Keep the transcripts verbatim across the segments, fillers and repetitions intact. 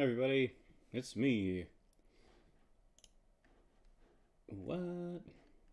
Hi everybody, it's me. What?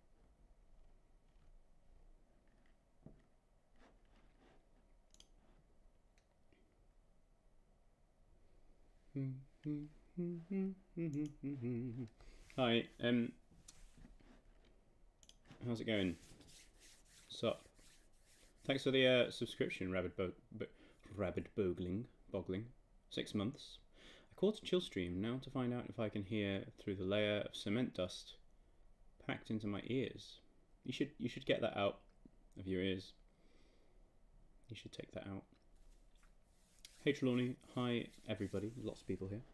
Hi, um, how's it going? Sup? Thanks for the uh, subscription, Rabid Bo Rabid Bogling, Boggling. Six months. I caught a chill stream now to find out if I can hear through the layer of cement dust packed into my ears. You should you should get that out of your ears. You should take that out. Hey Trelawney, hi everybody. Lots of people here.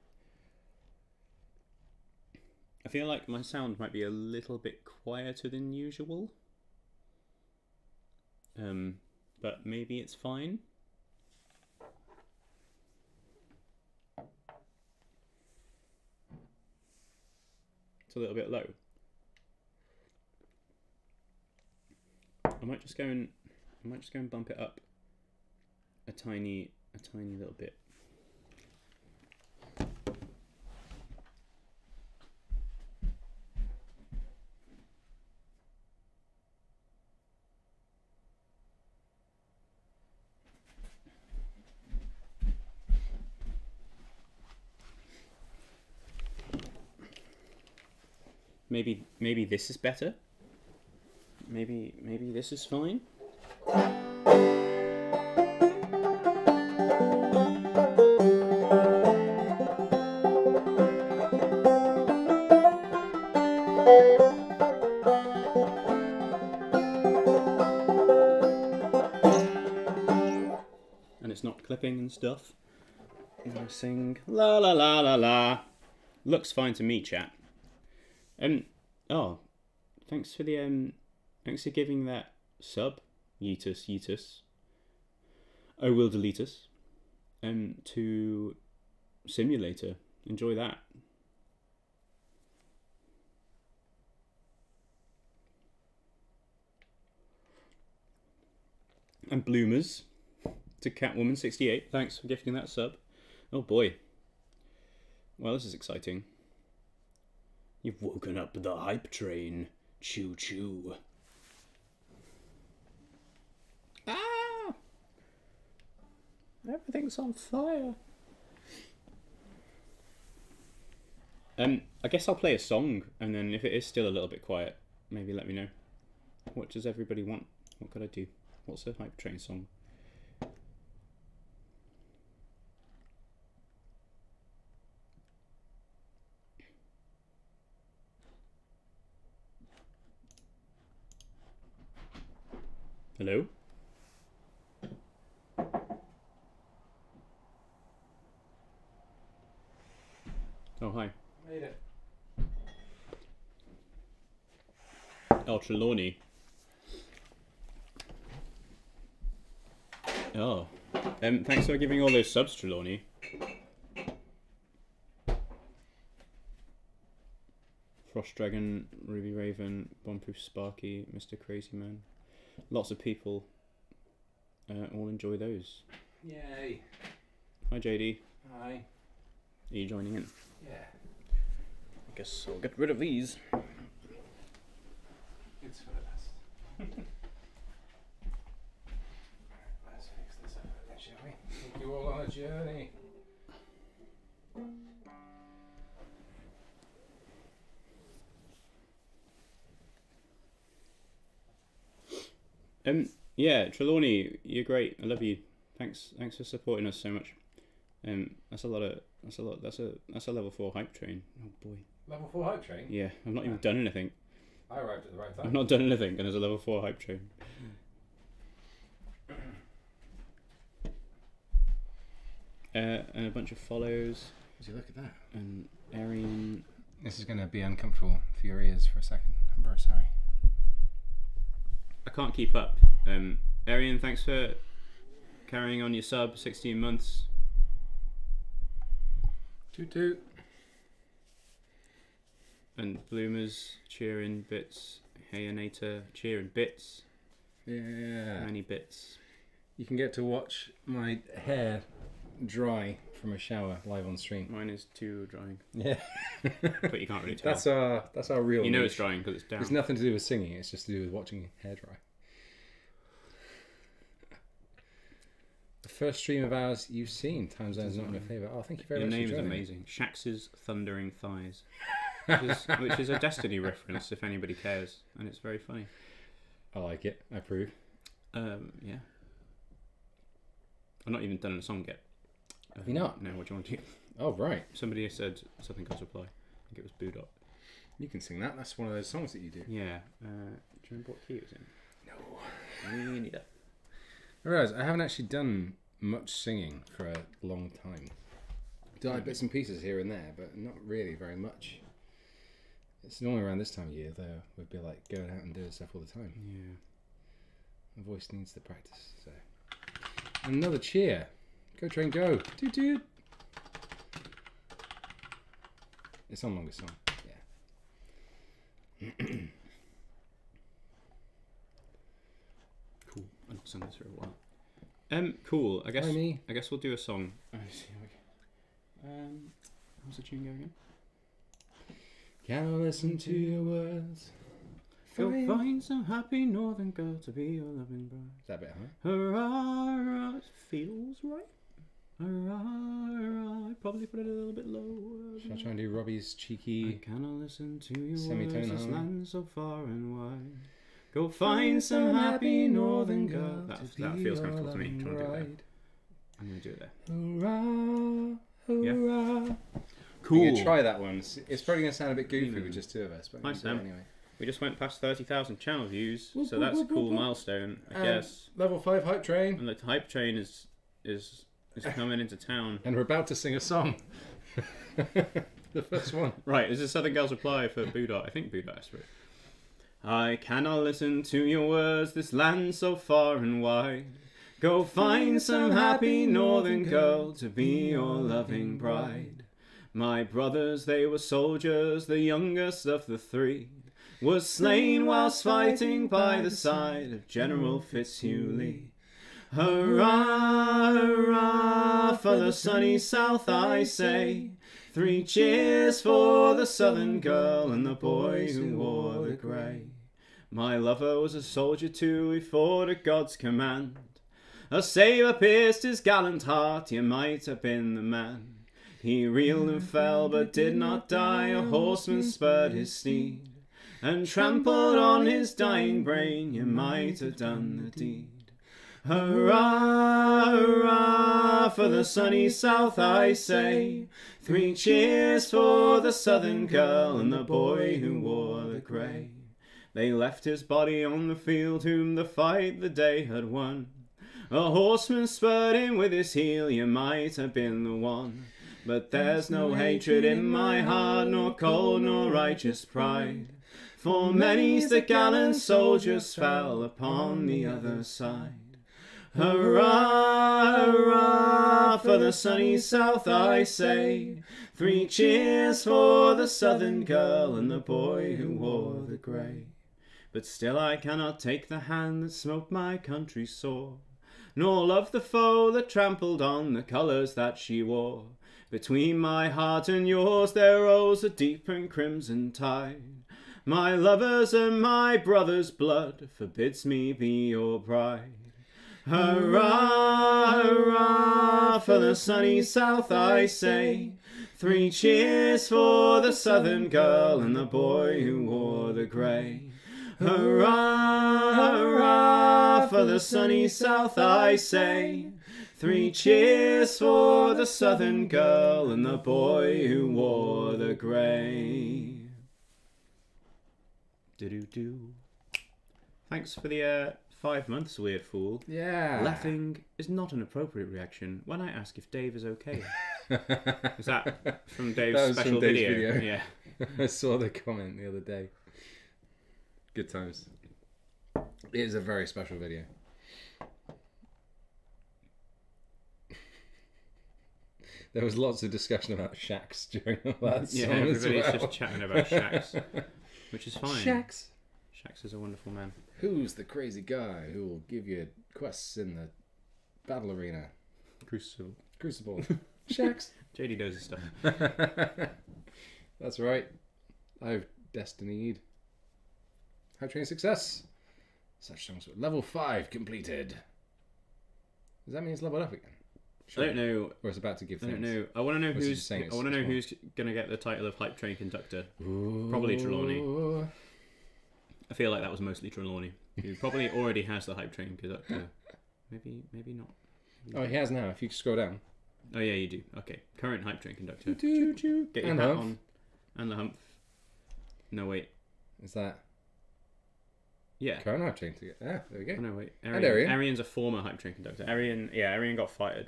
I feel like my sound might be a little bit quieter than usual. Um, but maybe it's fine. It's a little bit low. I might just go and I might just go and bump it up a tiny a tiny little bit. Maybe maybe this is better. Maybe maybe this is fine. And it's not clipping and stuff. I'm gonna sing la la la la la. Looks fine to me, chat. Um, oh, thanks for the um, thanks for giving that sub, Yeetus Yeetus. Oh, will delete us. Um, to Simulator. Enjoy that. And Bloomers to Catwoman sixty-eight. Thanks for gifting that sub. Oh boy. Well, this is exciting. You've woken up the hype train. Choo choo. Ah! Everything's on fire. Um, I guess I'll play a song, and then if it is still a little bit quiet, maybe let me know. What does everybody want? What could I do? What's a hype train song? Hello? Oh, hi. Made it. Oh, Trelawney. Oh. Um, thanks for giving all those subs, Trelawney. Frost Dragon, Ruby Raven, Bombproof Sparky, Mister Crazy Man. Lots of people uh, all enjoy those. Yay. Hi J D. Hi. Are you joining in? Yeah. I guess I'll get rid of these. It's for the best. Let's fix this up a bit, shall we? Take you all on a journey. Um, yeah, Trelawney, you're great. I love you. Thanks, thanks for supporting us so much. Um, that's a lot of, that's a lot, that's a, that's a level four hype train. Oh boy. Level four hype train? Yeah, I've not even done anything. I arrived at the right time. I've not done anything, and there's a level four hype train. Uh, and a bunch of follows. Would you look at that? And Arian. This is going to be uncomfortable for your ears for a second. I'm very sorry. I can't keep up. Um, Arian, thanks for carrying on your sub, sixteen months. Toot toot. And Bloomers, cheering bits. Hey Anata, cheering bits. Yeah. Many bits. You can get to watch my hair dry from a shower live on stream. Mine is too drying. Yeah. But you can't really tell. That's our that's our real. You know niche. it's drying because it's down. It's nothing to do with singing. It's just to do with watching hair dry. The first stream of ours you've seen. Time zone's not in your favour. Oh, thank you very Your much. name for is joining. amazing. Shax's Thundering Thighs. Which is, which is a Destiny reference, if anybody cares. And it's very funny. I like it. I approve. Um, yeah. I've not even done a song yet. Have you not? No, what do you want to do? Oh, right. Somebody said something God's Reply. I think it was Boo Dot. You can sing that. That's one of those songs that you do. Yeah. Uh, do you remember what key it was in? No. Me neither. I realise I haven't actually done much singing for a long time. Done bits and pieces here and there, but not really very much. It's normally around this time of year, though, we'd be like going out and doing stuff all the time. Yeah. My voice needs the practice, so. Another cheer. Go train, go. Toot toot. It's on longest song. Yeah. Cool. I've not sung this for a while. Um, cool. I guess. Hi, me. I guess we'll do a song. Oh, see how we go. Um, how's the tune going again? Can I listen to your words? Go Fine. find some happy northern girl to be your loving bride. Is that a bit high? Hurrah, hurrah, it feels right. Hurrah, hurrah, I'd probably put it a little bit lower. Shall I try and do Robbie's I cheeky? cannot listen to your Semitone words, this harmony. land so far and wide. Go find some happy northern girl. That, that feels comfortable to me. Do you want to do it there? I'm going to do it there. Hurrah, hurrah. Cool. You can try that one. It's it's probably going to sound a bit goofy Mm. with just two of us, but Hi, we'll do it Sam. anyway. We just went past thirty thousand channel views, Whoop, so whoop, that's a whoop, cool whoop, whoop. milestone, I Um, guess. Level five hype train, And the hype train is is is coming into town. and we're about to sing a song. The first one. Right, is this Southern Girls Reply for Boodot? I think Boodot asked for it. I cannot listen to your words, this land so far and wide. Go find some happy northern girl to be your loving bride. My brothers, they were soldiers, the youngest of the three, was slain whilst fighting by the side of General Fitzhugh. Hurrah, hurrah, for the sunny south I say, three cheers for the southern girl and the boy who wore the grey. My lover was a soldier too, he fought at God's command. A sabre pierced his gallant heart, you might have been the man. He reeled and fell but did not die, a horseman spurred his steed, and trampled on his dying brain, you might have done the deed. Hurrah, hurrah, for the sunny south I say, three cheers for the southern girl and the boy who wore the grey. They left his body on the field whom the fight the day had won. A horseman spurred him with his heel, you might have been the one. But there's no hatred in my heart, nor cold nor righteous pride. For many's the gallant soldiers fell upon the other side. Hurrah, hurrah, for the sunny south I say, three cheers for the southern girl and the boy who wore the grey. But still I cannot take the hand that smote my country sore, nor love the foe that trampled on the colours that she wore. Between my heart and yours there rose a deep and crimson tide. My lover's and my brother's blood forbids me be your bride. Hurrah, hurrah, for the sunny south I say, three cheers for the southern girl and the boy who wore the grey. Hurrah, hurrah, for the sunny south I say, three cheers for the southern girl and the boy who wore the grey. Do-do-do. Thanks for the uh, five months, Weird Fool. Yeah. Laughing is not an appropriate reaction when I ask if Dave is okay. Is that from Dave's That was special from Dave's video? video. Yeah. I saw the comment the other day. Good times. It is a very special video. There was lots of discussion about shacks during all that Yeah, song as everybody's well. just chatting about Shax, which is fine. Shacks. Shax is a wonderful man. Who's the crazy guy who will give you quests in the battle arena? Crucible. Crucible. Shax. J D knows his stuff. That's right. I've destinied. Hype train success. Such songs. Level five completed. Does that mean it's leveled up again? Sure. I don't know. Or it's about to give I things. don't know. I want to know Or is it who's. just saying I it's- want to know it's one? who's going to get the title of Hype Train Conductor. Ooh. Probably Trelawney. I feel like that was mostly Trelawney, who probably already has the Hype Train Conductor. Maybe, maybe not. Maybe Oh, he has now. If you scroll down. Oh yeah, you do. Okay, current Hype Train Conductor. Choo choo. Get your And hat Humph. on. And the Humph. No wait. Is that Yeah. current hype train to get? Ah, there we Oh, go. no wait. And Arian. Arian. Arian's a former Hype Train Conductor. Arian, yeah, Arian got fired.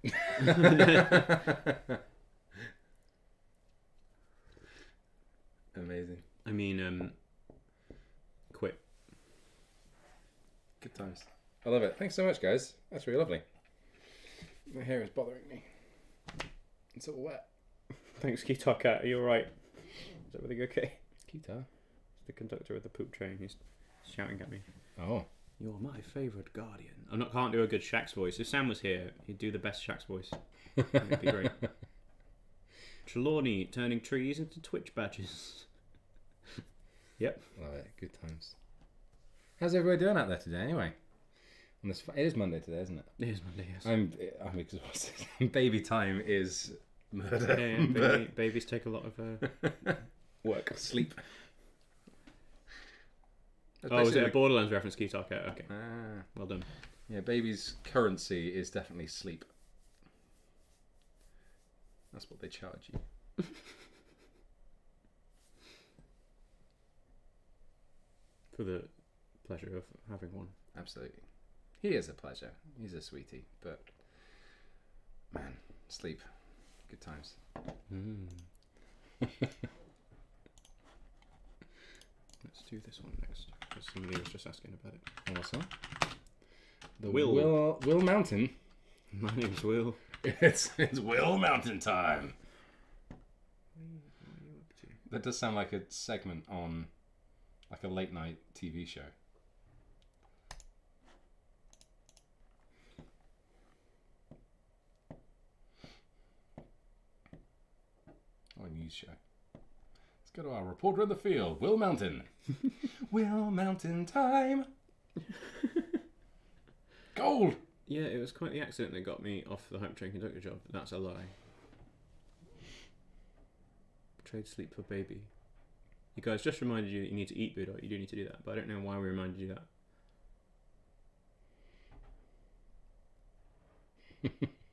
Amazing. I mean, um, quit. Good times. I love it. Thanks so much, guys. That's really lovely. My hair is bothering me. It's all wet. Thanks, Guitar Cat. Are you alright? Is everything okay? Guitar. It's the conductor of the poop train. He's shouting at me. Oh. You're my favourite guardian. I not can't do a good Shax voice. If Sam was here, he'd do the best Shax voice. It'd be great. Trelawney turning trees into Twitch badges. Yep. Love it. Good times. How's everybody doing out there today, anyway? On this, it is Monday today, isn't it? It is Monday, yes. I'm, I'm exhausted. Baby time is murder. Yeah, yeah, baby, babies take a lot of uh, work. Sleep. That's Oh, was it a basically- Borderlands reference, Guitar Cat? Okay, Ah. well done. Yeah, baby's currency is definitely sleep. That's what they charge you. For the pleasure of having one. Absolutely. He is a pleasure. He's a sweetie. But, man, sleep. Good times. Mm. Let's do this one next, because somebody was just asking about it. And what's that? The Will. Will, Will Mountain. My name's Will. It's, it's Will Mountain time. What are you, what are you up to? That does sound like a segment on like a late night T V show. Or a news show. Let's go to our reporter in the field, Will Mountain. Will Mountain time. Gold. Yeah, it was quite the accident that got me off the Hype Train Conductor job. That's a lie. Trade sleep for baby. You guys just reminded you that you need to eat Buddha. You do need to do that, but I don't know why we reminded you that.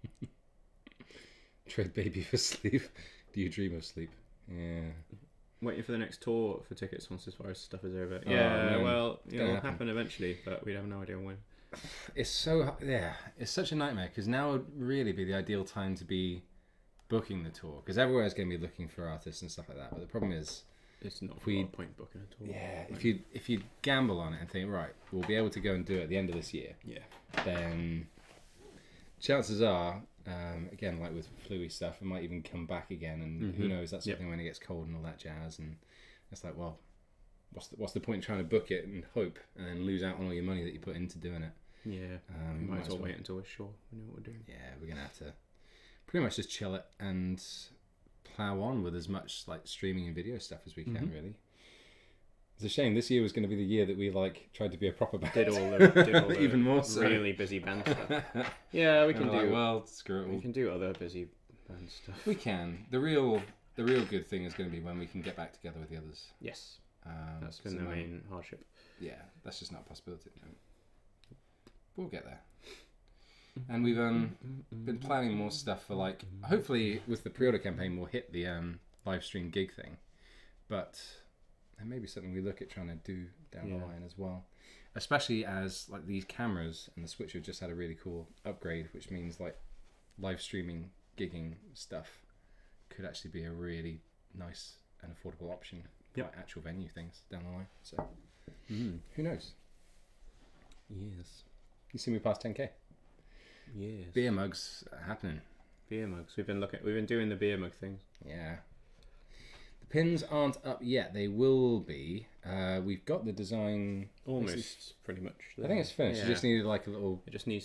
Trade baby for sleep. Do you dream of sleep? Yeah. Waiting for the next tour for tickets once this virus stuff is over. Oh, Yeah, man. well, It's it gonna will happen. happen eventually, but we have no idea when. It's so yeah, it's such a nightmare because now would really be the ideal time to be booking the tour because everywhere's going to be looking for artists and stuff like that. But the problem is, It's not we- a lot of point booking at all. yeah, if you if you gamble on it and think right, we'll be able to go and do it at the end of this year, Yeah. then chances are, um, again, like with flu-y stuff, it might even come back again, and who Mhm. knows? That's Yep. something when it gets cold and all that jazz, and it's like, well, what's the, what's the point in trying to book it and hope and then lose out on all your money that you put into doing it? Yeah. Um, we might as well wait until we're sure we know what we're doing. Yeah, we're gonna have to pretty much just chill it and plow on with as much like streaming and video stuff as we can. Mhm. Really, it's a shame. This year was going to be the year that we like tried to be a proper band. Did all the, did all the Even more so. really busy band stuff. Yeah, we can And we're do. like, well, screw it. we We'll, can do other busy band stuff. we can. The real, the real good thing is going to be when we can get back together with the others. Yes, Um, that's 'cause been at the the moment- main hardship. Yeah, that's just not a possibility at the moment. We'll get there. And we've um, been planning more stuff for like, hopefully with the pre-order campaign we'll hit the um, live stream gig thing. But there may be something we look at trying to do down Yeah. the line as well. Especially as like these cameras and the Switch have just had a really cool upgrade, which means like live streaming gigging stuff could actually be a really nice and affordable option for Yep. like, actual venue things down the line. So Mm. who knows? Yes. You see me past ten K. Yes. Beer mugs are happening. Beer mugs. We've been looking. We've been doing the beer mug things. Yeah. The pins aren't up yet. They will be. Uh, we've got the design. Almost, pretty much. I think it's finished. Yeah. You just needed like a little. It just needs.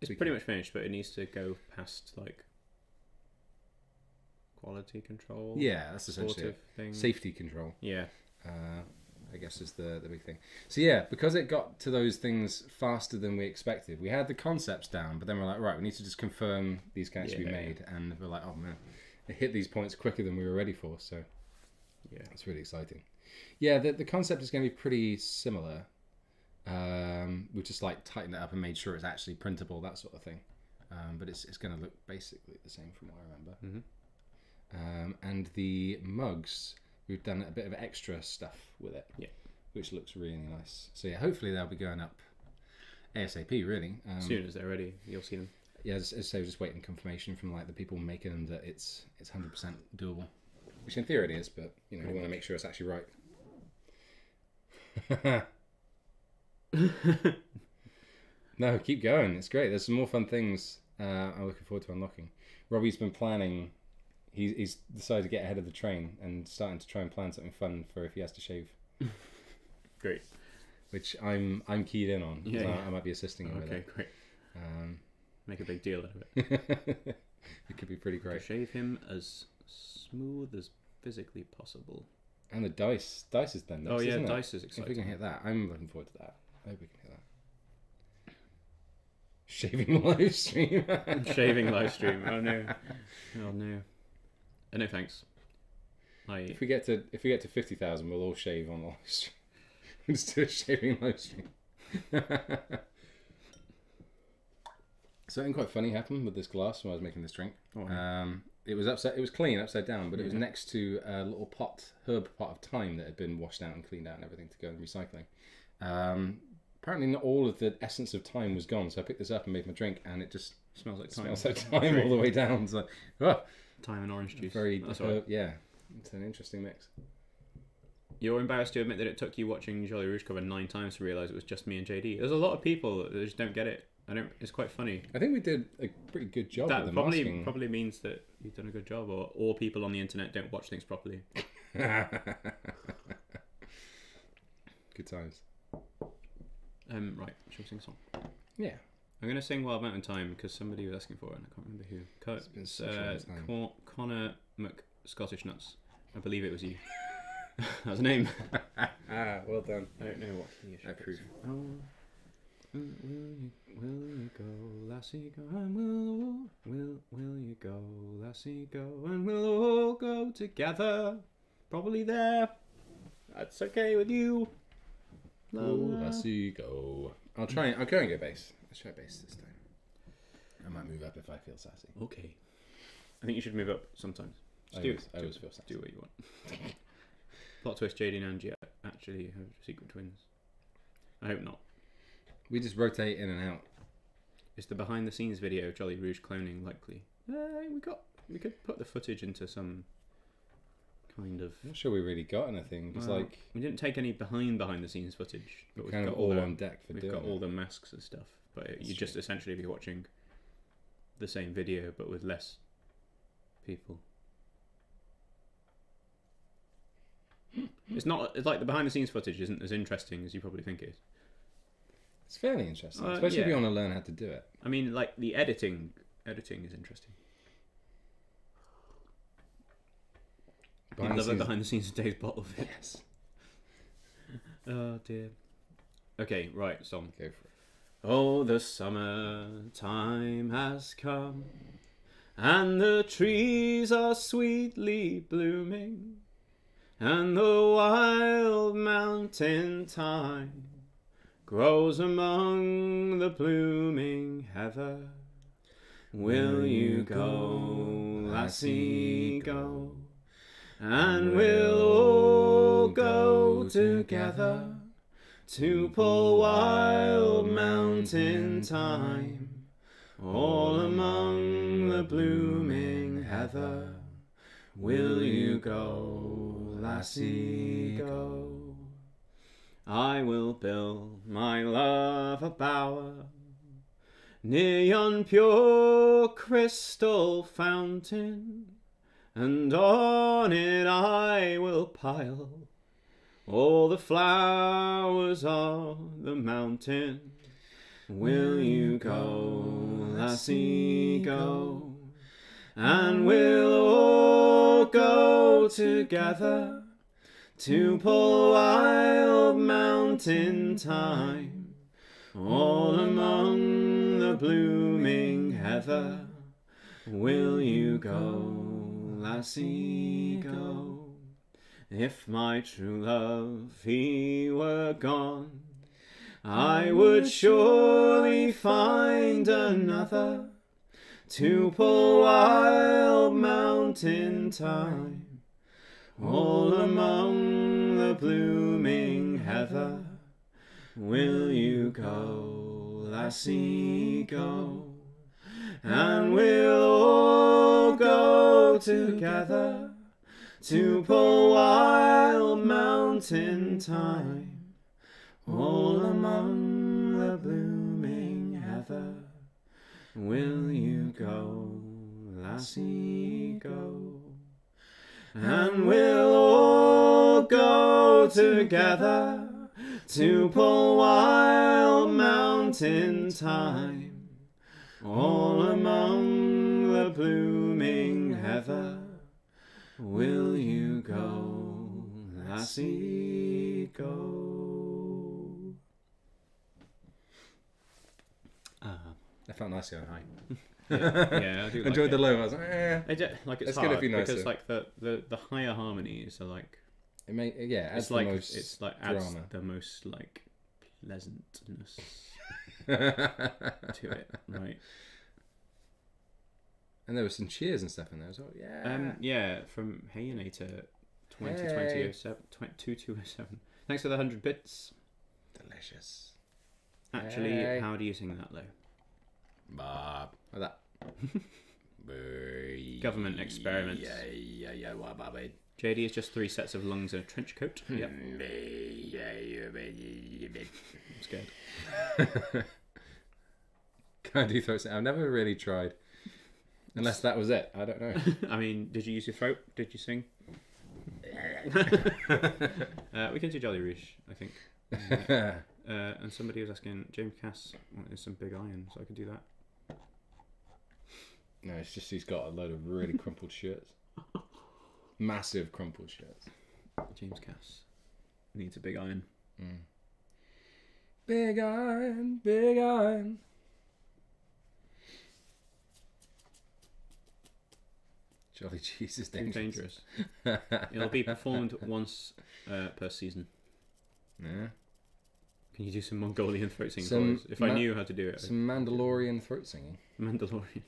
It's tweaking. pretty much finished, but it needs to go past like quality control. Yeah, that's sort essentially of it. thing. Safety control. Yeah. Uh, I guess is the the big thing. So yeah, because it got to those things faster than we expected. We had the concepts down, but then we're like, right, we need to just confirm these can actually Yeah. be made, and we're like, oh man, it hit these points quicker than we were ready for. So Yeah. it's really exciting. Yeah, the the concept is going to be pretty similar. Um, we just like tightened it up and made sure it's actually printable, that sort of thing. Um, but it's it's going to look basically the same from what I remember. Mm-hmm. Um, and the mugs, we've done a bit of extra stuff with it, Yeah. which looks really nice. So yeah, hopefully they'll be going up ASAP. Really, um, As soon as they're ready, you'll see them. Yeah, as, as I say, just waiting confirmation from like the people making them that it's it's hundred percent doable, which in theory it is, but you know we want to make sure it's actually right. No, keep going. It's great. There's some more fun things uh, I'm looking forward to unlocking. Robbie's been planning. He's, he's decided to get ahead of the train and starting to try and plan something fun for if he has to shave. Great. Which I'm I'm keyed in on. 'Cause Yeah, I, yeah. I might be assisting him with Okay, it. great. Um, Make a big deal out of it. it could be pretty To great. shave him as smooth as physically possible. And the dice, dice is done. Oh next, yeah, isn't it? dice is If we can exciting. hit that, I'm looking forward to that. I hope we can hit that. Shaving live stream. Shaving live stream. Oh no. Oh no. Uh, no thanks. I If we get to if we get to fifty thousand, we'll all shave on live stream. We'll just do a shaving live stream. Something quite funny happened with this glass when I was making this drink. Oh, Um, it was upside, it was clean upside down, but it was Yeah. next to a little pot, herb pot of thyme that had been washed out and cleaned out and everything to go in recycling. Um, apparently, not all of the essence of thyme was gone, so I picked this up and made my drink, and it just smells like time. smells like thyme all the way down. So, oh, Time and orange juice. very That's herb, all right. yeah. It's an interesting mix. You're embarrassed to admit that it took you watching Jolly Rouge cover nine times to realise it was just me and J D. There's a lot of people that just don't get it. I don't. It's quite funny. I think we did a pretty good job That with the probably masking. probably means that you've done a good job, or or people on the internet don't watch things properly. Good times. Um, right, shall we sing a song? Yeah. I'm going to sing Wild Mountain Time because somebody was asking for it and I can't remember who. Co- It's been it's, such a uh, long time. Con- Connor McScottish Nuts. I believe it was you. That's a name. Ah, well done. I don't know what he I approve. Oh, will you, will you go, lassie, go, and we'll all, will, will you go, lassie, go, and we'll all go together. Probably there. That's okay with you. La, Oh, la. let's see go. I'll try. I'll go and go bass. Let's try bass this time. I might move up if I feel sassy. Okay. I think you should move up sometimes. I Just do, always, I do, always feel sassy. do what you want. Plot twist: J D and Angie actually have secret twins. I hope not. We just rotate in and out. Is the behind-the-scenes video of Jolly Rouge cloning likely? Uh, we got. We could put the footage into some kind of. I'm not sure we really got anything. It's Well, like we didn't take any behind behind-the-scenes footage, but we're we've kind got of all all the, on deck for we've doing got all it. the masks and stuff. But it, That's you just true. essentially be watching the same video, but with less people. It's not. It's like the behind-the-scenes footage isn't as interesting as you probably think it is. It's fairly interesting, Uh, especially if you yeah. want to learn how to do it. I mean, like the editing. Editing is interesting. Behind I the love it scenes- behind the scenes of Dave's bottle of it. Yes. Oh dear. Okay, right, song. Go for it. Oh, the summer time has come, and the trees are sweetly blooming, and the wild mountain thyme grows among the blooming heather. Will you go, lassie, go? And we'll all go together to pull wild mountain thyme all among the blooming heather. Will you go, lassie, go? I will build my love a bower near yon pure crystal fountain, and on it I will pile all the flowers of the mountain. will you go, lassie, go? And we'll all go together to pull wild mountain thyme, all among the blooming heather. Will you go, lassie, go? If my true love, he were gone, I would surely find another to pull wild mountain thyme, all among the blooming heather. Will you go, lassie, go? And we'll all go together to pull wild mountain thyme, all among the blooming heather. Will you go, lassie, go? And we'll all go together to pull wild mountain thyme, all among the blooming heather. Will you go, lassie, go? Ah. That felt nice going high. Yeah, yeah, I do. Enjoyed like the it. low. I was like, eh. I do, like it's Let's hard get a few because nicer. like the, the, the higher harmonies are like It may, yeah, adds it's the like most it's like adds drama. the most like pleasantness to it, right? And there were some cheers and stuff in there as well. Yeah. Um, yeah, from Hayanator twenty Hey. twenty oh seven two two oh seven. Thanks for the hundred bits. Delicious. Actually, Hey. how do you sing that though? Bob. Like that. Government experiment. Yeah, yeah, yeah. What about it? J D is just three sets of lungs and a trench coat. Yep. I'm scared. Can I do throat? I've never really tried. Unless that was it. I don't know. I mean, did you use your throat? Did you sing? uh, we can do Jolly Rouge, I think. Uh, uh, and somebody was asking, James Cass wanted some big iron, so I could do that. No, it's just he's got a load of really crumpled shirts. Massive crumpled shirts. James Cass needs a big iron. Mm. Big iron, big iron. Jolly cheese is Too dangerous. dangerous. It'll be performed once uh, per season. Yeah. Can you do some Mongolian throat singing Some for us? If I ma- knew how to do it. Some Mandalorian throat singing. Mandalorian.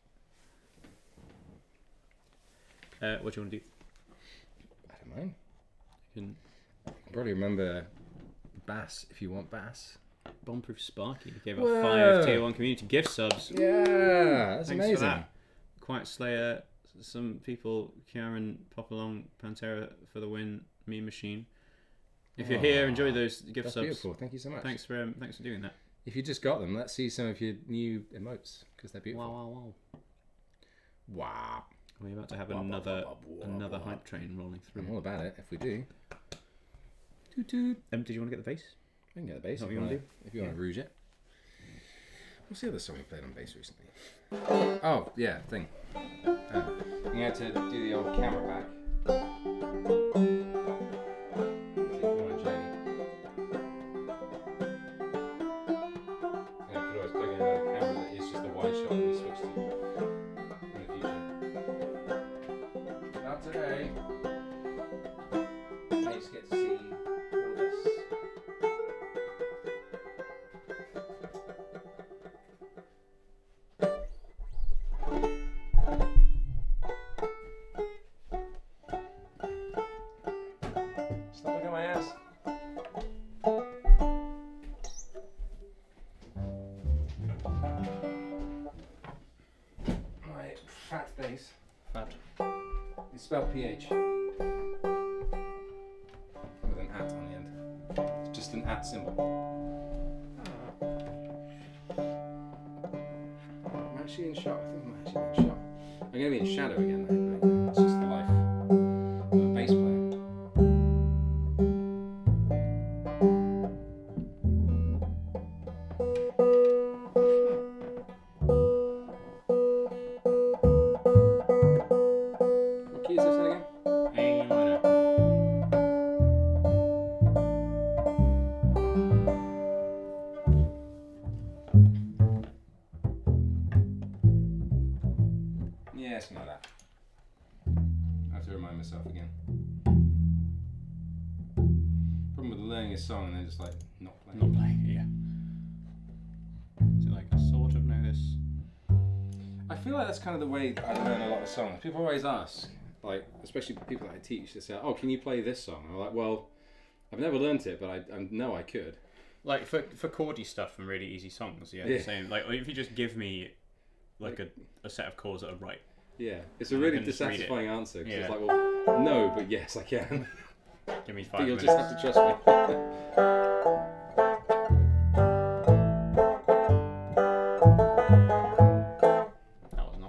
Uh, what do you want to do? I don't mind. You can I can probably remember bass if you want bass. Bombproof Sparky gave out Whoa. five tier one community gift subs. Yeah, that's Thanks amazing. for that. Quiet Slayer, some people, Kieran, Popalong, Pantera for the win, Me Machine. If you're here, enjoy those gift That's subs. beautiful. Thank you so much. Thanks for um, thanks for doing that. If you just got them, let's see some of your new emotes because they're beautiful. Wow, wow, wow. Wow. We're about to have Wah, wah, another wah, wah, another wah. hype train rolling I'm through. all about it if we do. Toot toot. Um, did you want to get the bass? We can get the bass Is that if what you you want wanna to. If you want to rouge it. What's the other song we played on bass recently? Oh yeah, thing. Uh, you had to do the old camera back. Yeah, could always plug in another camera that is just a wide shot that we switch to in the future. Not today. You just get to see all this. Stop looking at my ass. My fat bass. Fat. It's spelled P H. With an at on the end. It's just an at symbol. I'm actually in shot. I think I'm actually in shot. I'm going to be in shadow again though. But yeah, it's just the life of a bass player. Yeah, something like that. I have to remind myself again. Problem with learning a song and then just like not playing. Not playing it, yeah. Is it like I sort of know this? I feel like that's kind of the way I learn a lot of songs. People always ask, like, especially people that I teach, they say, "Oh, can you play this song?" And I'm like, "Well, I've never learnt it, but I, I know I could." Like for for chordy stuff and really easy songs, yeah, Yeah. the same. Like if you just give me like a, a set of chords that are right. Yeah, it's a And I really can just read it. dissatisfying answer because Yeah. it's like, well, no, but yes, I can. Give me But five you'll minutes. just have to trust me. That was not.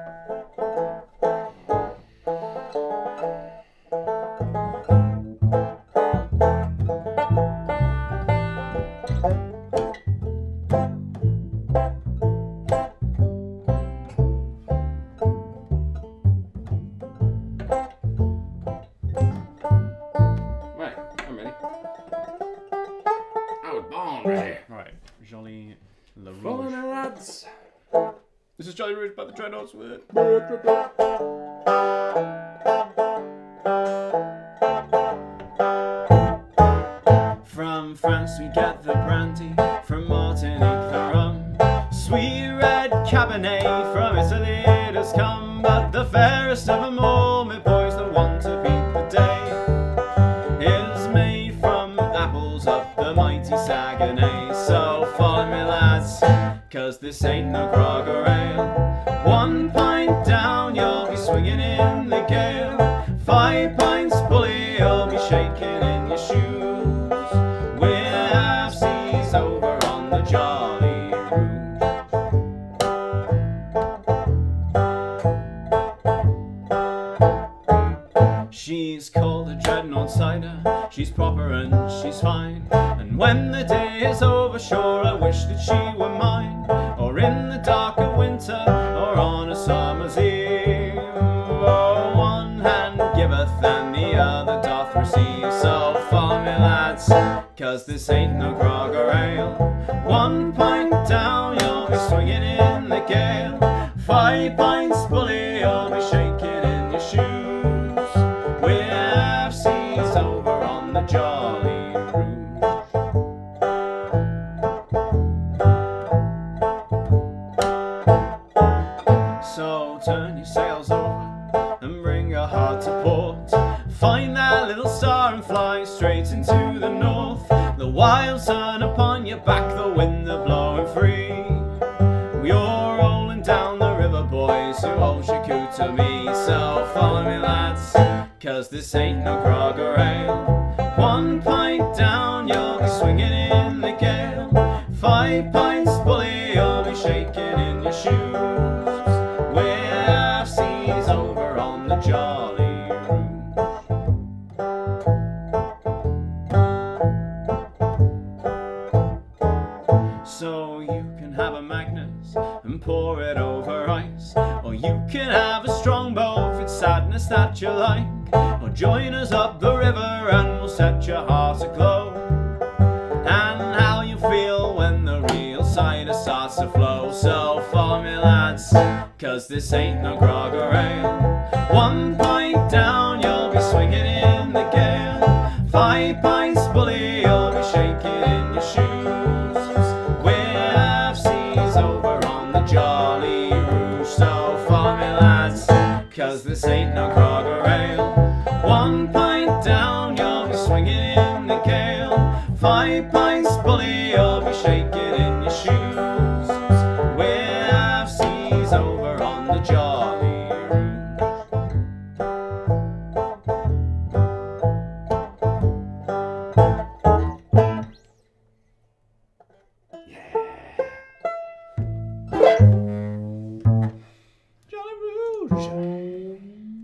Right, I'm ready. I was born ready. Right, Jolly La Following Rouge. the lads. This is Jolly Rouge by the Dreadnoughts with. From France we get the brandy, from Martinique the rum. Sweet red Cabernet from Italy it has come, but the fairest of them all, me boys, the one to beat the day, is made from apples of the mighty Saguenay. So follow me lads, cause this ain't no grog or ale. One pint down, you'll be swinging in the gale. Five pints bully, you'll be shaking in your shoes. We're half seas over on the Jolly Rouge. She's called a dreadnought cider, she's proper and she's fine. And when the day is over, sure I wish that she were mine. Or in the dark of winter, or on a summer's eve. Oh, one hand giveth and the other doth receive. So follow me lads, cause this ain't no grog or ale. One pint down, you'll be swinging in the gale. Five pints bully, you'll be shaking in your shoes. We're half seas over on the Jolly Rouge. So turn your sails over and bring your heart to port. Find that little star and fly straight into the north. The wild sun upon your back, the wind a blowing free. You're rolling down the river, boys, who holds your coo to me. So follow me lads, cause this ain't no grog or ale. One pint down, you'll be swinging in the gale. Five pints bully, you'll be shaking in your shoes. We're half seas over on the Jolly Rouge. So you can have a Magnus and pour it over ice, or you can have a strongbow if it's sadness that you like. Or join us up the river and we'll set your heart aglow. And how you feel when the real cider starts to flow. So follow me lads, cause this ain't no grog or ale. One pint down, you'll be swinging in the gale. Five pints bully, you'll be shaking in your shoes. We're half seas over on the Jolly Rouge. So follow me lads, cause this ain't no grog or ale. One pint down, you'll be swinging in the gale. Five pints bully, you'll be shaking in your shoes. We're half seas over on the Jolly Rouge. Jolly Rouge.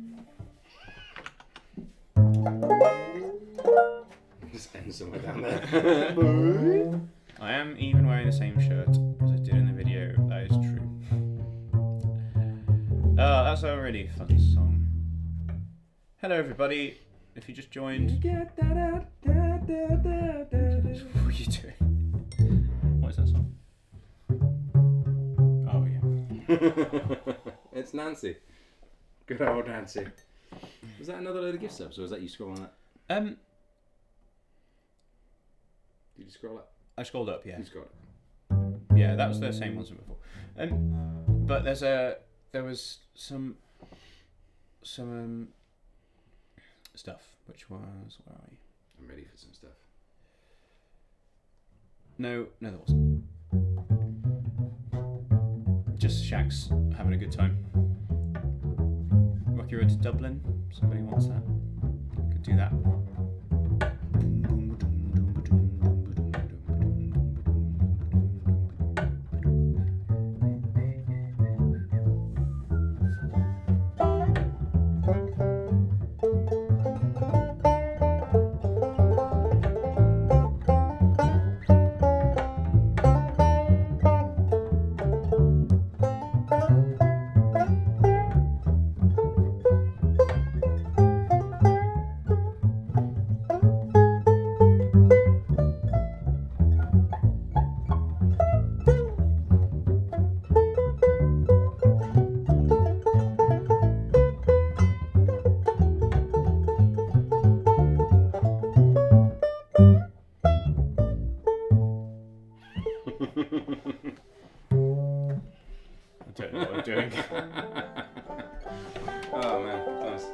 Just end somewhere down there. I am even wearing the same shirt as I did in the video, that is true. Uh, that's a really fun song. Hello everybody, if you just joined. What are you doing? What is that song? Oh yeah. It's Nancy. Good old Nancy. Was that another load of gift subs, or was that you scrolling that? Um, Did you scroll up? I scrolled up, yeah. You scrolled up. Yeah, that was the same ones from before. Um, but there's a there was some some um, stuff which was where are you? I'm ready for some stuff. No, no, there wasn't. Just Shaq's having a good time. Rocky Road to Dublin. Somebody wants that. Could do that. I don't know what I'm doing. Oh man, nice.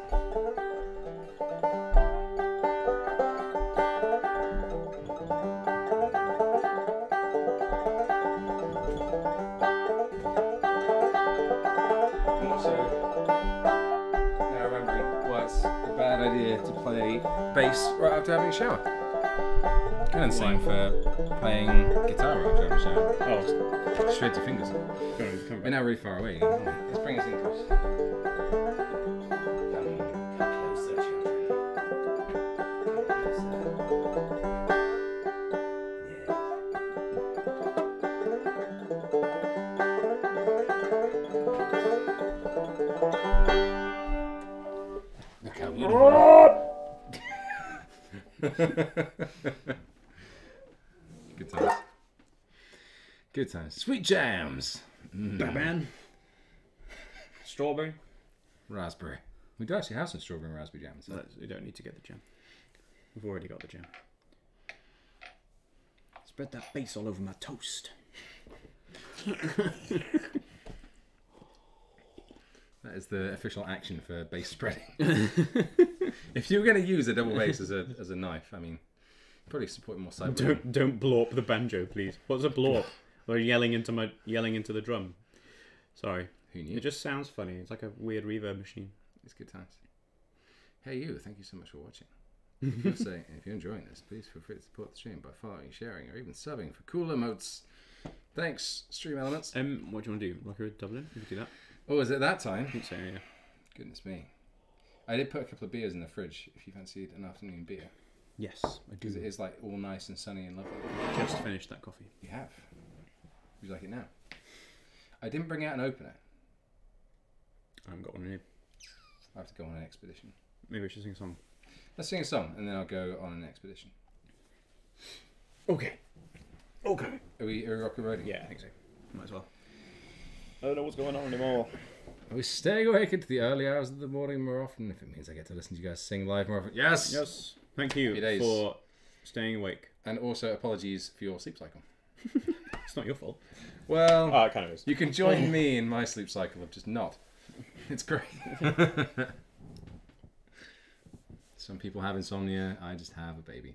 I'm also now remembering why it's a bad idea to play bass right after having a shower. Kind of the same for playing guitar right after having a shower. Oh, Shred your fingers. come We're now really far away. Let's bring us in close. Come closer, children. Look how beautiful. Good times. Good times. Sweet jams. Mm. Batman. Strawberry. Raspberry. We do actually have some strawberry and raspberry jams. No, we don't need to get the jam. We've already got the jam. Spread that base all over my toast. That is the official action for base spreading. If you were going to use a double bass as a as a knife, I mean, probably support more side. Don't don't blow up the banjo, please. What's a blow up? Or yelling into my yelling into the drum. Sorry. Who knew? It just sounds funny. It's like a weird reverb machine. It's good times. Hey you, thank you so much for watching. If you're, saying, if you're enjoying this, please feel free to support the stream by following, sharing, or even subbing for cool emotes. Thanks, Stream Elements. Um, what do you want to do? Rocky Road to Dublin? We could do that. Oh, is it that time? I think so, yeah. Goodness me. I did put a couple of beers in the fridge if you fancied an afternoon beer. Yes, I do. Because it is like all nice and sunny and lovely. Just finished that coffee. You have. Would you like it now? I didn't bring out an opener. I haven't got one in here. I have to go on an expedition. Maybe I should sing a song. Let's sing a song and then I'll go on an expedition. Okay. Okay. Are we, are we rock and rolling? Yeah, I think so. Might as well. I don't know what's going on anymore. Are we staying awake into the early hours of the morning more often? If it means I get to listen to you guys sing live more often. Yes! Yes. Thank you Happy days. for staying awake. And also apologies for your sleep cycle. It's not your fault. Well, Oh, it kind of is. you can join me in my sleep cycle of just not. It's great. Some people have insomnia. I just have a baby.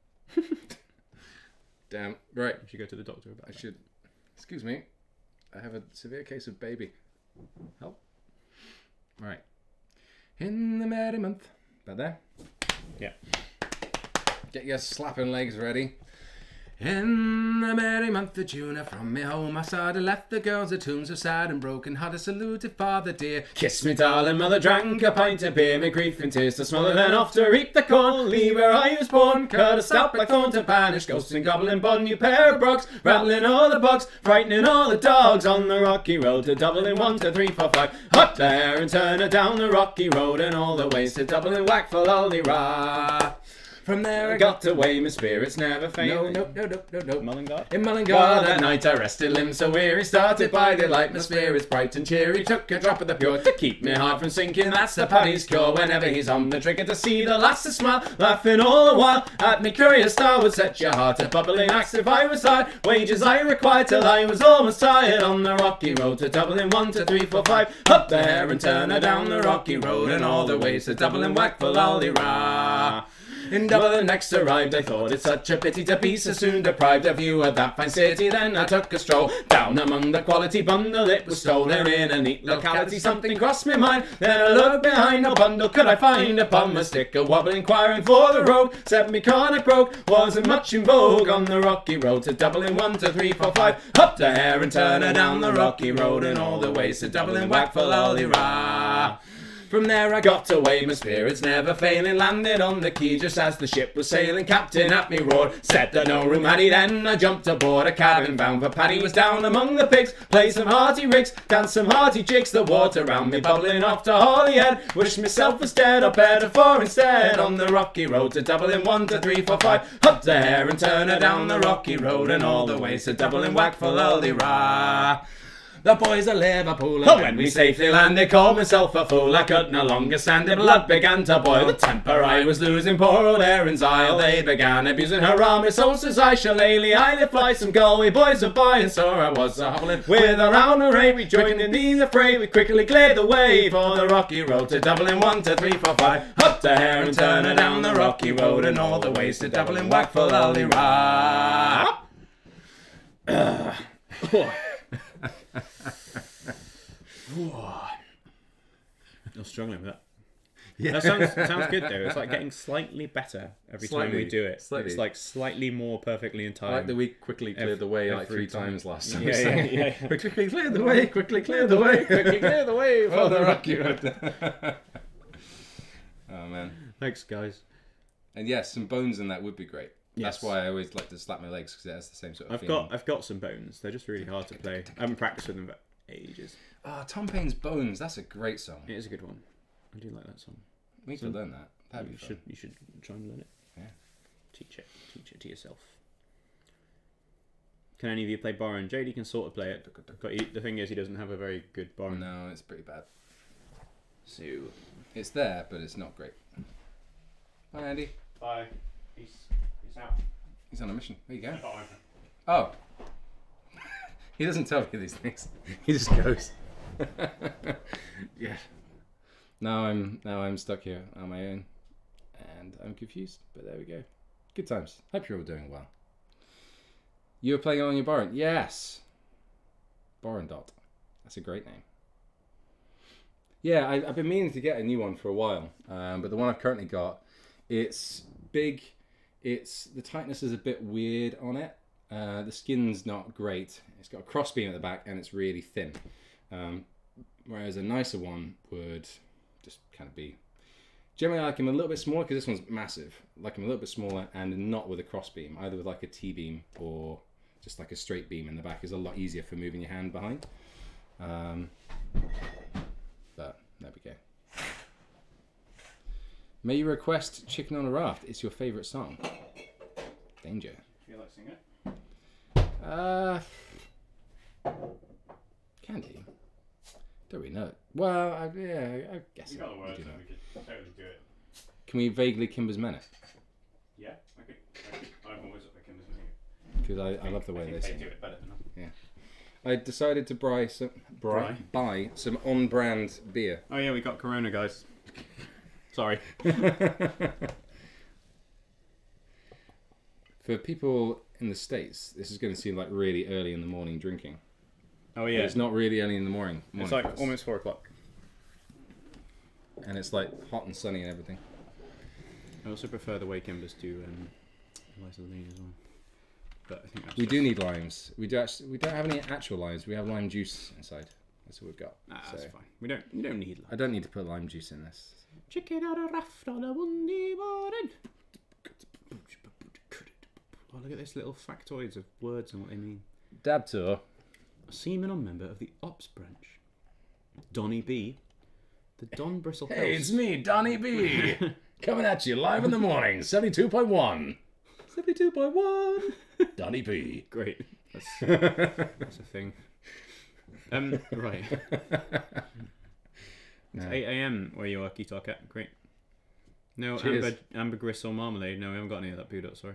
Damn. Right. You should go to the doctor about I that. should. Excuse me. I have a severe case of baby. Help. Right. In the merry month. About there? Yeah. Get your slapping legs ready. In the merry month of June, from me home I saw the left the girls at home so sad and broken. Had a saluted father dear. Kiss me, darling mother, drank a pint of beer. Me grief and tears to smother, then off to reap the corn. Leave where I was born, cut a stout black thorn to banish ghosts and goblin bun. You pair of brogues, rattling all the bugs, frightening all the dogs. On the rocky road to Dublin, one, two, three, four, five. Up there and turn her down the rocky road, and all the ways to Dublin, whack for lolly rah. From there I got away, my spirits never No, failing. no, no, no, no, no. Mullingar. In Mullingar that night I rested limbs so weary, started by delight, my spirits bright and cheery, took a drop of the pure to keep me heart from sinking, that's the Paddy's cure, whenever he's on the trigger to see the lasses smile, laughing all the while, at me curious star would set your heart a bubbling, asked if I was tired, wages I required till I was almost tired, on the rocky road to Dublin, one, two, three, four, five, up there and turn her down the rocky road, and all the ways to Dublin, whack for lolly rah. In Dublin next arrived, I thought it such a pity to be so soon deprived of view of that fine city. Then I took a stroll down among the quality bundle. It was stolen in a neat locality. Something crossed my mind. Then I looked behind. No bundle could I find upon my stick. A wobble inquiring for the road. Said me corner broke. Wasn't much in vogue on the rocky road to Dublin. One, two, three, four, five. Up the hare and turn her down the rocky road, and all the ways to Dublin. Whack for lolly rah. From there I got away, my spirits never failing, landed on the quay just as the ship was sailing. Captain at me roared, said that no room had he then. I jumped aboard a cabin bound for Paddy was down among the pigs. Played some hearty rigs, danced some hearty jigs, the water round me bubbling off to Holyhead. Wished myself was dead or better for instead, on the rocky road to Dublin, one, two, three, four, five. Up the hare and turn her down the rocky road, and all the ways to Dublin, whack for lolly rah. The boys of Liverpool, and when we safely landed, called myself a fool. I could no longer stand it, blood began to boil. The temper I was losing, poor old Erin's Isle. They began abusing her army, so says I shillelagh, I did fly some Galway boys a boy, and so I was a hobbling. With a round array, we joined in the affray. We quickly cleared the way for the rocky road to Dublin. One, two, three, four, five. Up the hare and turn her down the rocky road, and all the ways to Dublin. Whack for lolly rah. I'm struggling with that. Yeah. That sounds sounds good though. It's like getting slightly better every Slightly, time we do it. slightly. It's like slightly more perfectly in time. I like that we quickly cleared the way like every three time. times last time. Yeah, yeah, yeah, yeah. We quickly cleared the way, quickly cleared the way, quickly cleared the way for the rocky road. Oh man. Thanks guys. And yes, some bones in that would be great. Yes. That's why I always like to slap my legs, because it has the same sort of I've feeling. got I've got some bones. They're just really hard to play. I haven't practiced with them for ages. Ah, oh, Tom Paine's Bones. That's a great song. It is a good one. I do like that song. We So- could learn that. That'd be you fun. should you should try and learn it. Yeah. Teach it. Teach it to yourself. Can any of you play Boron? J D can sort of play it, but he, the thing is, he doesn't have a very good Boron. No, it's pretty bad. So, It's there, but it's not great. Hi, Andy. bye. Peace. Peace out. He's on a mission. There you go. Bye. Oh. He doesn't tell me these things. He just goes. Yeah. Now I'm now I'm stuck here on my own, and I'm confused. But there we go. Good times. Hope you're all doing well. You were playing on your Boron? Yes. Boron Dot. That's a great name. Yeah, I, I've been meaning to get a new one for a while, um, but the one I've currently got, it's big. It's the tightness is a bit weird on it. Uh, the skin's not great. It's got a crossbeam at the back, and it's really thin. Um, whereas a nicer one would just kind of be. Generally, I like them a little bit smaller because this one's massive. I like them a little bit smaller and not with a crossbeam, either with like a T-beam or just like a straight beam in the back is a lot easier for moving your hand behind. Um, but there we go. May you request Chicken on a Raft? It's your favourite song. Danger. Do you like singing it? Uh, can do. Don't really know it. Well, I, yeah, I guess. You got the I words, do so know. we could totally do it. Can we vaguely Kimber's Menace? Yeah, I could. I could I'm always up at Kimber's Menace. Because I, I love the way I they think sing. do it better than us. I decided to buy some, buy, buy some on-brand beer. Oh yeah, we got Corona, guys. Sorry. For people in the States, this is going to seem like really early in the morning drinking. Oh But yeah. it's not really early in the morning. morning It's like for us. almost four o'clock. And it's like hot and sunny and everything. I also prefer the way Kimber's do um, Eliza Lee as well. But I think that's We just- do need limes. We do actually. We don't have any actual limes. We have lime juice inside. That's what we've got. Nah, So that's fine. We don't. You don't need I don't need to put lime juice in this. chicken on a raft on a Monday morning. Oh, look at this little factoids of words and what they mean. Dab tour. A seaman or member of the Ops branch. Donny B. The Don Bristle Hey, House. it's me, Donny B. Coming at you live in the morning, seventy-two point one. seventy-two point one. Donny P. Great. That's, that's a thing. Um, right. It's No. eight a m where you are, Guitar Cat. Great. No Cheers. amber, ambergris or marmalade. No, we haven't got any of that pooed up, sorry.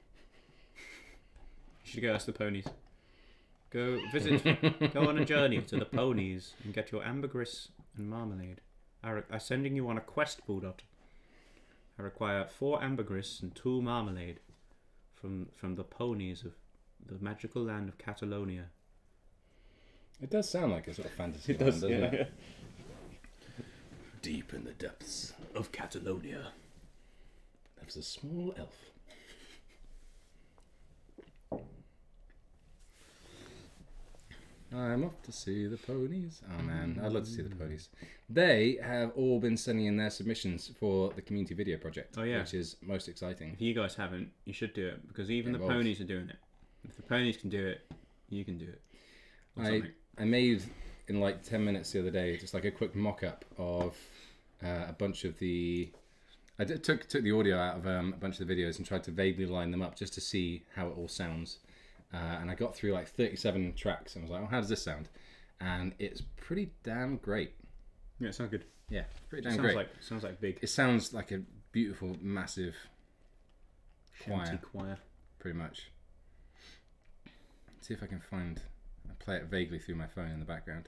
You should go ask the ponies. Go visit, go on a journey to the ponies and get your ambergris and marmalade. I re- I'm sending you on a quest, Bulldog. I require four ambergris and two marmalade from from the ponies of the magical land of Catalonia. It does sound like a sort of fantasy It land, does, doesn't yeah. it? Deep in the depths Of Catalonia. lives a small elf. I'm off to see the ponies. Oh man, I'd love to see the ponies. They have all been sending in their submissions for the community video project, Oh, yeah. which is most exciting. If you guys haven't, you should do it because even Get the involved. ponies are doing it. If the ponies can do it, you can do it. Or I something. I made in like ten minutes the other day just like a quick mock-up of uh, a bunch of the. I did, took took the audio out of um, a bunch of the videos and tried to vaguely line them up just to see how it all sounds. Uh, and I got through like thirty-seven tracks and was like, oh, how does this sound? And it's pretty damn great. Yeah, it sounds good. Yeah, pretty It damn sounds great. like sounds like big It sounds like a beautiful, massive choir, county choir. pretty much. Let's see if I can find. I play it vaguely through my phone in the background.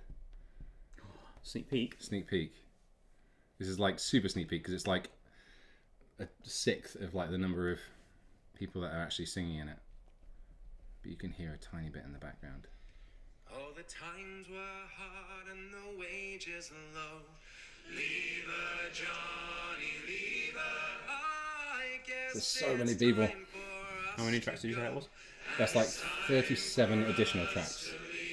Sneak peek. Sneak peek. This is like super sneak peek because it's like a sixth of like the number of people that are actually singing in it. But you can hear a tiny bit in the background. Oh, the times were hard and the wages low. Leave her, Johnny, leave her. I guess There's so it's many people. time for us How many to tracks did you say go. that was? That's like thirty-seven additional tracks.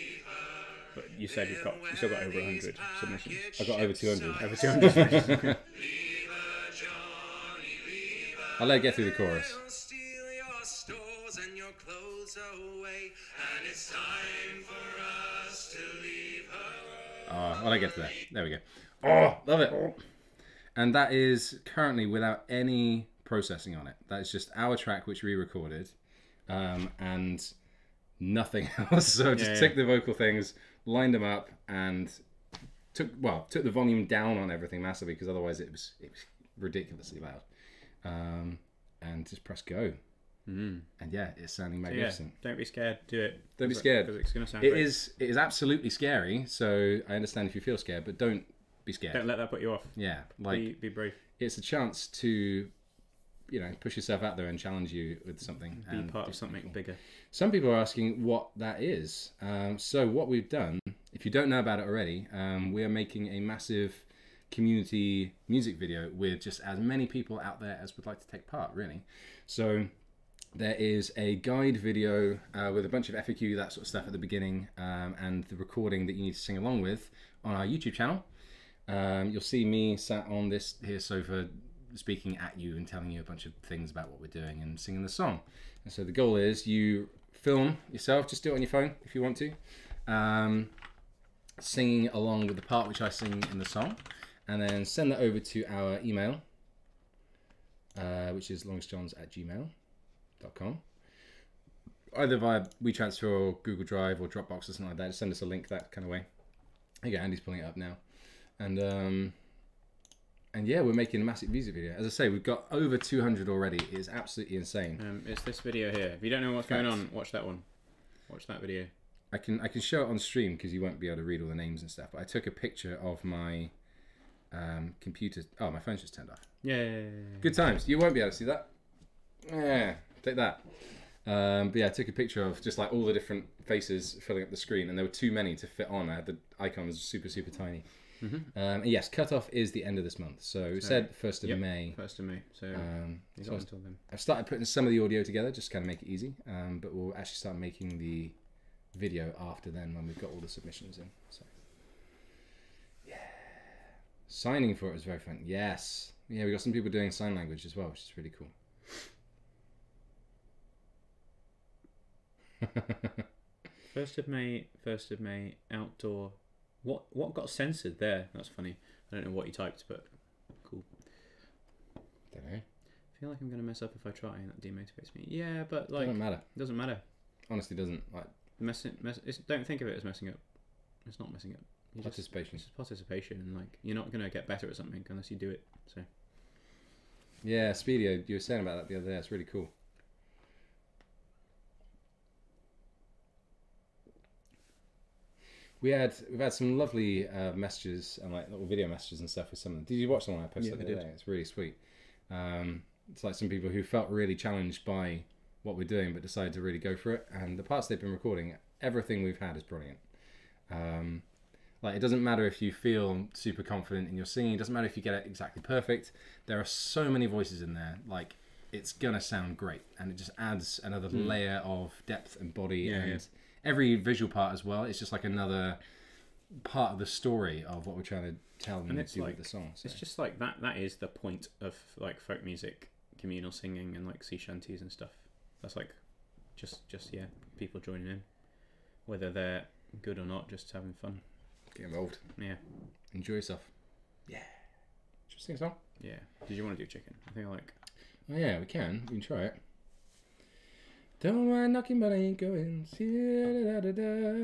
But you said you've got you still got over a hundred submissions. I've got over two hundred. Over two hundred submissions. Leave her, Johnny, leave her. I'll let it get through the chorus. They'll steal your stores and your clothes away, and it's time for us to leave her. Oh, I'll let it get to that. There we go. Oh, love it. And that is currently without any processing on it. That is just our track which we recorded, um, and nothing else. So just Yeah, took yeah. the vocal things, lined them up, and took well took the volume down on everything massively because otherwise it was it was ridiculously loud. Um, and just press go, Mm. and yeah, it's sounding So yeah, magnificent. don't be scared. Do it. Don't be Because- scared. because it's gonna sound. It great. is it is absolutely scary. So I understand if you feel scared, but don't be scared. Don't let that put you off. Yeah, like be, be brave. it's a chance to, you know, push yourself out there and challenge you with something. Be and part do of something cool. bigger. Some people are asking what that is. Um, so what we've done, if you don't know about it already, um, we are making a massive community music video with just as many people out there as would like to take part, really. So there is a guide video uh, with a bunch of F A Q, that sort of stuff at the beginning, um, and the recording that you need to sing along with on our YouTube channel. Um, you'll see me sat on this here sofa speaking at you and telling you a bunch of things about what we're doing and singing the song. And so the goal is you film yourself, just do it on your phone if you want to, um, singing along with the part which I sing in the song, and then send that over to our email, uh, which is longestjohns at gmail dot com. Either via WeTransfer or Google Drive or Dropbox or something like that. Just send us a link that kind of way. There you go, Andy's pulling it up now. And um, and yeah, we're making a massive music video. As I say, we've got over two hundred already. It is absolutely insane. Um, it's this video here. If you don't know what's going on, watch that one. Watch that video. I can I can show it on stream because you won't be able to read all the names and stuff. But I took a picture of my um, computer. Oh, my phone's just turned off. Yeah. Good times. You won't be able to see that. Yeah, take that. Um, but yeah, I took a picture of just like all the different faces filling up the screen, and there were too many to fit on. I had the icons super super tiny. Mm-hmm. Um, and yes, cutoff is the end of this month. So we So, said first of yep. May. First of May. So Um, you so got until then. I've started putting some of the audio together just to kind of make it easy. Um, but we'll actually start making the video after then when we've got all the submissions in. So yeah, signing for it was very fun. Yes, yeah, we got some people doing sign language as well, which is really cool. First of May. First of May. Outdoor. What what got censored there? That's funny. I don't know what you typed, but cool. Don't feel like I'm going to mess up if I try, and that demotivates me. Yeah, but like... Doesn't matter. Doesn't matter. Honestly, doesn't. Like, Messing, mess, it's, don't think of it as messing up. It's not messing up. You participation. Just, it's just participation, and like you're not gonna get better at something unless you do it. So. Yeah, Speedio, you were saying about that the other day. It's really cool. We had we've had some lovely uh, messages and like little video messages and stuff with some. Did you watch the one I posted Yeah, the I other did. day? It's really sweet. Um, it's like some people who felt really challenged by what we're doing, but decided to really go for it. And the parts they've been recording, everything we've had is brilliant. Um, like it doesn't matter if you feel super confident in your singing. It doesn't matter if you get it exactly perfect. There are so many voices in there. Like it's gonna sound great, and it just adds another mm. layer of depth and body, yeah, and yeah. every visual part as well. It's just like another part of the story of what we're trying to tell and, and it's do like, with the song. So. It's just like that. That is the point of like folk music, communal singing, and like sea shanties and stuff. That's like, just just yeah, people joining in, whether they're good or not, just having fun. Get involved. Yeah. Enjoy yourself. Yeah. Should we sing a song? Yeah. Did you want to do chicken? I think I like. Oh yeah, we can. We can try it. Don't mind knocking, but I ain't going. Da, da, da, da.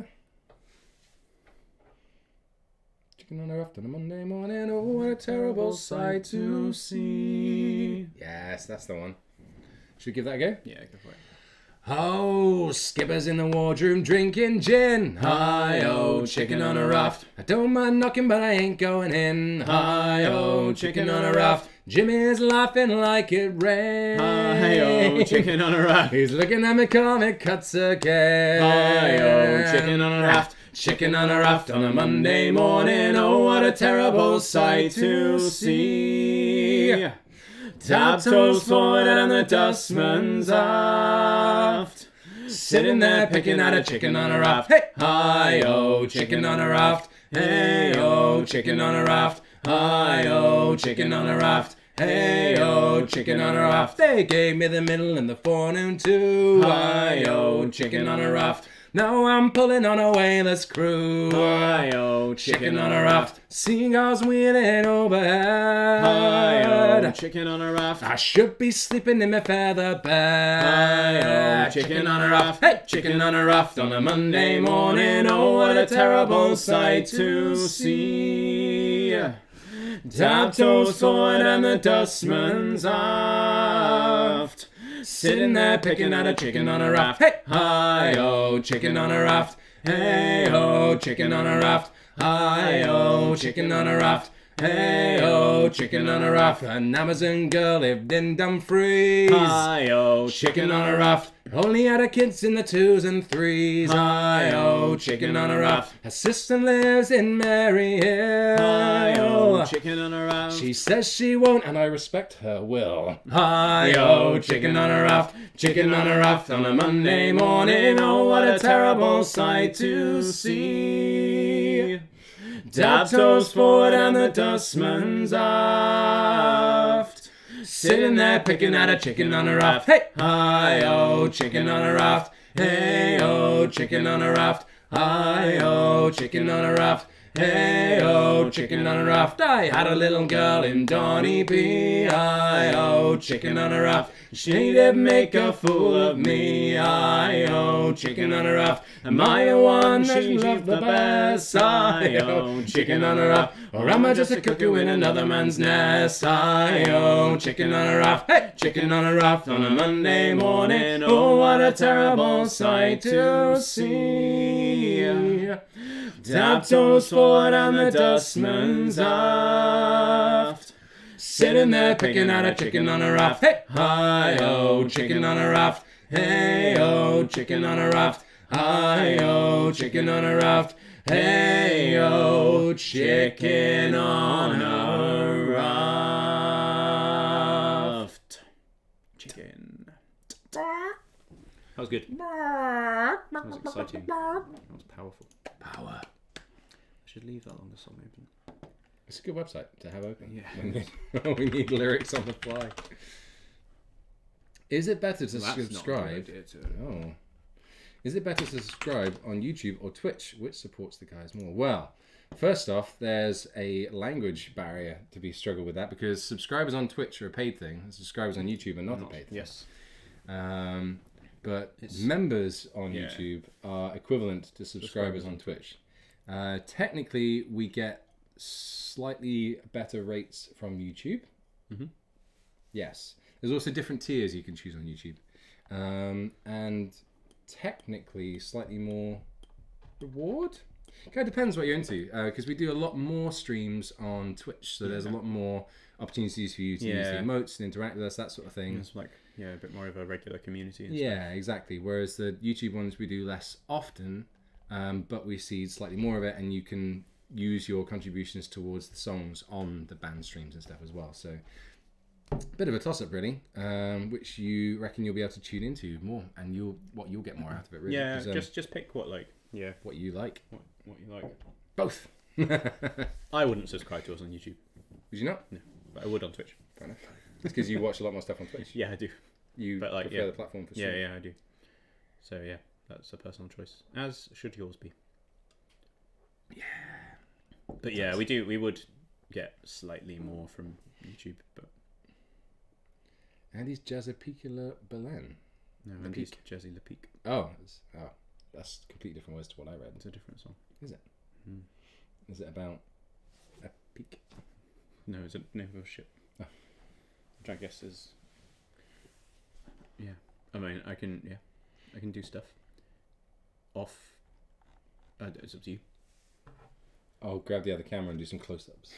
Chicken on a raft on a Monday morning. Oh, what a terrible sight to see. Yes, that's the one. Should we give that a go? Yeah, go for it. Oh, skippers in the wardroom drinking gin. Hi-oh, chicken on a raft. I don't mind knocking, but I ain't going in. Hi-oh, chicken on a raft. Jimmy's laughing like it rains. Hi-oh, chicken on a raft. He's looking at me, comic cuts again. Hi-oh, chicken on a raft. Chicken on a raft on a Monday morning. Oh, what a terrible sight to see. Tap toes forward and the dustman's aft. Sitting there picking at a chicken on a raft. Hey! Hi-oh, chicken on a raft. Hey-oh, chicken on a raft. Hi-oh, chicken on a raft. Hey-oh, chicken on a raft. They gave me the middle and the forenoon too. Hi-oh, chicken on a raft. Now I'm pulling on a whaler's crew. Hi-oh, chicken on a raft. Seagulls wheeling overhead. Hi-oh, chicken on a raft. I should be sleeping in my feather bed. Hi-oh, chicken on a raft. Hey, chicken on a raft on a Monday morning. Oh, what a terrible sight to see. Tap toes forward and the dustman's aft. Sitting there picking at a chicken on a raft. Hey! Hi-oh, chicken on a raft. Hey-ho, chicken on a raft. Hi-oh, chicken on a raft. Hey-oh, chicken on a raft. An Amazon girl lived in Dumfries. Hi-oh, Chicken on a raft. Only had her kids in the twos and threes. Hi-oh, chicken on a raft. Her sister lives in Maryhill. Hi-oh, chicken on a raft. She says she won't, and I respect her will. Hi-oh, chicken on a raft. Chicken on a raft on a Monday morning. Oh, what a terrible sight to see. Tap toes forward and the dustman's aft. Sitting there picking at a chicken on a raft. Hey! Hi-oh, chicken on a raft. Hey-oh, chicken on a raft. Hi-oh, chicken on a raft. Hey-oh, chicken on a raft. I had a little girl in Donny P. Hi-oh, chicken on a raft. She did make a fool of me. Hi-oh, chicken on a raft. Am I the one that she loved the best? Hi-oh, chicken on a raft. Or am I just a cuckoo in another man's nest? Hi-oh, chicken on a raft. Hey, chicken on a raft on a Monday morning. Oh, what a terrible sight to see. Tap toes forward and the dustman's aft. Sitting there picking at a chicken on a raft. Hey! Hi-oh, chicken on a raft. Hey-oh, chicken on a raft. Hi-oh, chicken on a raft. Hey-oh, chicken on a raft. Chicken. That was good. That was exciting. That was powerful. Power. I should leave that longer song open. It's a good website to have open. Yeah. When we need lyrics on the fly. Is it better to Well, that's subscribe? not a good idea to... Oh. Is it better to subscribe on YouTube or Twitch? Which supports the guys more? Well, First off, there's a language barrier to be struggled with that because subscribers on Twitch are a paid thing, and subscribers on YouTube are not, not a paid thing. Yes. Um, but It's, members on yeah. YouTube are equivalent to subscribers, subscribers on Twitch. Uh, technically, we get slightly better rates from YouTube. Mm-hmm. Yes. There's also different tiers you can choose on YouTube. Um, and technically, slightly more reward? Kind of depends what you're into, because uh, we do a lot more streams on Twitch, so yeah. there's a lot more opportunities for you to yeah. use the emotes and interact with us, that sort of thing. It's like, yeah, a bit more of a regular community. And yeah, stuff. exactly. Whereas the YouTube ones we do less often, um, but we see slightly more of it, and you can use your contributions towards the songs on the band streams and stuff as well. So, bit of a toss-up, really, um, which you reckon you'll be able to tune into more, and you'll what you'll get more out of it, really. Yeah, um, just just pick what like yeah what you like. What what you like. Both. I wouldn't subscribe to us on YouTube. Would you not? No, but I would on Twitch. Fair enough. It's because you watch a lot more stuff on Twitch. Yeah, I do. You but like, prefer yeah. the platform for yeah, streaming. yeah, I do. So yeah, that's a personal choice, as should yours be. Yeah. But yeah, we do. We would get slightly more from YouTube, but. And he's Jazzapicula Belen. No, and he's Jazzy Le Peak. Oh, it's, oh, that's completely different words to what I read. It's a different song. Is it? Mm. Is it about a peak? No, it's a name of a ship. Oh. Which I guess is. Yeah, I mean, I can. Yeah, I can do stuff. Off. Uh, it's up to you. I'll grab the other camera and do some close-ups.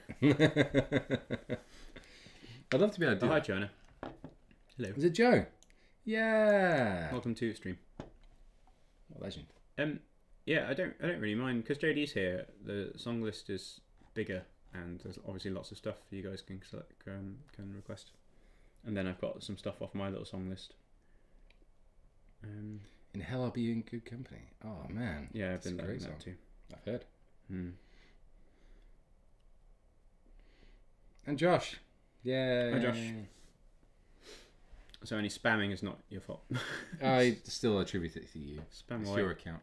I'd love to be able to do oh, that. Hi, Jonah. Hello. Is it Joe? Yeah. Welcome to stream. What a legend. Um, yeah, I don't, I don't really mind because J D's here. The song list is bigger, and there's obviously lots of stuff you guys can select, um, can request. And then I've got some stuff off my little song list. Um, in Hell, I'll Be in Good Company. Oh man. Yeah, I've That's been a liking great that song. too. I've heard. Hmm. And Josh. Yeah. Hi, Josh. So any spamming is not your fault. I still attribute it to you. Spam It's away. your account.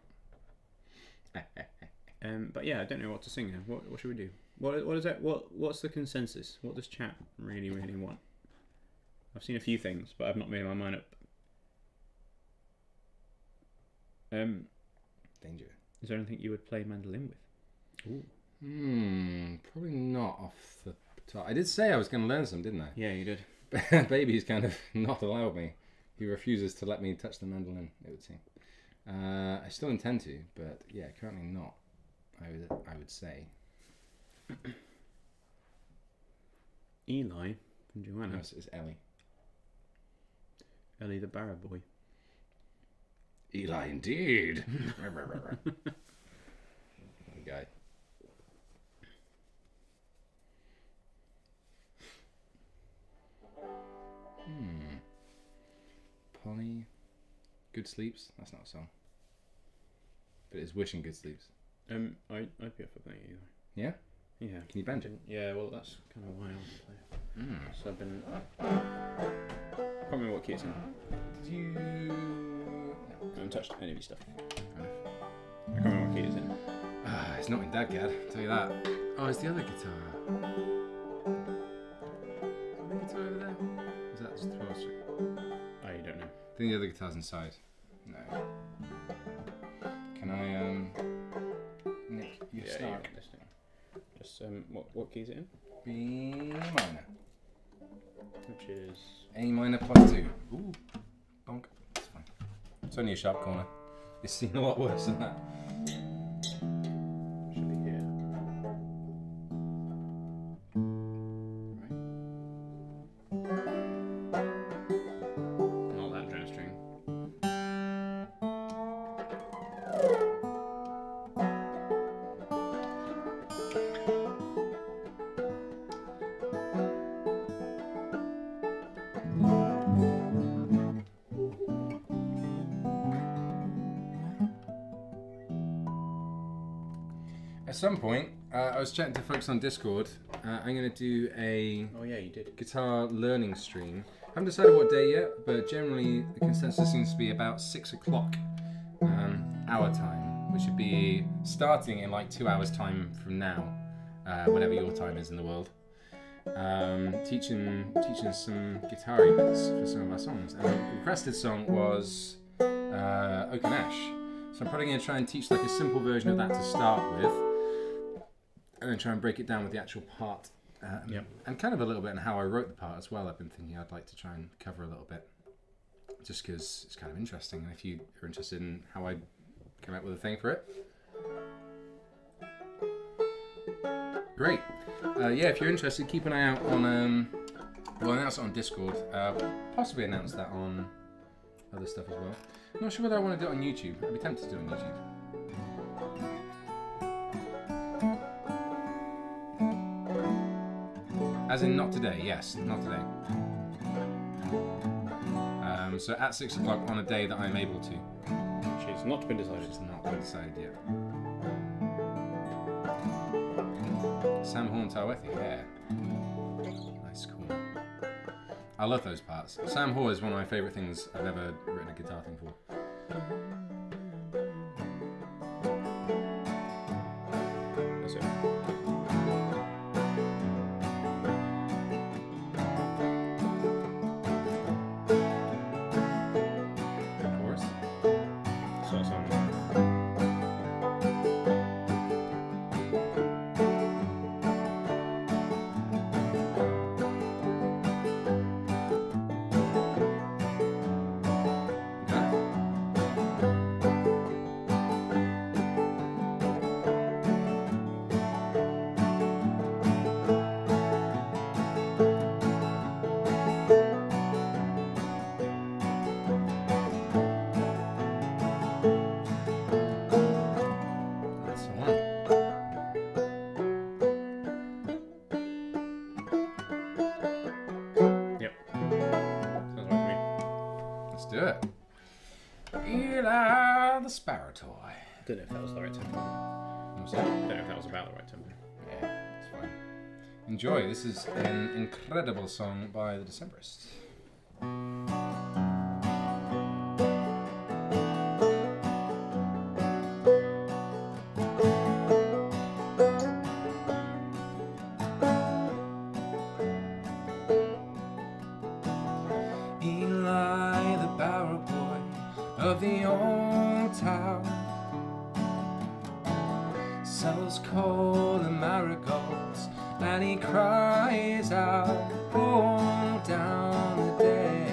Um, but yeah, I don't know what to sing now. What what should we do? What what is that? What what's the consensus? What does chat really really want? I've seen a few things, but I've not made my mind up. Um, Danger. is there anything you would play mandolin with? Ooh. Hmm. Probably not off the top. I did say I was going to learn some, didn't I? Yeah, you did. Baby's kind of not allowed me. He refuses to let me touch the mandolin, it would seem. Uh, I still intend to, but yeah, currently not. I would, I would say. Eli from Joanna. No, it's, it's Ellie. Ellie the Barra boy. Eli, indeed. The guy. Hmm. Polly. Good Sleeps. That's not a song. But it's Wishing Good Sleeps. Um, I I'd be up for playing Eli. Yeah? Yeah. Can you banjo? Yeah, well that's kind of why I want to play. Mm. So I've been. I can't remember what key it's in. Did you... No. I haven't touched any of your stuff. I can't remember what key it's in. Ah, it's not in Dadgad, I'll tell you that. Oh, it's the other guitar. Is the guitar over there? Is that just twelve string? I don't know. I think the other guitar's inside. No. Can I, um... Nick, you Yeah, start. you got this thing. Just um, what what key is it in? B minor. Which is A minor plus two. Ooh. Bonk. It's fine. It's only a sharp corner. It's seen a lot worse than that. should be here. Not that drum string. At some point, uh, I was chatting to folks on Discord. Uh, I'm going to do a Oh yeah, you did. guitar learning stream. I haven't decided what day yet, but generally the consensus seems to be about six o'clock um, our time, which would be starting in like two hours time from now, uh, whatever your time is in the world. Um, teaching teaching some guitar bits for some of our songs. And the requested song was uh, Oak and Ash. So I'm probably going to try and teach like a simple version of that to start with, and then try and break it down with the actual part. Um, Yep. And kind of a little bit on how I wrote the part as well. I've been thinking I'd like to try and cover a little bit, just because it's kind of interesting. And if you are interested in how I came up with a thing for it, great. Uh, yeah, if you're interested, keep an eye out on. Um, we'll announce it on Discord. Uh, possibly announce that on other stuff as well. I'm not sure whether I want to do it on YouTube. I'd be tempted to do it on YouTube. As in, not today. Yes, not today. Um, so at six o'clock on a day that I'm able to. She's not been decided. It's not been decided yet. Sam Horn Tawethi, yeah. Nice, cool. I love those parts. Sam Horn is one of my favourite things I've ever written a guitar thing for. That's it. Chorus. So some. That's the one. Yep. Sounds right to me. Let's do it. Eli the Sparrow Toy. Don't know if that was the right tempo. What's that? Don't know if that was about the right tempo. Yeah, it's fine. Enjoy. This is an incredible song by the Decemberists. Eli, the barrow boy of the old town, sells coal and marigolds, and he cries out all down the day.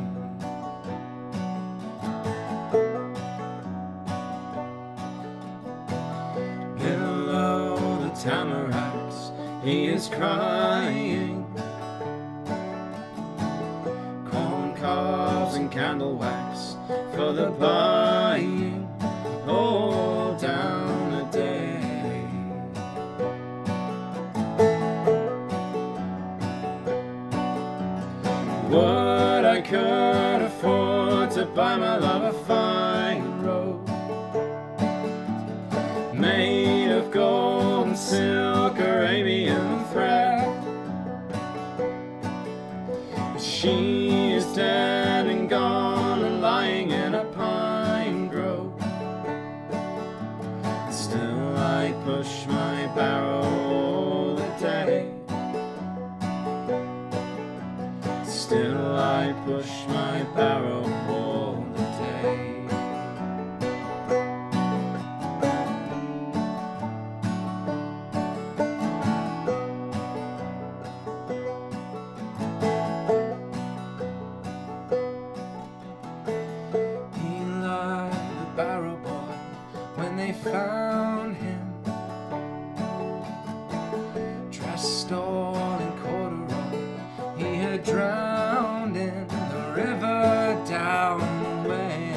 Below the tamaracks, he is crying. Corn cobs and candle wax for the buying all down the day. What I could afford to buy my love a fine robe made of gold and silk, Arabian thread. But she is dead and gone and lying in a pine grove. Still I push my barrow all the day. Still I push my barrow all the day. Eli, the barrow boy, when they found him, dressed all in corduroy, he had drowned in the river down the way.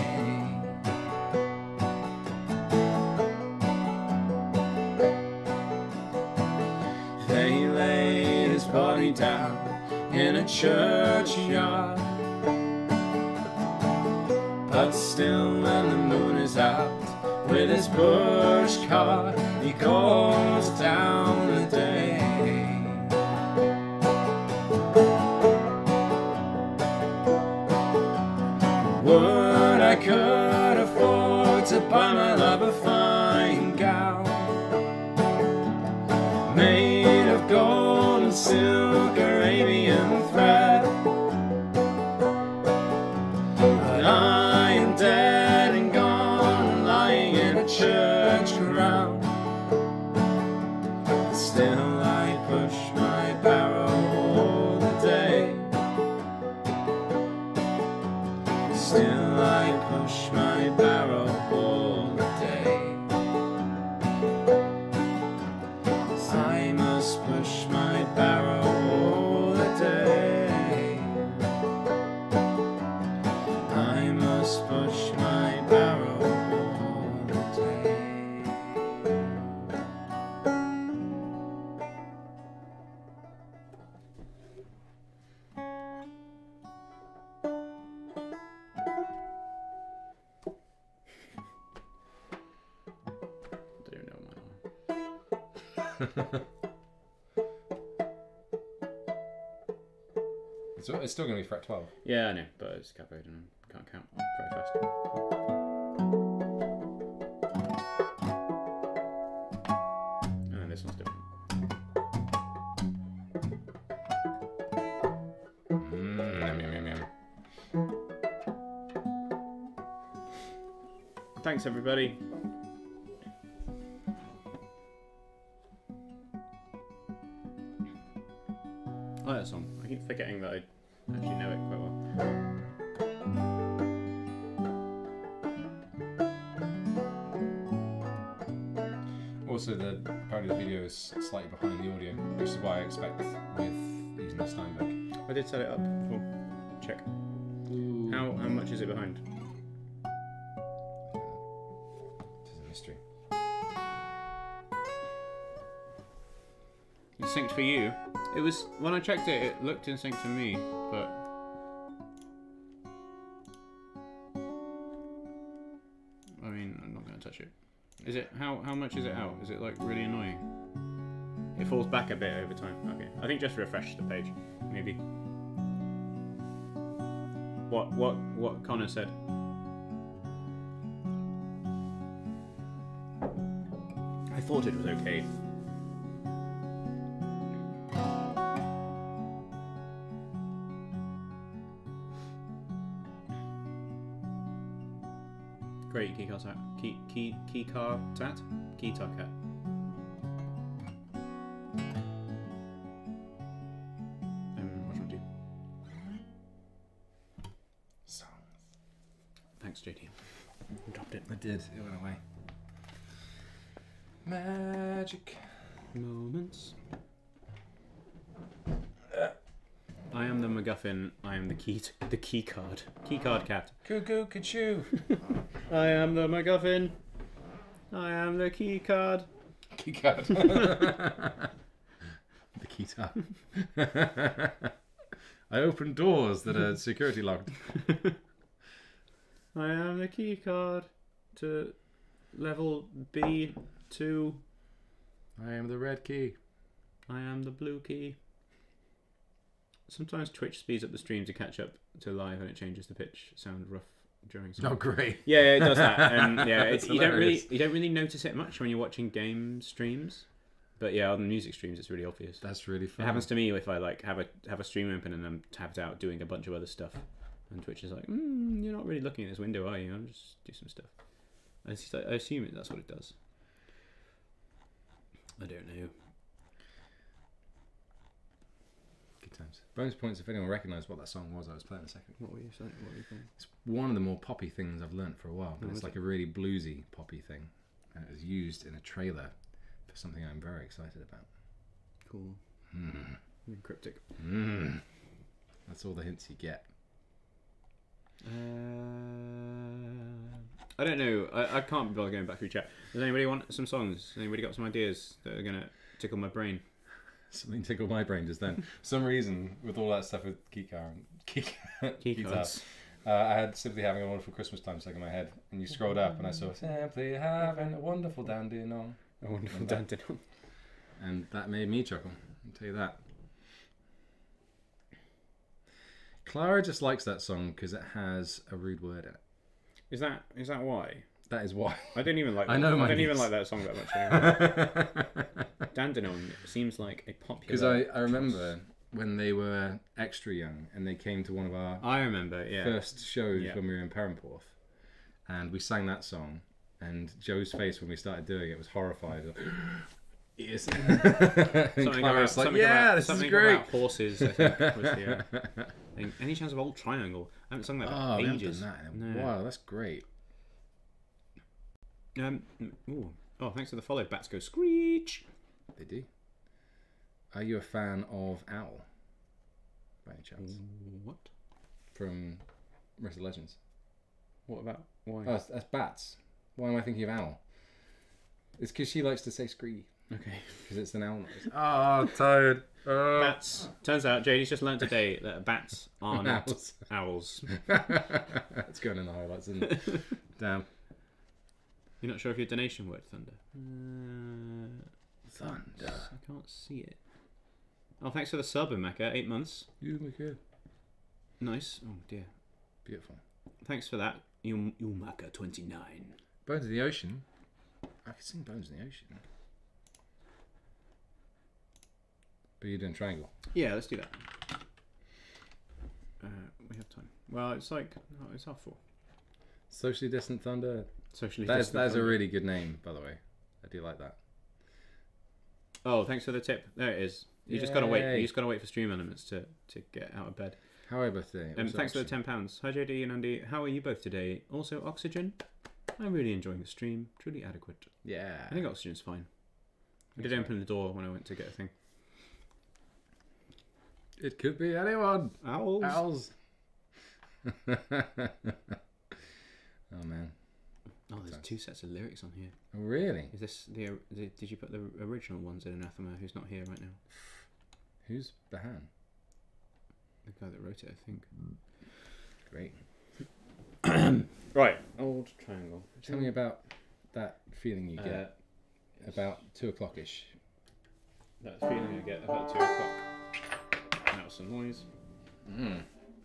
They laid his body down in a churchyard, but still when the moon is out with his push cart, he goes down the day. Would I could afford to buy my love a fine on silk Arabian thread. But I am dead and gone, lying in a church ground. Still I push my barrow all the day. Still I push my barrow all the day. I must push my barrow all the day. I must push my barrow all the day. I don't know my It's, it's still going to be fret twelve. Yeah, I know, but it's capoed and I can't count very fast. And then this one's different. Mm, yum, yum, yum, yum. Thanks, everybody. I like that song. I keep forgetting that I actually know it quite well. Also, the apparently the video is slightly behind the audio, which is why I expect with using the Steinbeck. I did set it up before. Check. How how much is it behind? This is a mystery. It's synced for you. It was when I checked it. It looked in sync to me, but I mean, I'm not going to touch it. Is it how how much is it out? Is it like really annoying? It falls back a bit over time. Okay, I think just refresh the page, maybe. What what what Connor said. I thought it was okay. Great key card tat. Key key key card tat. Keytar cat. Um, what should we do? Songs. Thanks, J D. I dropped it. I did. It went away. Magic Moments. I am the MacGuffin. I am the key. T the key card. Key card cat. Cuckoo, Kachoo. I am the MacGuffin. I am the key card. Key card. The keytar. I open doors that are security locked. I am the key card to level B two. I am the red key. I am the blue key. Sometimes Twitch speeds up the stream to catch up to live, and it changes the pitch sound rough during. Oh, great! Yeah, yeah, it does that. And yeah, it's, you don't really hilarious. you don't really notice it much when you're watching game streams, but yeah, on the music streams, it's really obvious. That's really fun. It happens to me if I like have a have a stream open and I'm tapped out doing a bunch of other stuff, and Twitch is like, mm, "You're not really looking at this window, are you? I'll just do some stuff." I, just, I assume it, that's what it does. I don't know. Good times. Bonus points if anyone recognised what that song was I was playing a second. What were you saying? What were you playing? It's one of the more poppy things I've learnt for a while, but Oh, it's is like it? a really bluesy poppy thing, and it was used in a trailer for something I'm very excited about. Cool. Mm. Cryptic. Mm. That's all the hints you get. Uh, I don't know. I, I can't be bothered going back through chat. Does anybody want some songs? Has anybody got some ideas that are gonna tickle my brain? Something tickled my brain just then. For some reason, with all that stuff with Keycar and Key, Key Keytar, cards. uh, I had Simply Having a Wonderful Christmas Time stuck in my head, and you scrolled up and I saw Simply Having a Wonderful Dandy Nong. A wonderful And Dan that- Diddle. And that made me chuckle, I'll tell you that. Clara just likes that song because it has a rude word in it. Is that is that why? That is why. I don't even like. I know I my don't even niece. like that song that much anymore. Dandenong seems like a popular. Because I, I remember when they were extra young and they came to one of our I remember, yeah. first shows Yeah. when we were in Perranporth, and we sang that song, and Joe's face when we started doing it was horrified. Like, yes. Something about, like, something yeah, about, this something is great. about horses. I think was the uh, thing. Any chance of Old Triangle? I haven't sung that Oh, for we haven't ages. done that in a- No. Wow, that's great. Um. Ooh. Oh, thanks for the follow. Bats go screech. They do. Are you a fan of Owl, by any chance? What? From Rest of Legends. What about why? Oh, that's, that's bats. Why am I thinking of Owl? It's because she likes to say scree. Okay. Because it's an owl noise. Oh, tired. Oh. Bats. Turns out J D's just learnt today that bats are not Owls. owls. It's going in the highlights, isn't it? Damn. You're not sure if your donation worked, Thunder? Uh, Thunder. I can't see it. Oh, thanks for the sub, Emeka. Eight months. You make it. Nice. Oh, dear. Beautiful. Thanks for that. Um, Umaka twenty-nine. Bones in the Ocean. I could sing Bones in the Ocean. But you're doing Triangle. Yeah, let's do that. Uh, we have time. Well, it's like, oh, it's half four. Socially Distant Thunder. Socially That is, distant that is a thunder. really good name, by the way. I do like that. Oh, thanks for the tip. There it is. You just gotta wait. Yay. You just gotta wait for stream elements to, to get out of bed. How are you both today? Um, Also thanks for the Oxygen. ten pounds. Hi J D and Andy. How are you both today? Also, Oxygen. I'm really enjoying the stream. Truly adequate. Yeah. I think Oxygen's fine. I did That's open the door when I went to get a thing. It could be anyone. Owls. Owls. Oh, man. Oh, there's two sets of lyrics on here. Oh, really? Is this the, the? Did you put the original ones in Anathema? Who's not here right now? Who's Bahan? The guy that wrote it, I think. Great. Right. Old Triangle. Tell me about that feeling you Uh, get about two o'clock-ish. That feeling I get about two o'clock. That was some noise. Mm.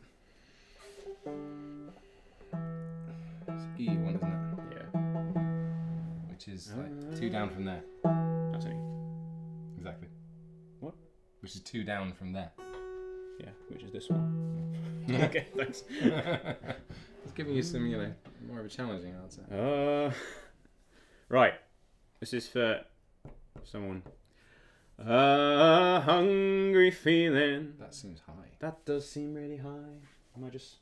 It's E one, isn't it? Yeah. Which is like two down from there. That's any. Exactly. What? Which is two down from there. Yeah, which is this one. Okay, thanks. It's giving you some, you know, more of a challenging answer. Uh, right. This is for someone. A hungry feeling. That seems high. That does seem really high. Am I just?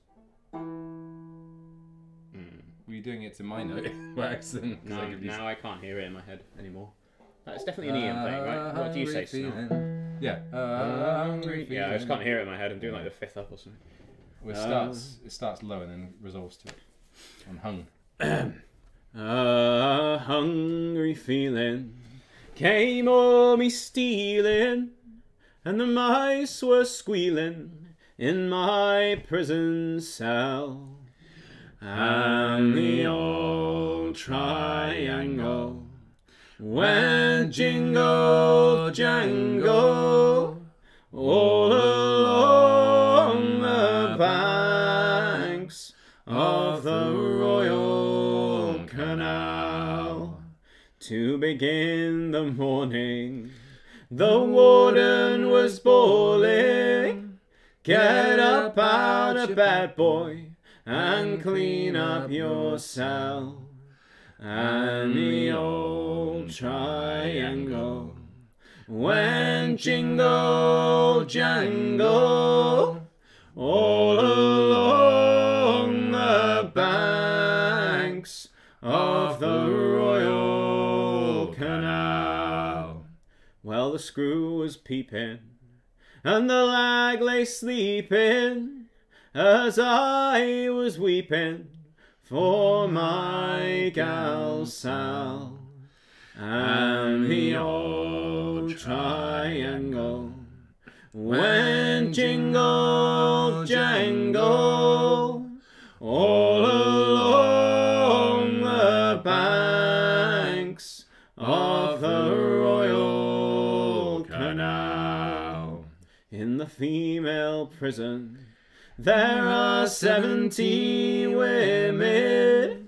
Were you doing it to my note by accident? 'Cause No, I could be- now I can't hear it in my head anymore. That's definitely an Ian thing, right? What do you say, Hungry Snarl? feeling. Yeah. A hungry Yeah, I just feeling. can't hear it in my head. I'm doing like the fifth up or something. Well, it starts, it starts low and then resolves to it. On hung. A hungry feeling came o'er me stealing, and the mice were squealing in my prison cell. And the old triangle went jingle jangle all along the banks of the Royal Canal. To begin the morning, the warden was bawling, "Get up out of bed, boy, and clean up your cell." And the old triangle went jingle jangle all along the banks of the Royal Canal. Well, the screw was peeping, and the lag lay sleeping, as I was weeping for my gal Sal. And the old triangle went jingle jangle all along the banks of the Royal Canal. In the female prison there are seventy women,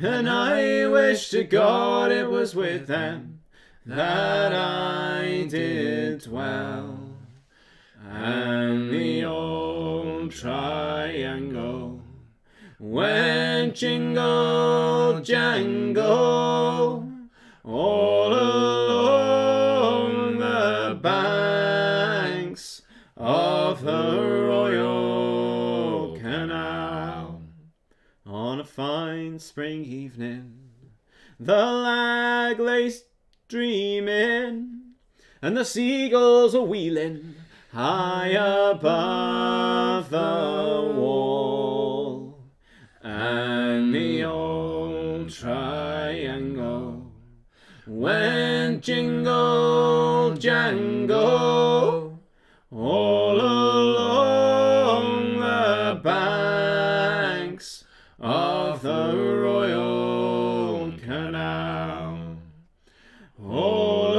and I wish to God it was with them that I did dwell. And the old triangle went jingle jangle all along the banks of the Royal Canal. On a fine spring evening, the lag lay streaming, and the seagulls were wheeling high above the wall. And the old triangle went jingle jangle all along the banks of the Royal Canal. All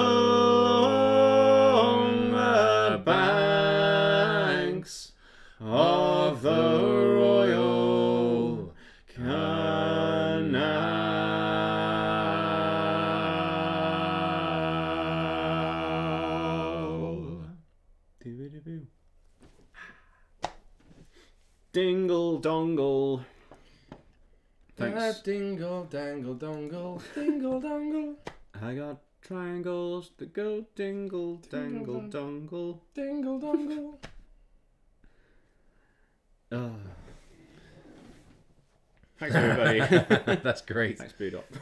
along the banks of the Royal Canal. Doo-doo-doo. Dingle dongle. Thanks. Ah, dingle dangle dongle, dingle dongle, I got triangles that go dingle dangle dongle. dingle dongle. Oh. Thanks everybody. That's great. Thanks Blue Dot.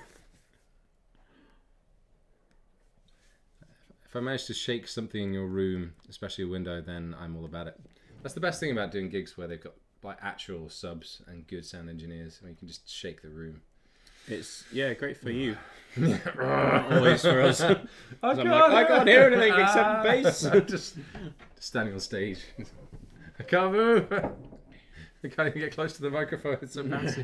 If I manage to shake something in your room, especially a window, then I'm all about it. That's the best thing about doing gigs where they've got like actual subs and good sound engineers. I mean, you can just shake the room. It's yeah, great for you. Not always for us. I I'm like, I can't hear anything except bass. just, just standing on stage. I can't move. I can't even get close to the microphone. It's so fancy.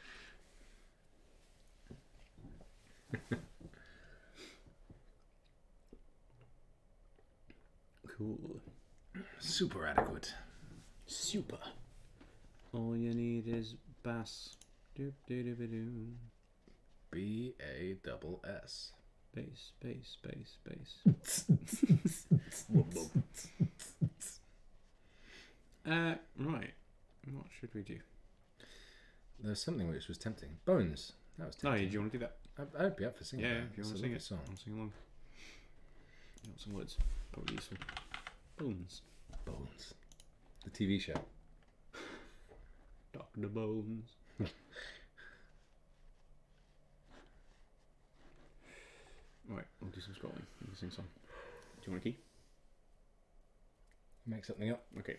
Cool. Super adequate. Super. All you need is bass. Doop doop doop doop. B A double S. Bass, bass, bass, bass. uh, right. What should we do? There's something which was tempting. Bones. That was No, tempting. do you want to do that? I, I'd be up for singing. Yeah, that. if you It's want a to sing lovely it. song. I'll sing along. You want some words? Probably useful. Bones. Bones. The T V show. Doctor Bones. Right, we'll do some scrolling. You can sing a song. Do you want a key? Make something up. Okay.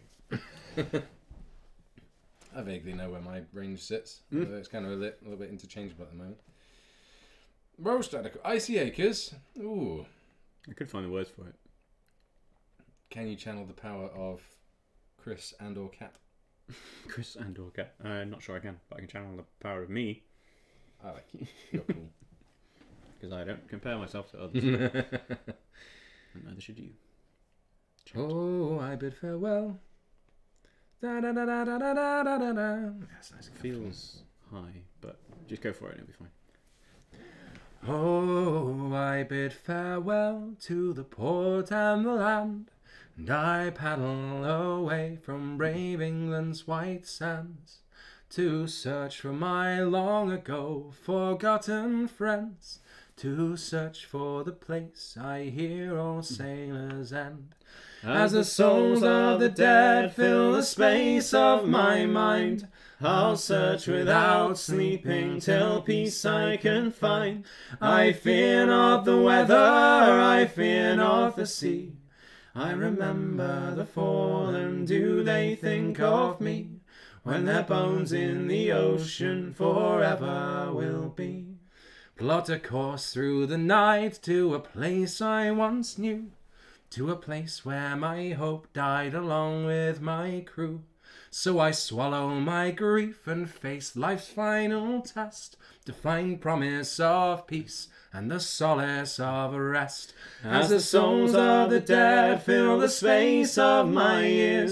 I vaguely know where my range sits. Mm. although It's kind of a, li- a little bit interchangeable at the moment. Roast adequate. Icy Acres. Ooh. I could find the words for it. Can you channel the power of Chris and or Cat? Chris and or Cat. Uh, not sure I can, but I can channel the power of me. I like you. You're cool. Because I don't compare myself to others. And neither should you. Oh, I bid farewell. Da da da da da da da da da da. That's nice. It feels high, but just go for it and it'll be fine. Oh, I bid farewell to the port and the land, and I paddle away from brave England's white sands to search for my long ago forgotten friends, to search for the place I hear all sailors end. As the souls of the dead fill the space of my mind, I'll search without sleeping till peace I can find. I fear not the weather, I fear not the sea. I remember the fallen, do they think of me, when their bones in the ocean forever will be. Plot a course through the night to a place I once knew, to a place where my hope died along with my crew. So I swallow my grief and face life's final test, to find promise of peace and the solace of rest. As the souls of the dead fill the space of my ears,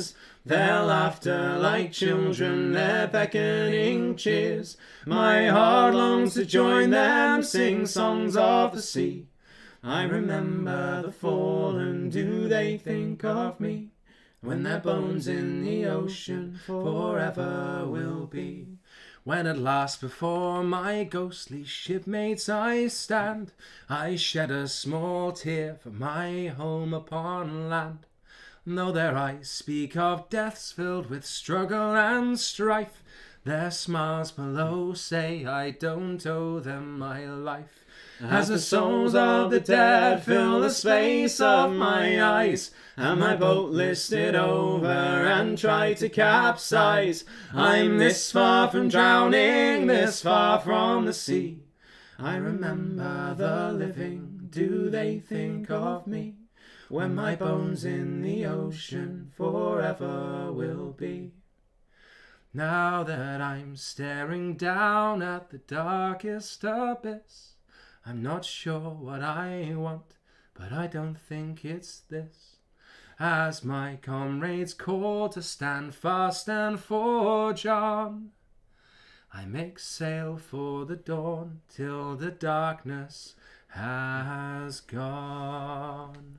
Their laughter like children, their beckoning cheers. My heart longs to join them, sing songs of the sea. I remember the fallen, do they think of me? When their bones in the ocean forever will be. When at last before my ghostly shipmates I stand, I shed a small tear for my home upon land. Though their eyes speak of deaths filled with struggle and strife, their smiles below say I don't owe them my life. As the souls of the dead fill the space of my eyes, and my boat listed over and tried to capsize, I'm this far from drowning, this far from the sea. I remember the living, do they think of me? When my bones in the ocean forever will be. Now that I'm staring down at the darkest abyss, I'm not sure what I want, but I don't think it's this. As my comrades call to stand fast and forge on, I make sail for the dawn till the darkness has gone.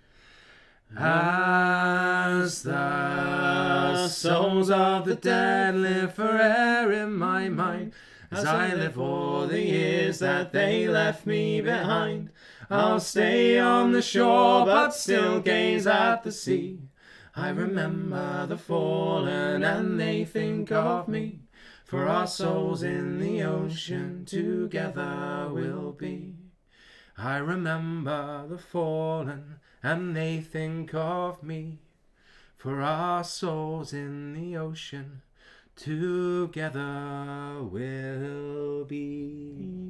As the souls of the dead live forever in my mind, as I live all the years that they left me behind, I'll stay on the shore but still gaze at the sea. I remember the fallen and they think of me, for our souls in the ocean together will be. I remember the fallen and they think of me, for our souls in the ocean together will be.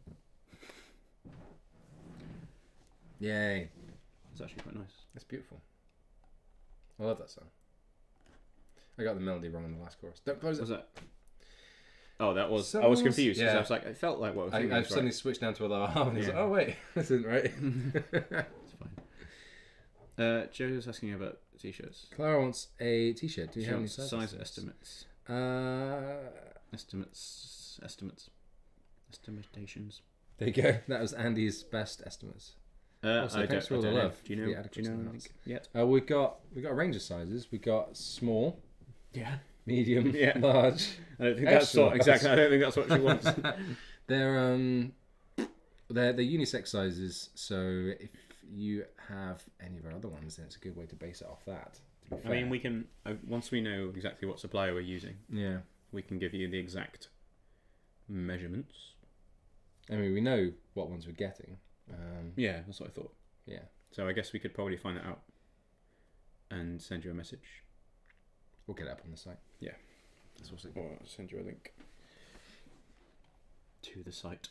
Yay. It's actually quite nice. That's beautiful. I love that song. I got the melody wrong in the last chorus. Don't close it. What was that? Oh, that was... I was Souls- confused because yeah. I was like, it felt like what I was I, thinking I've was suddenly right. switched down to a lower half and I was Yeah. like, oh wait, this isn't right. It's fine. Uh, Joe's asking about t-shirts. Clara wants a t-shirt. Do you have any Size, size, size estimates. Uh, Estimates. Estimates. Estimatations. there you go. That was Andy's best estimates. Uh, Also, I thanks don't, for all I the don't know. love Do you for know? the Do you adequacy know and anything yet? Uh, we've got we've got a range of sizes. We've got small, Yeah. medium, Yeah. large. I don't think that's Extra what, exactly. I don't think that's what she wants. They're um, they're they're unisex sizes. So if you have any of our other ones, then it's a good way to base it off that. To be I fair. mean, we can uh, once we know exactly what supplier we're using, yeah. we can give you the exact measurements. I mean, we know what ones we're getting. Um, Yeah, that's what I thought. yeah. So I guess we could probably find that out and send you a message. We'll get it up on the site. Yeah. That's what's it. Or send you a link to the site.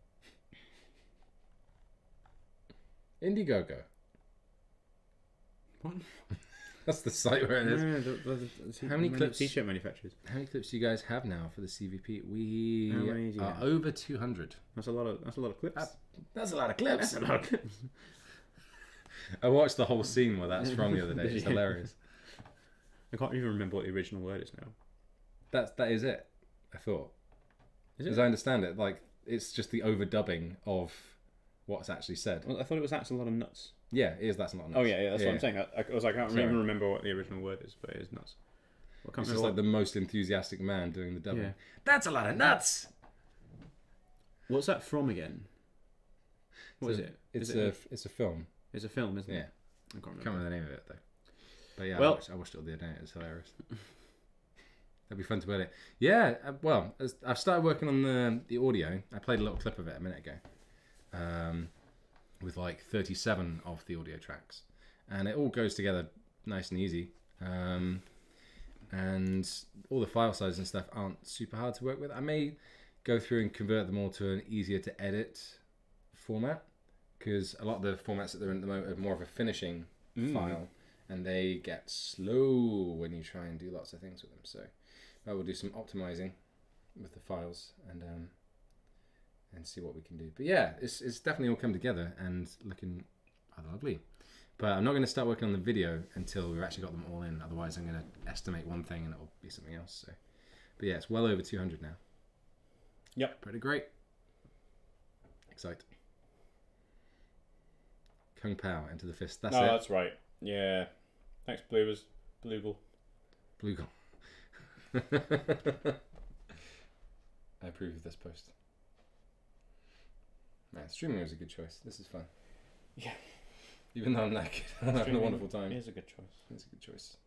Indiegogo. What? That's the site where it is. No, the, the, the, the, How many manu- clips- T-shirt manufacturers? How many clips do you guys have now for the C V P? We How many do you are have? over two hundred. That's a lot of. That's a lot of clips. Uh, That's a lot of clips. That's a lot of clips. I watched the whole scene where that's from the other day. It's Yeah. hilarious. I can't even remember what the original word is now. That's that is it. I thought, Is as it? I understand it, like it's just the overdubbing of what's actually said. Well, I thought it was that's a lot of nuts. Yeah, it is. That's not. Oh yeah, yeah. That's what I'm saying. I, I was like, I can't Sorry. even remember what the original word is, but it is nuts. Well, I can't It's just remember like the most enthusiastic man doing the dubbing. Yeah. That's a lot of nuts. what- What's that from again? What is It's a- it? It's Is a it it's a film. It's a film, isn't Yeah, it? I can't remember. can't remember the name of it though. But yeah, Well- I, watched, I watched it the other day. It was hilarious. That'd be fun to edit. Yeah, uh, well, as I've started working on the the audio. I played a little clip of it a minute ago, um, with like thirty-seven of the audio tracks, and it all goes together nice and easy. Um, and all the file sizes and stuff aren't super hard to work with. I may go through and convert them all to an easier to edit format, because a lot of the formats that they're in at the moment are more of a finishing Mm. file, and they get slow when you try and do lots of things with them. So I will do some optimizing with the files and um, and see what we can do. But yeah, it's it's definitely all come together and looking rather lovely. But I'm not going to start working on the video until we've actually got them all in. Otherwise, I'm going to estimate one thing and it'll be something else. So, but yeah, it's well over two hundred now. Yep. Pretty great. Excited. Kung Pao, Enter the Fist. That's oh, it. that's right. Yeah. Thanks, Blue's Bluegle. Bluegle. I approve of this post. Man, streaming was a good choice. This is fun. Yeah. Even though I'm like I'm having a wonderful time. It is a good choice. It's a good choice.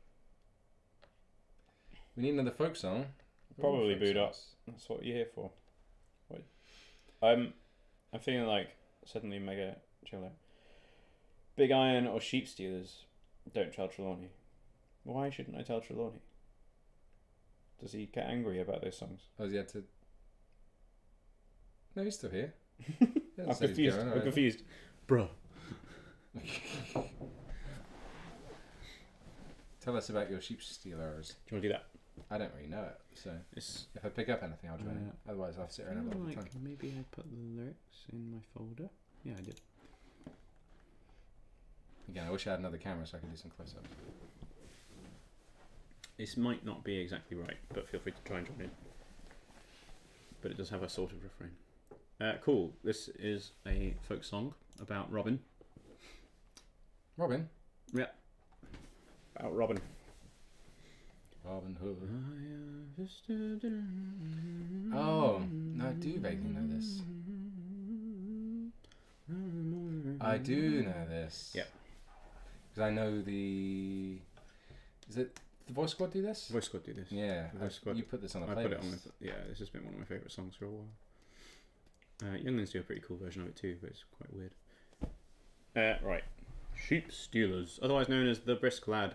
We need another folk song. Probably folk boot up. songs. That's what you're here for. Wait. I'm I'm feeling like suddenly mega chill out. Big Iron or Sheep Stealers, don't tell Trelawney. Why shouldn't I tell Trelawney? Does he get angry about those songs? Oh, has he had to? No, he's still here. I'm confused. I'm confused. Bruh. Tell us about your sheep stealers. Do you want to do that? I don't really know it, so It's if I pick up anything, I'll join Uh, it. Otherwise, I'll sit I around and have a like lot of time. maybe I put the lyrics in my folder. Yeah, I did. Again, I wish I had another camera so I could do some close-ups. This might not be exactly right, but feel free to try and join in. But it does have a sort of refrain. Uh, cool. This is a folk song about Robin. Robin? Yeah. About Robin. Robin Hood. Oh, no, I do vaguely know this. I do know this. Yeah. Because I know the... Is it... The Voice Squad do this? Voice Squad do this. Yeah. The Voice I- Squad. You put this on a I playlist. put it on. The, yeah, this has been one of my favourite songs for a while. Uh, Younglings do a pretty cool version of it too, but it's quite weird. Uh, right. Sheep Stealers, otherwise known as the Brisk Lad.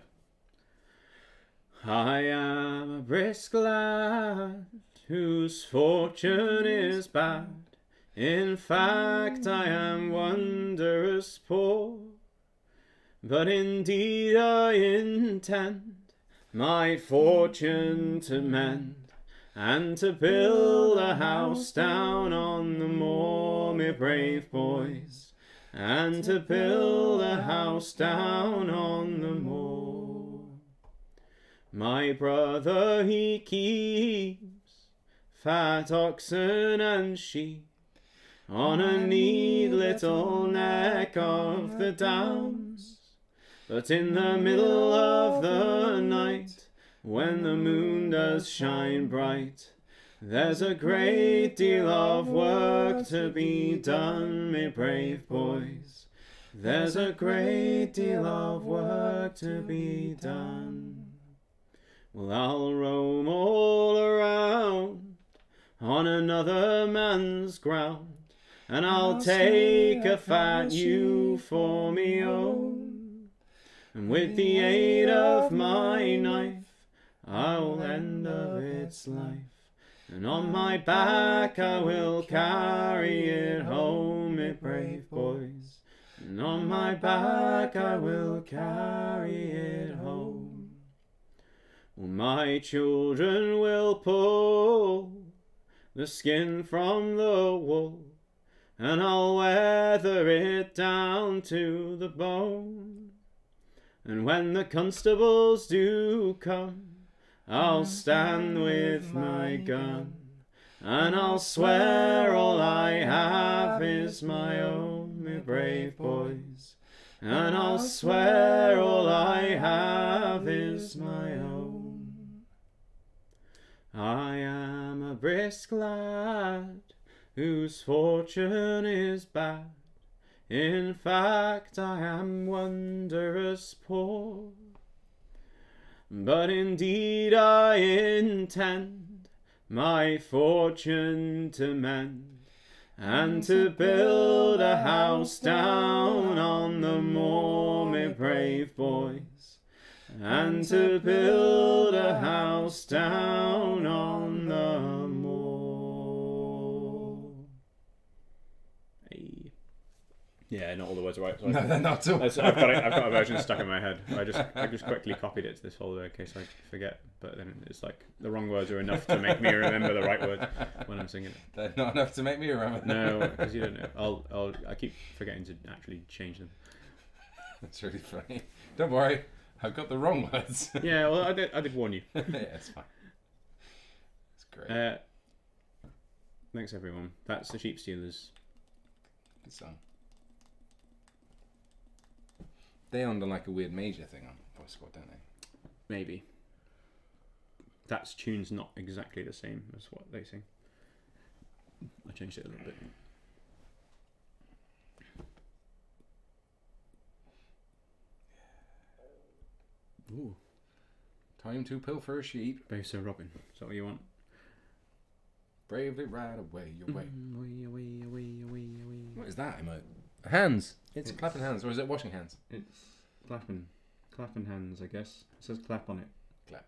I am a brisk lad whose fortune is bad. In fact, I am wondrous poor. But indeed I intend my fortune to mend, and to build a house down on the moor, me brave boys, and to build a house down on the moor. My brother, he keeps fat oxen and sheep on a neat little neck of the downs. But in the middle of the night, when the moon does shine bright, there's a great deal of work to be done, me brave boys. There's a great deal of work to be done. Well, I'll roam all around on another man's ground, and I'll take a fat ewe for me own. And with the aid of my knife, I'll end of its life. And on my back I will carry it home, me brave boys. And on my back I will carry it home. Well, my children will pull the skin from the wool, and I'll weather it down to the bone. And when the constables do come, I'll stand with my gun, and I'll swear all I have is my own, me brave boys. And I'll swear all I have is my own. I am a brisk lad whose fortune is bad. In fact, I am wondrous poor. But indeed I intend my fortune to mend, and to build a house down on the moor, me brave boys. And to build a house down on the moor. Hey. Yeah, not all the words are right. So No, I, they're not at all. I've got it, I've got a version stuck in my head. I just I just quickly copied it to this folder in case I forget. But then it's like the wrong words are enough to make me remember the right words when I'm singing it. They're not enough to make me remember. No, because you don't know. I'll I'll I keep forgetting to actually change them. That's really funny. Don't worry, I've got the wrong words. Yeah, well, I did, I did warn you. Yeah, it's fine. It's great. Uh, thanks, everyone. That's the Sheep Stealers. Good song. They under like a weird major thing on Voice Squad, don't they? Maybe. That's tune's not exactly the same as what they sing. I changed it a little bit. Ooh. Time to pilfer a sheep. Brave Sir Robin. Is that what you want? Bravely ride away your way. Mm, away, away, away, away, away. What is that emote? Hands. It's, it's clapping hands, or is it washing hands? It's clapping. Clapping hands, I guess. It says clap on it. Clap.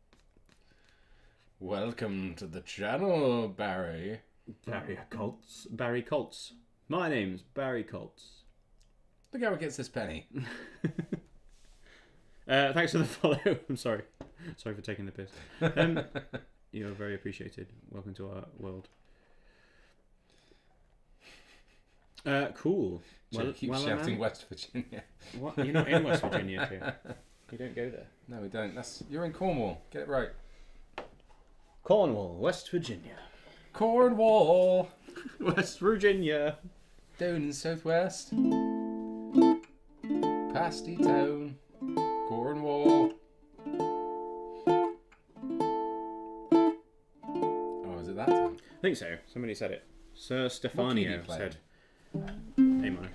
Welcome to the channel, Barry. Barry Colts. Barry Colts. My name's Barry Colts. Look how it gets this penny. uh, thanks for the follow. I'm sorry. Sorry for taking the piss. Um, you're very appreciated. Welcome to our world. Uh, cool. Well, keep well, shouting man. West Virginia. What? You're not in West Virginia, here. You don't go there. No, we don't. That's you're in Cornwall. Get it right. Cornwall, West Virginia. Cornwall, West Virginia. down in southwest. Pasty Town, Cornwall. Oh, is it that time? I think so. Somebody said it. Sir What key do Stefanio you play? said. A minor.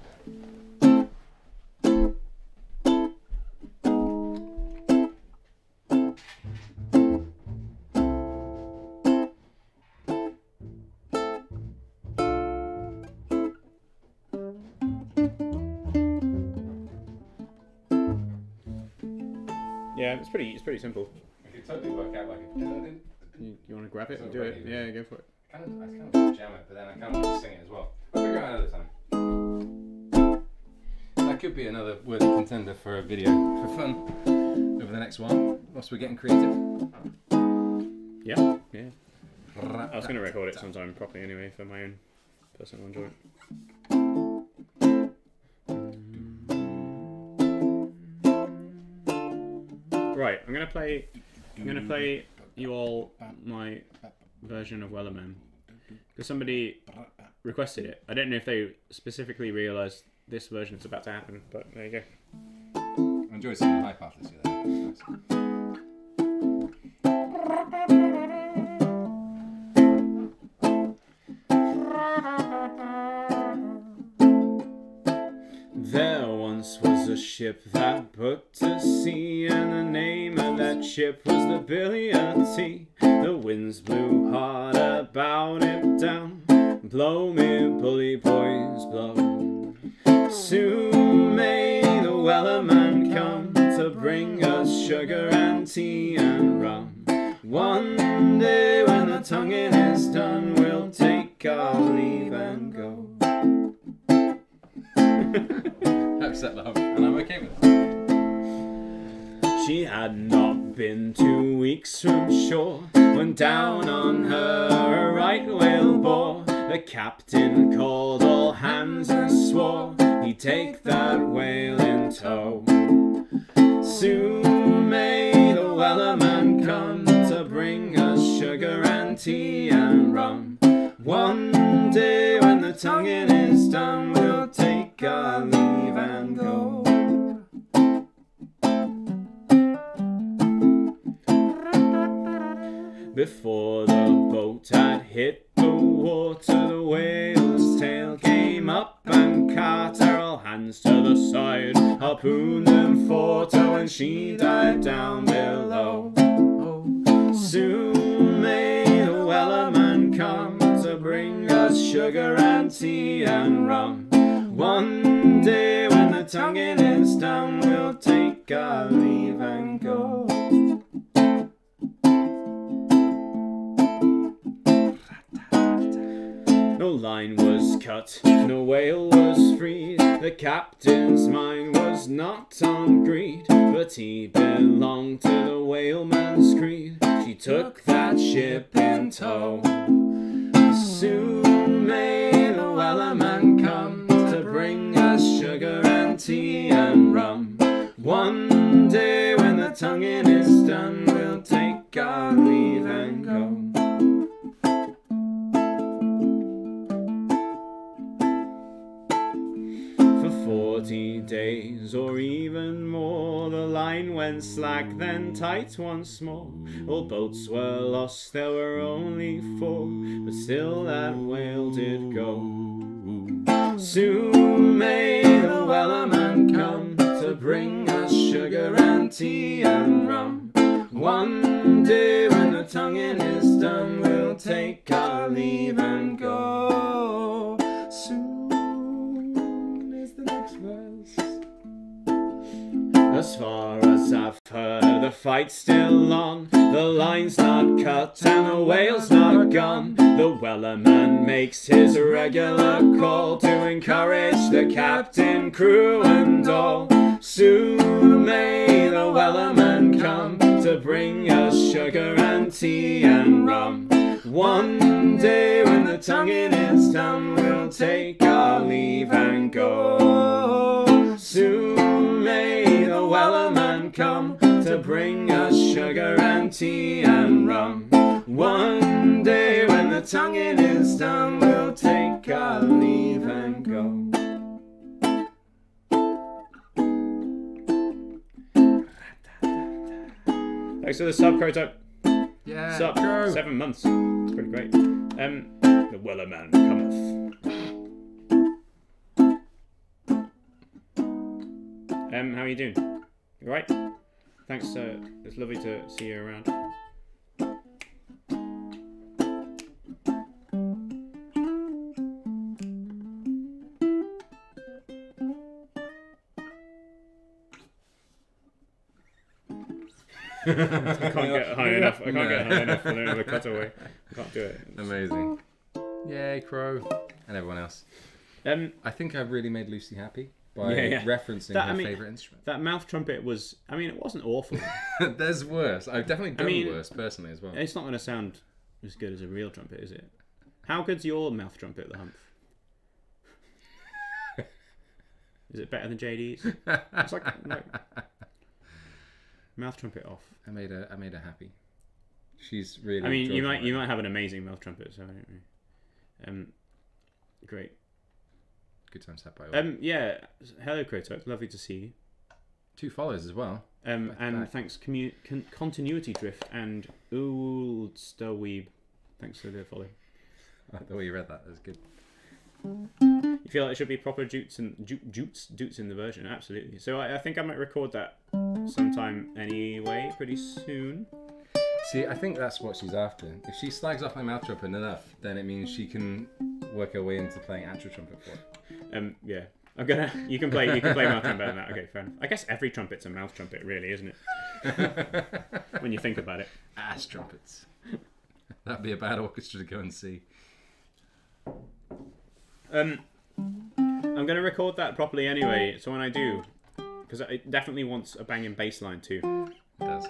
Yeah, it's pretty. It's pretty simple. I could totally work out like a. You, you want to grab it So and do it? ready, Yeah, go for it. I kind of, I kind of jam it, but then I kind of want to sing it as well. I'll figure it out another time. That could be another worthy contender for a video for fun over the next while, whilst we're getting creative. Yeah, yeah. I was going to record it sometime properly anyway for my own personal enjoyment. Right, I'm going to play. I'm going to play you all my version of Wellerman because somebody requested it. I don't know if they specifically realised this version is about to happen, but there you go. I enjoyed seeing the high path this year. Nice. There once was a ship that put to sea, and the name of that ship was the Billy and T. The winds blew hard about it down. Blow me, bully boys, blow. Soon may the Wellerman come to bring us sugar and tea and rum. One day when the tonguing is done, we'll take our leave and go. Accept the hump, and I'm okay with it. She had not been two weeks from shore when down on her a right whale bore. The captain called all hands and swore he'd take that whale in tow. Soon may the Wellerman come to bring us sugar and tea and rum. One day when the tonguing is done, we'll take our leave and go. Before the boat had hit the water, the whale's tail came up and caught her. All hands to the side, harpooned and fought her when she dived down below. Soon may the Wellerman come to bring us sugar and tea and rum. One day when the tonguing is done, we'll take our leave and go. No line was cut, no whale was freed. The captain's mind was not on greed, but he belonged to the whaleman's creed. She took that ship in tow. Soon may the Wellerman come to bring us sugar and tea and rum. One day when the tonguing is done, we'll take our leave and go. Forty days or even more, the line went slack, then tight once more. All boats were lost, there were only four, but still that whale did go. Soon may the wellerman come to bring us sugar and tea and rum. One day when the tonguing is done, we'll take our leave and go. Soon. As far as I've heard, the fight's still on. The line's not cut and the whale's not gone. The wellerman makes his regular call to encourage the captain, crew and all. Soon may the wellerman come to bring us sugar and tea and rum. One day when the tonguing is done, we'll take our leave and go. Soon may the wellerman come to bring us sugar and tea and rum. One day when the tonguing is done, we'll take our leave and go. Thanks for the sub, Croto. Yeah, Sub, go. seven months. It's pretty great. Um, the wellerman cometh. Um, how are you doing? You alright? Thanks, uh, it's lovely to see you around. I can't get high enough. I can't No. get high enough. I don't have a cutaway. I can't do it. Amazing. Yay, Crow. And everyone else. Um, I think I've really made Lucy happy by Yeah, yeah. referencing That- her I mean- favourite instrument. that mouth trumpet was. I mean, it wasn't awful. There's worse. I've definitely done mean- worse personally as well. It's not going to sound as good as a real trumpet, is it? How good's your mouth trumpet, the Humph? Is it better than J D's? It's like, like mouth trumpet off. I made her. I made her happy. She's really. I mean, you joyful might right you now. might have an amazing mouth trumpet, so I don't know. Um, great. Good times had by all. Um, yeah. Hello, Krotok. Lovely to see you. Two follows as well. Um, Back to and back. thanks, commu- con- Continuity Drift and Oldsterweeb. Thanks for the follow. The way you read that was good. You feel like it should be proper jutes and ju- jutes, jutes in the version? Absolutely. So I, I think I might record that sometime anyway, pretty soon. See, I think that's what she's after. If she slags off my mouth trumpet enough, then it means she can work her way into playing actual trumpet for it. Um, yeah. I'm gonna. You can play. You can play mouth trumpet on that. Okay, fair enough. I guess every trumpet's a mouth trumpet, really, isn't it? When you think about it. Ass trumpets. That'd be a bad orchestra to go and see. Um, I'm gonna record that properly anyway. So when I do, because it definitely wants a banging bass line too. It does.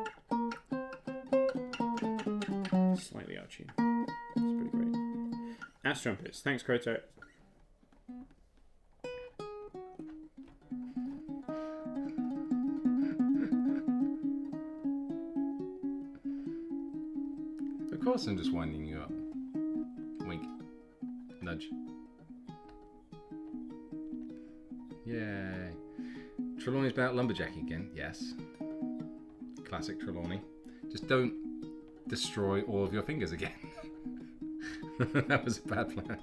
Slightly out of tune. It's pretty great. Ass trumpets. Thanks, Kroto. Of course, I'm just winding you up. Wink. Nudge. Yay. Trelawney's about lumberjacking again. Yes. Classic Trelawney. Just don't destroy all of your fingers again. That was a bad plan.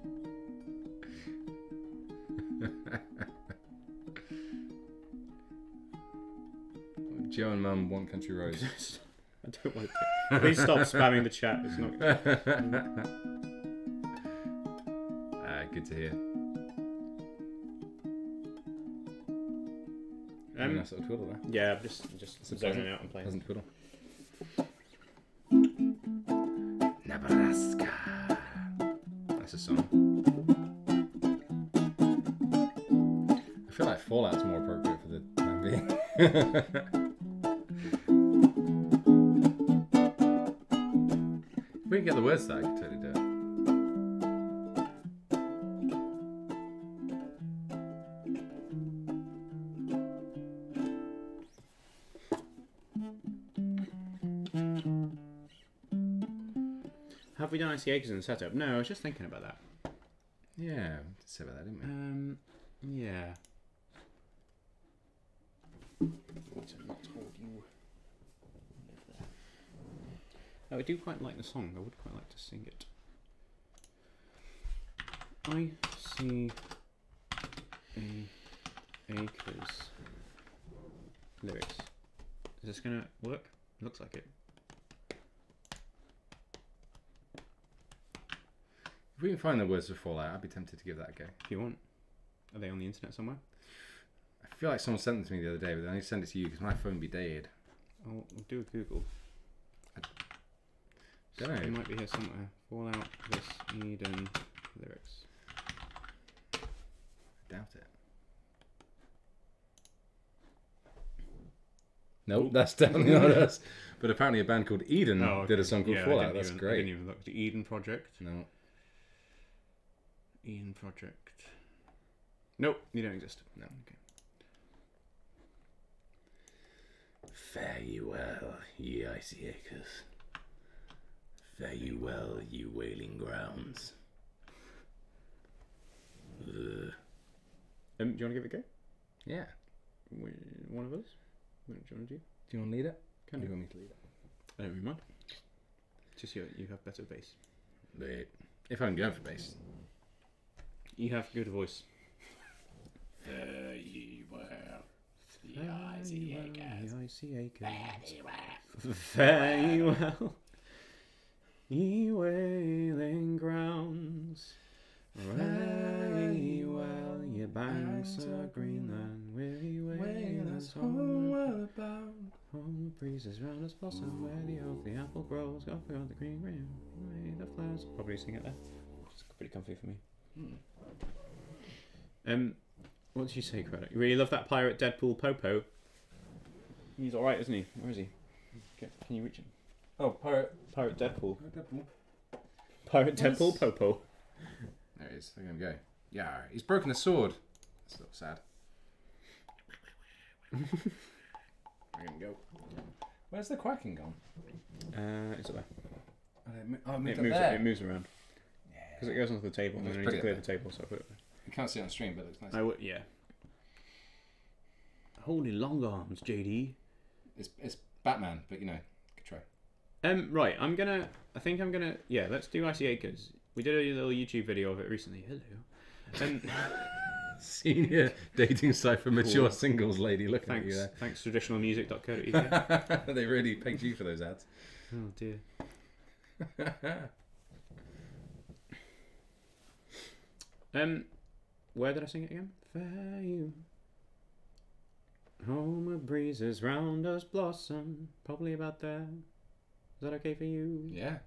Joe and Mum, One Country Road. I don't want to. Please stop spamming the chat. It's not. uh, good to hear. Um, nice little twiddle there. yeah, I'm just just It's a zoning pleasant- out and playing. Pleasant twiddle. Nebraska. That's a song. I feel like Fallout's more appropriate for the time being. If we can get the words that, I could totally do it. have we done I C Acres in the setup? No, I was just thinking about that. Yeah, we did say about that, didn't we? Um, yeah. What's it not told you? Live there. Oh, I do quite like the song. I would quite like to sing it. I see a acres lyrics. Is this gonna work? Looks like it. If we can find the words to Fallout, I'd be tempted to give that a go. If you want. Are they on the internet somewhere? I feel like someone sent them to me the other day, but I need to send it to you because my phone be dead. I'll, I'll do a Google. Don't know. It might be here somewhere. Fallout this Eden lyrics. Doubt it. Nope, Ooh. that's definitely not us. But apparently a band called Eden Oh, okay. did a song called Yeah, I Fallout. didn't That's even, I great. didn't even look. The Eden Project. No. Eden Project. Nope, you don't exist. No. Okay. Fare you well, ye icy acres. Fare you well, ye wailing grounds. Ugh. Um, do you want to give it a go? Yeah. We- One of us? What do you want to do? Do you want to lead it? Can Or do you? you want me to lead it? I don't really mind. Just you, you have better bass. But if I'm going for bass. You have good voice. Fare ye well, ye icy acres. The icy acres. Fare ye well. Fare ye well, ye wailing grounds. Fare ye well, ye banks of Greenland. Weary wailers homeward bound. Home breezes round us blossom where the oak, the apple grows. Go beyond the green rim, way the flowers. Probably sing it there. It's pretty comfy for me. Hmm. Um, what did you say, Credit? You really love that pirate Deadpool Popo. He's all right, isn't he? Where is he? Can, can you reach him? Oh, pirate. Pirate Deadpool. Deadpool. Pirate Yes. Deadpool Popo. There he is. Look at him go. Yeah, he's broken a sword. That's a little sad. Look at him go. Where's the quacking gone? Uh, it's up there. Oh, it mo- oh, it It moved moves, up there. it moves around. Because it goes onto the table and It then was I need to pretty clear up the table, so I put it there. You can't see it on stream, but it looks nice. I would, yeah. Holy long arms, J D. It's, it's Batman, but you know, good try. Um, right, I'm gonna, I think I'm gonna, yeah, let's do Icy Acres. We did a little YouTube video of it recently. Hello. Um, Senior dating site for mature Cool. singles lady looking thanks, at you thanks traditional music dot co dot U K. there. They really pegged you for those ads. Oh dear. Um, where did I sing it again? Fair you. Homeward breezes round us blossom. Probably about there. Is that okay for you? Yeah.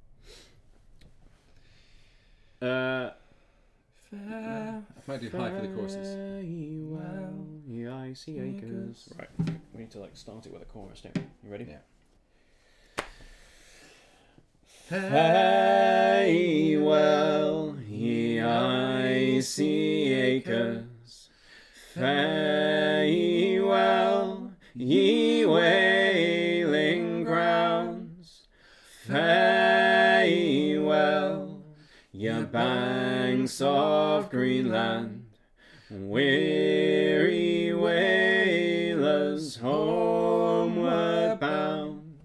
Uh, Fair. I might do high for the choruses. fare ye well, ye icy acres. Right, we need to like start it with a chorus, don't we? You ready? Yeah. Fare ye well, ye icy acres. Fare ye well, ye wailing grounds. Fare ye well, ye banks of Greenland. Weary wailers homeward bound.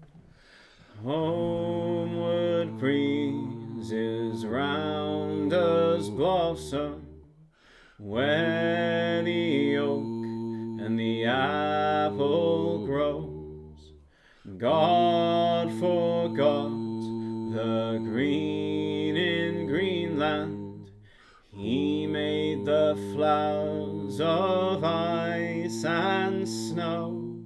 Homeward breezes round us blossom, where the oak and the apple grows. God forgot the green in Greenland. He made the flowers of ice and snow.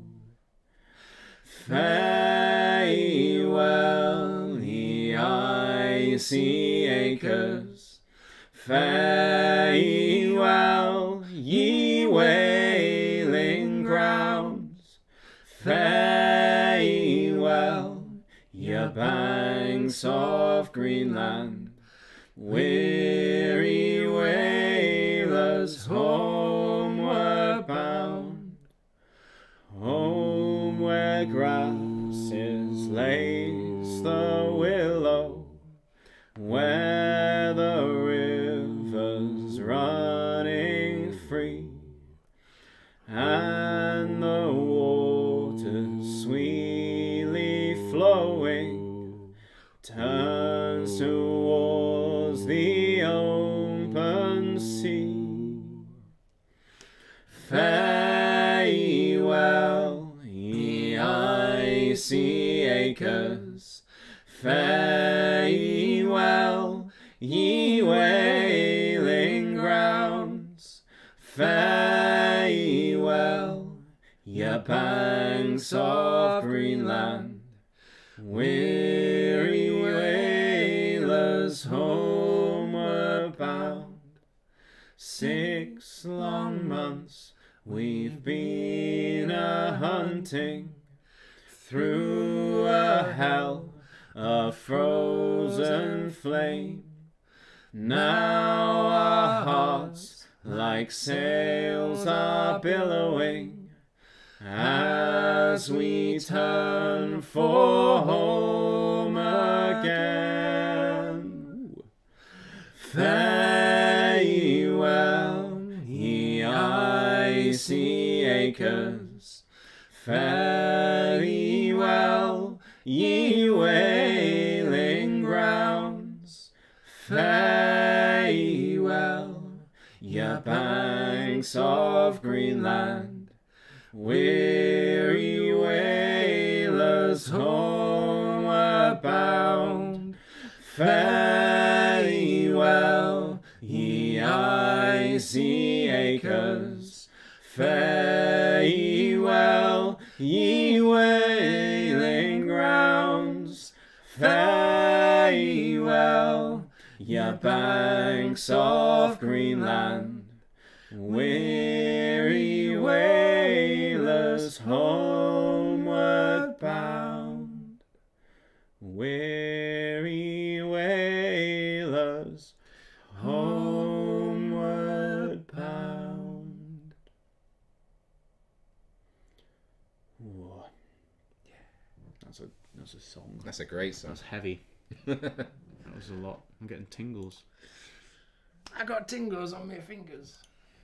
Fare ye well, ye icy acres. Fare ye well, ye wailing grounds. Fare ye well, ye banks of Greenland. Weary wailers homeward bound. Home where grasses lace the willow. where the river's running free, and the water's sweetly flowing, turns towards the open sea. Fare ye well, ye icy acres, fare ye well, ye wailing grounds, fare ye well, ye banks of Greenland, weary wailers homeward bound. Six long months we've been a-hunting through a hell of frozen flame. Now our hearts like sails are billowing as we turn for home again. Fare ye well, ye icy acres, fare ye well, ye wailing grounds, fare ye well, ye banks of Greenland, weary wailers homeward bound. Fare ye well, ye icy acres, fare ye well, ye wailing grounds, fare ye well, ye banks of Greenland, weary wailers homeward bound. Weary wailers homeward bound. Whoa. Yeah, that's a that's a song. That's a great song. That's heavy. That was a lot. I'm getting tingles. I got tingles on my fingers.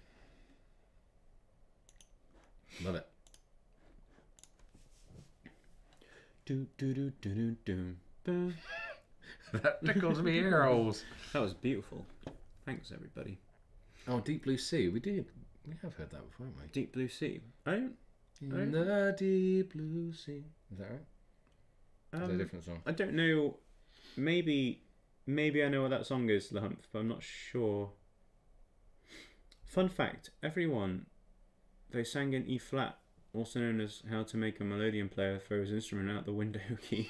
Love it. Do do do do do do. do. That tickles me ear holes. That was beautiful. Thanks, everybody. Oh, Deep Blue Sea. We did. We have heard that before, haven't we? Deep Blue Sea. I don't. In the deep blue sea. Is that right? Um, Is that a different song? I don't know. Maybe, maybe I know what that song is, The Humph, but I'm not sure. Fun fact: everyone, they sang in E flat, also known as how to make a melodeon player throw his instrument out the window key.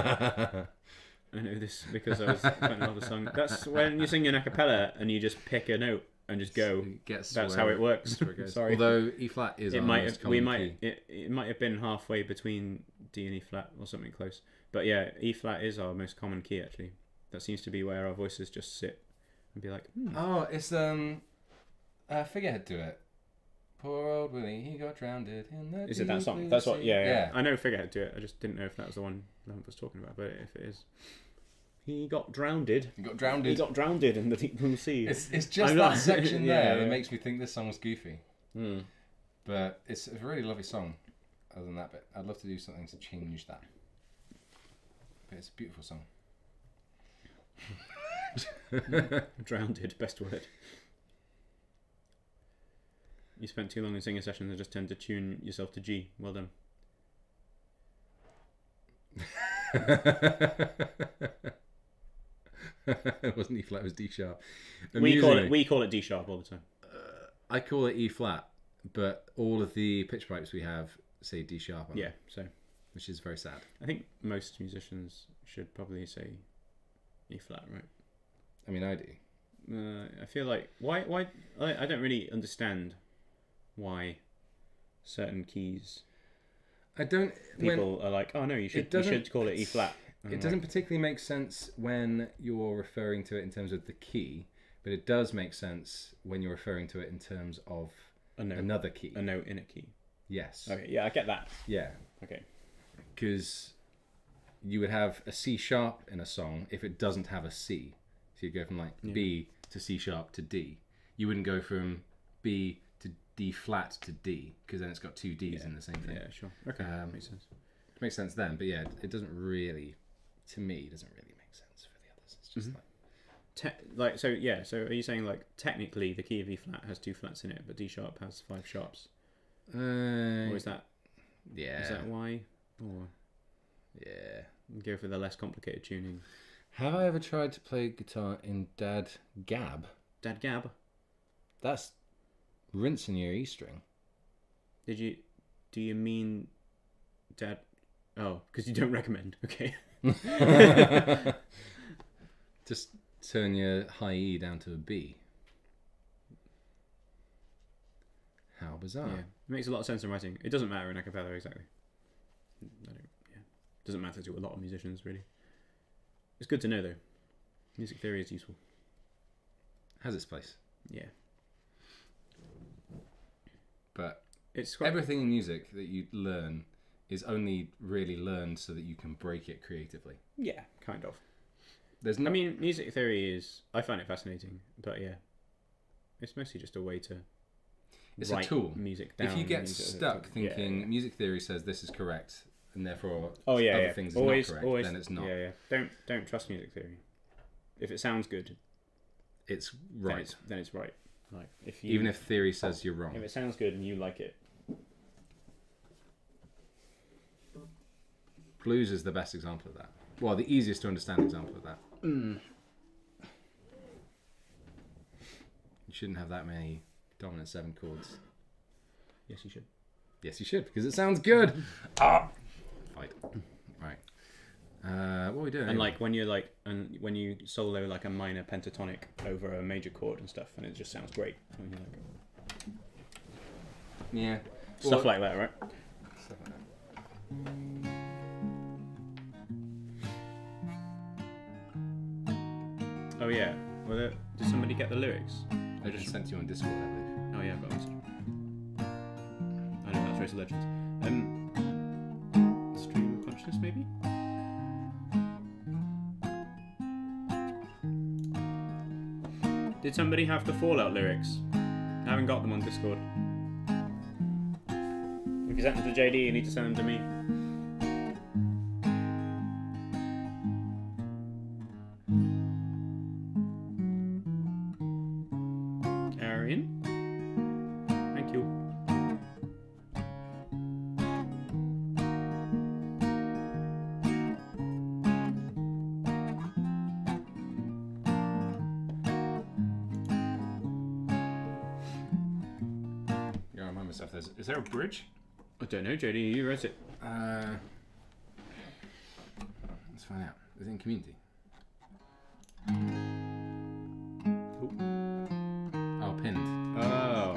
I know this because I was playing another song. That's when you sing an a cappella and you just pick a note and just go. It gets That's where- how it works. that's where it goes. Sorry. Although E flat is it our might most have, we common might key. it, it might have been halfway between D and E flat or something close. But yeah, E flat is our most common key actually. That seems to be where our voices just sit and be like, hmm. Oh, it's um, uh, Figurehead do it. Poor old Willie, he got drowned in the. Is it that deep song? blue That's what. sea. Yeah, yeah. I know Figurehead do it. I just didn't know if that was the one I was talking about. But if it is, he got drowned. He got drowned. He got drowned in the deep blue sea. It's it's just I'm that not- section yeah, there yeah. that makes me think this song was goofy. Hmm. But it's a really lovely song. Other than that bit, I'd love to do something to change that. But it's a beautiful song. Drowned, best word. You spent too long in singing sessions and just tend to tune yourself to G. Well done. It wasn't E flat, it was D sharp. We call it Amusingly, we call it D sharp all the time. I call it E flat, but all of the pitch pipes we have say D sharp on Yeah, it, so which is very sad. I think most musicians should probably say E flat, right? I mean, I do. Uh, I feel like why why I, I don't really understand why certain keys I don't. people are like, oh no, you should you doesn't- should call it E flat. And It I'm doesn't like, particularly make sense when you're referring to it in terms of the key, but it does make sense when you're referring to it in terms of a note, another key. a note in a key. Yes. Okay, yeah, I get that. Yeah. Okay. Because you would have a C sharp in a song if it doesn't have a C. So you go from like Yeah. B to C sharp to D. You wouldn't go from B to D flat to D because then it's got two Ds Yeah. in the same thing. Yeah, sure. Okay, Um, makes sense. It makes sense then, but yeah, it doesn't really, to me, it doesn't really make sense for the others. It's just Mhm. like Te- like so, yeah. So are you saying like technically the key of E flat has two flats in it, but D sharp has five sharps, uh, or is that yeah, is that why? Or yeah. go for the less complicated tuning? Have I ever tried to play guitar in Dad Gab? Dad Gab, That's rinsing your E string. did you? Do you mean Dad? Oh, because you don't recommend. Okay. Just turn your high E down to a B. How bizarre. Yeah, it makes a lot of sense in writing. It doesn't matter in a cappella exactly. I don't, yeah, doesn't matter to a lot of musicians really. It's good to know though. Music theory is useful. Has its place. Yeah, But it's quite, everything in music that you learn is only really learned so that you can break it creatively. yeah, kind of. There's I no mean, music theory is I find it fascinating, but yeah, it's mostly just a way to. It's a write tool. Music down. if you get music- stuck yeah, thinking yeah. music theory says this is correct and therefore Oh yeah, other yeah. things is always, not correct, always, then it's not. Yeah, yeah. Don't don't trust music theory. If it sounds good, It's then right. it's, then it's right. Like if you, Even if theory says you're wrong. if it sounds good and you like it, Blues is the best example of that. Well, the easiest to understand example of that. mm. You shouldn't have that many dominant seven chords. yes, you should. Yes, you should, because it sounds good. Ah, fight. Right. Uh, what are we doing? And like when you're like, and when you solo like a minor pentatonic over a major chord and stuff, and it just sounds great. And you're like, yeah, stuff Well- like that, right? Stuff like that. Oh yeah. Well, uh, did somebody get the lyrics? I just sent you on Discord, I believe. Oh yeah, I've got a message. I know that's Race of Legends. Um, stream of consciousness maybe. Did somebody have the Fallout lyrics? I haven't got them on Discord. If you sent them to J D, you need to send them to me. Arian? Thank you. Yeah, I remind myself. There's, is there a bridge? I don't know, J D, you wrote it. Uh, let's find out. Is it in community? Oh, pinned. Oh.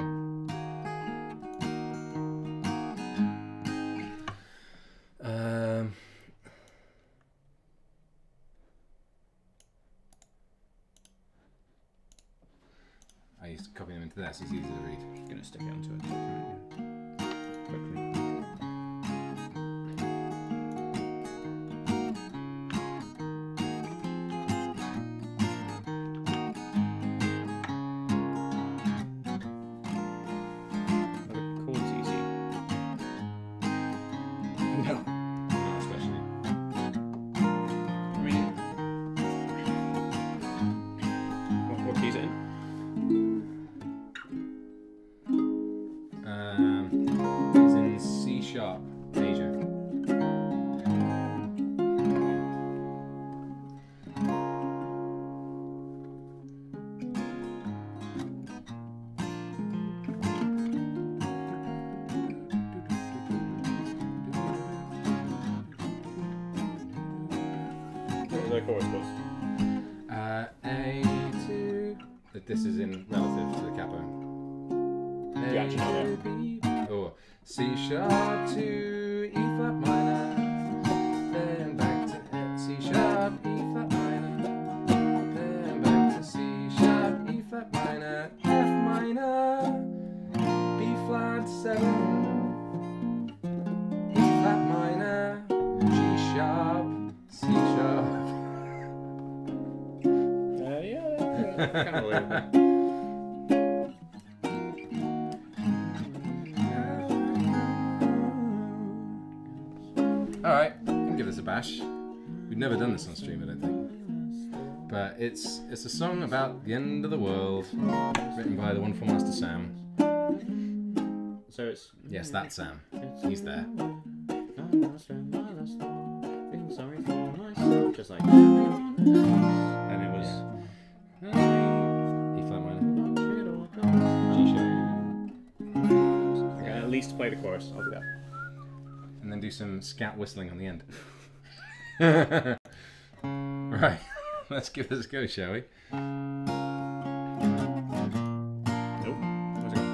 Um, I used to copy them into there, so it's easy to read. Just gonna stick it onto a document yeah. quickly. Are the chords easy? No. Not especially. I mean, what, what keys it in? Um, it's in C sharp major. What was the chorus was? Uh, A two. But this is in relative to the capo. You actually know A, B, or C sharp to E flat minor, then back to C sharp, E flat minor, then back to C sharp, E flat minor, F minor, B flat seven, E flat minor, G sharp, Can't believe that. Alright, I can give this a bash. We've never done this on stream, I don't think. But it's it's a song about the end of the world, written by the wonderful Master Sam. So it's Yes, that's Sam. He's there. sorry for myself, just like. And it was. E flat minor. G sharp. Okay, at least play the chorus. I'll do that. And then do some scat whistling on the end. Right, let's give this a go, shall we? Nope. Where's it gone?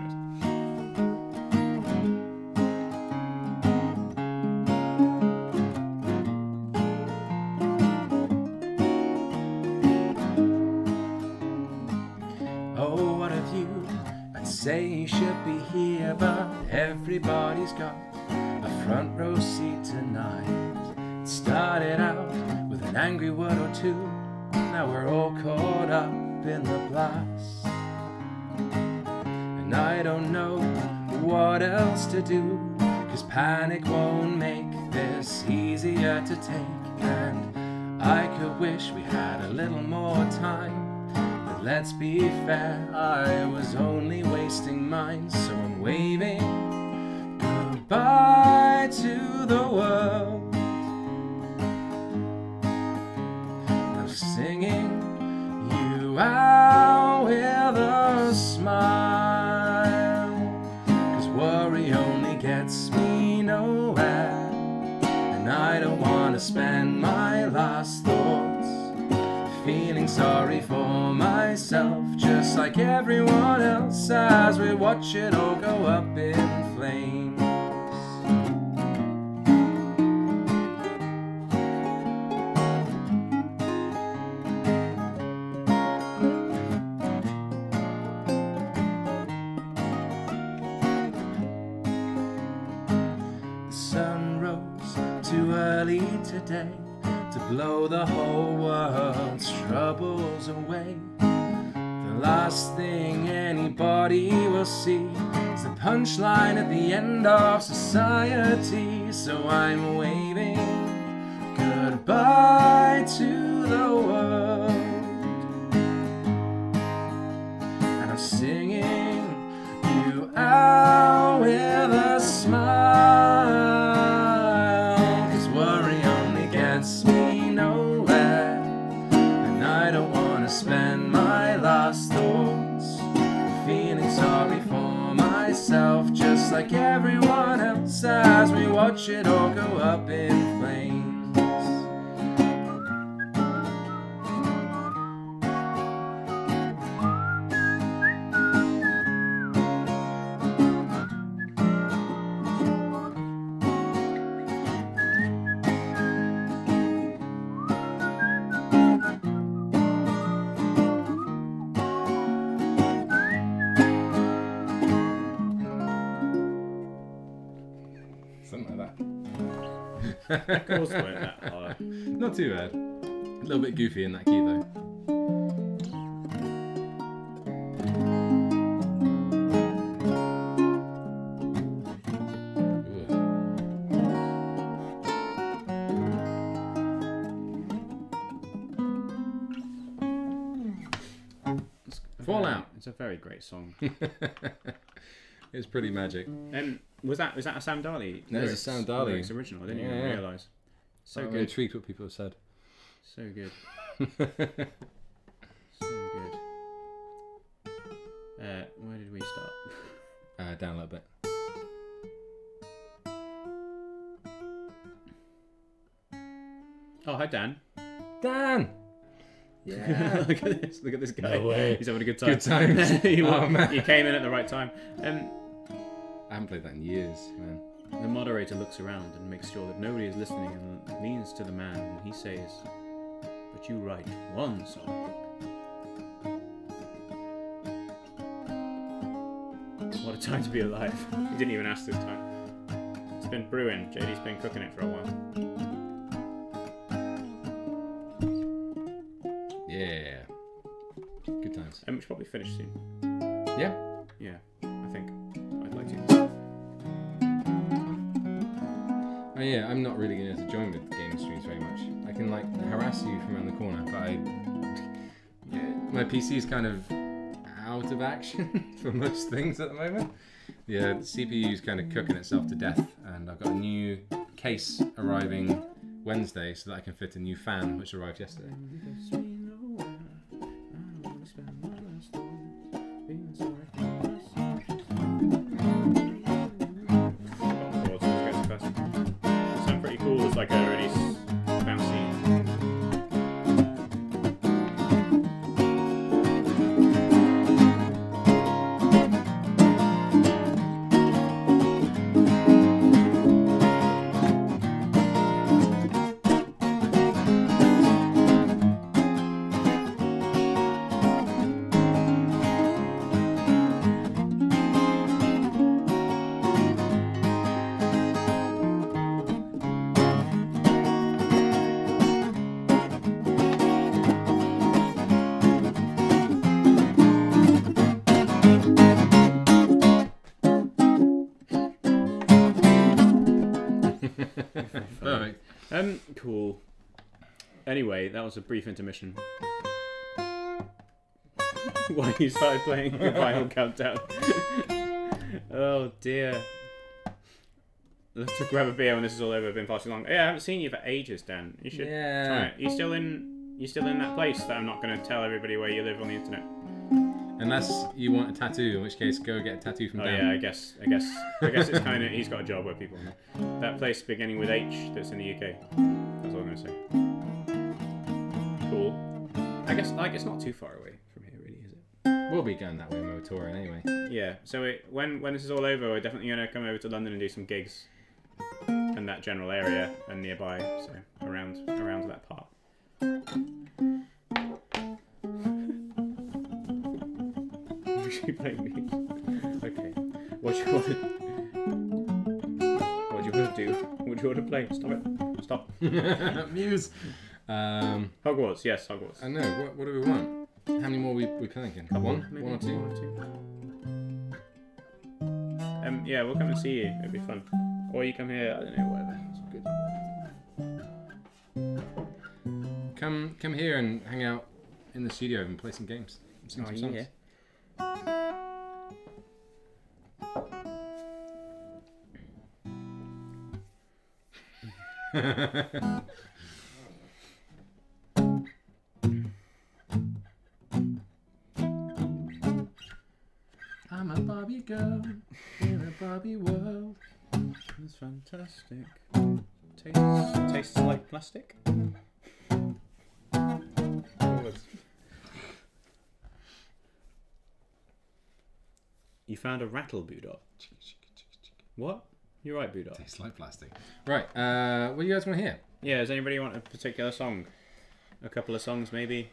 Oh, what have you? I'd say you should be here, but everybody's got a front row seat tonight. It started out with an angry word or two. Now we're all caught up in the blast. And I don't know what else to do, 'cause panic won't make this easier to take. And I could wish we had a little more time. But let's be fair, I was only wasting mine. So I'm waving goodbye to the world. I'm singing you out with a smile. 'Cause worry only gets me nowhere. And I don't want to spend my last thoughts feeling sorry for myself, just like everyone else, as we watch it all go up in flames. The sun rose too early today to blow the whole world's troubles away. The last thing anybody will see is the punchline at the end of society. So I'm waving goodbye to the world. And I'm singing you out with a smile. 'Cause worry only gets me nowhere. And I don't want to spend my last thoughts feeling sorry for myself, just like everyone else, as we watch it all go up in flames. Something like Of course, weren't that hard. that. Not too bad. A little bit goofy in that key though. Fallout. It's a very great song. It's pretty magic. Um, was that was that a Sam Darley? No, it's a lyrics- Sam Darley. lyrics original. I didn't Yeah, even yeah. realise. So I'm good. intrigued what people have said. So good. So good. Uh, where did we start? uh, down a little bit. Oh, hi Dan. Dan! Yeah. Look at this. Look at this guy. No way. He's having a good time. Good times. he, Oh, man. he came in at the right time. Um, I haven't played that in years, man. the moderator looks around and makes sure that nobody is listening and leans to the man and he says, "But you write one song." What a time to be alive. He didn't even ask this time. It's been brewing. J D's been cooking it for a while. Yeah. Um, we should probably finish soon. Yeah. Yeah, I think. I'd like to. Oh yeah, I'm not really going to join with gaming streams very much. I can like harass you from around the corner, but I, yeah, my P C is kind of out of action for most things at the moment. Yeah, the C P U is kind of cooking itself to death, and I've got a new case arriving Wednesday so that I can fit a new fan, which arrived yesterday. Sound pretty cool. It's like a really bouncy. Perfect. Um, cool. Anyway, that was a brief intermission. Why you started playing the final countdown? Oh dear. Let's grab a beer when this is all over. I've been far too long. Yeah, I haven't seen you for ages, Dan. You should Yeah. try it. You still in? You still in that place that I'm not going to tell everybody where you live on the internet? Unless you want a tattoo, in which case go get a tattoo from Oh Dan. yeah, I guess. I guess. I guess it's kind of. He's got a job where people know. That place beginning with H that's in the U K. That's all I'm going to say. Cool. I guess like it's not too far away from here, really, is it? We'll be going that way when we're touring anyway. Yeah. So it, when when this is all over, we're definitely going to come over to London and do some gigs in that general area and nearby. So around around that part. You playing me? Okay. What do you want to? What do you want to do? What do you want to play? Stop it! Stop. Muse. Um, Hogwarts. Yes, Hogwarts. I know. What, what do we want? How many more we we playing? One, Maybe one or two. One or two. Um. Yeah, we'll come and see you. It'll be fun. Or you come here. I don't know. Whatever. It's good. Come come here and hang out in the studio and play some games. Sing Oh, some songs. yeah. I'm a Barbie girl in a Barbie world. That's fantastic. Tastes tastes like plastic. You found a rattle, Boodop. What? You're right, Boodop. Tastes like plastic. Right. Uh, what do you guys want to hear? Yeah. Does anybody want a particular song? A couple of songs, maybe.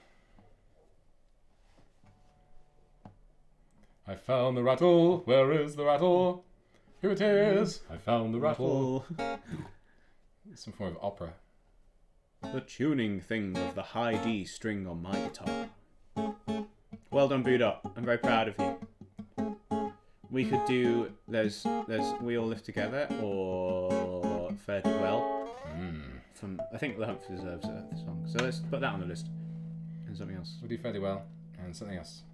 I found the rattle. Where is the rattle? Here it is. I found the rattle. Some form of opera. The tuning thing of the high D string on my guitar. Well done, Boodop. I'm very proud of you. We could do there's there's We All Live Together or Fare Thee Well. Mm. From I think The Hump deserves a song. So let's put that on the list. And something else. We'll do fairly well and something else.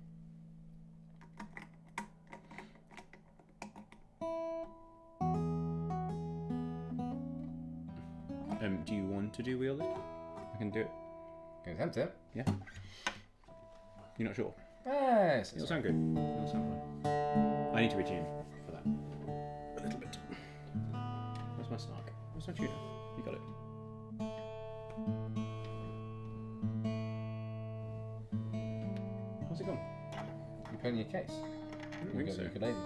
Um, do you want to do We All Live? I can do it. Can attempt it. Yeah. You're not sure? Yes. It'll sound good. It'll sound fun. I need to retune for that. A little bit. Where's my snark? Where's my tuner? You got it. How's it gone? You put in your case. I don't You think got so. the ukulele.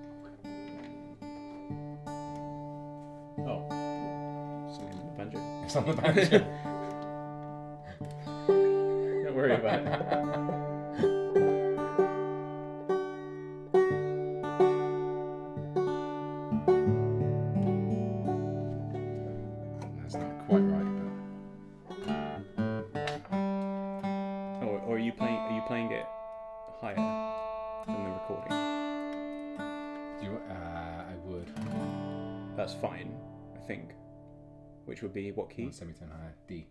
Oh. Something on the banjo. It's on the banjo. Don't worry about it. That's not quite right, Or, or are you playing? Are you playing it higher than the recording. Do you, uh, I would. That's fine, I think. Which would be what key? One semitone higher. D.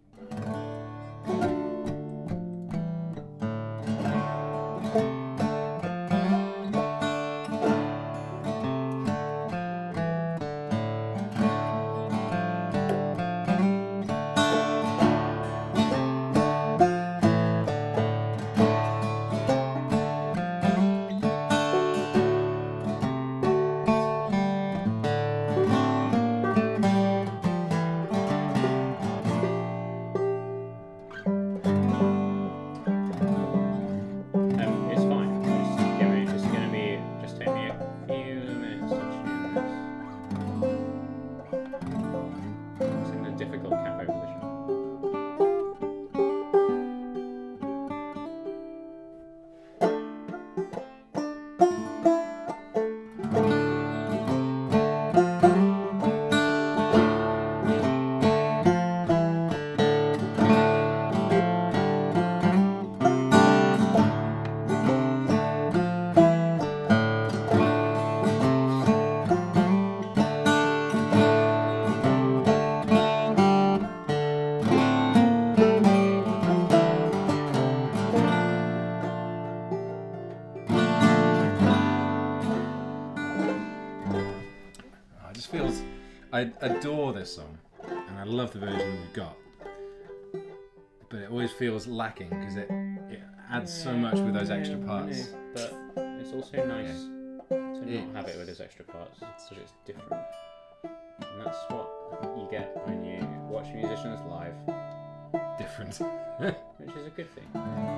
I adore this song, and I love the version we've got, but it always feels lacking because it, it adds so much with those extra parts. But it's also nice yeah. to not it, have it with those extra parts, because it's different. And that's what you get when you watch musicians live. Different. Which is a good thing.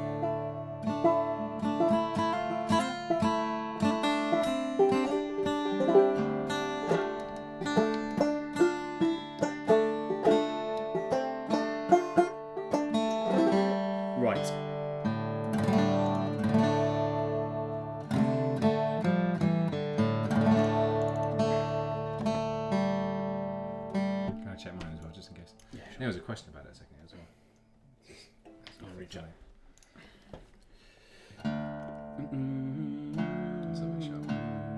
There was a question about it a second as well. Just, I'll reach out. That's a bit sharp.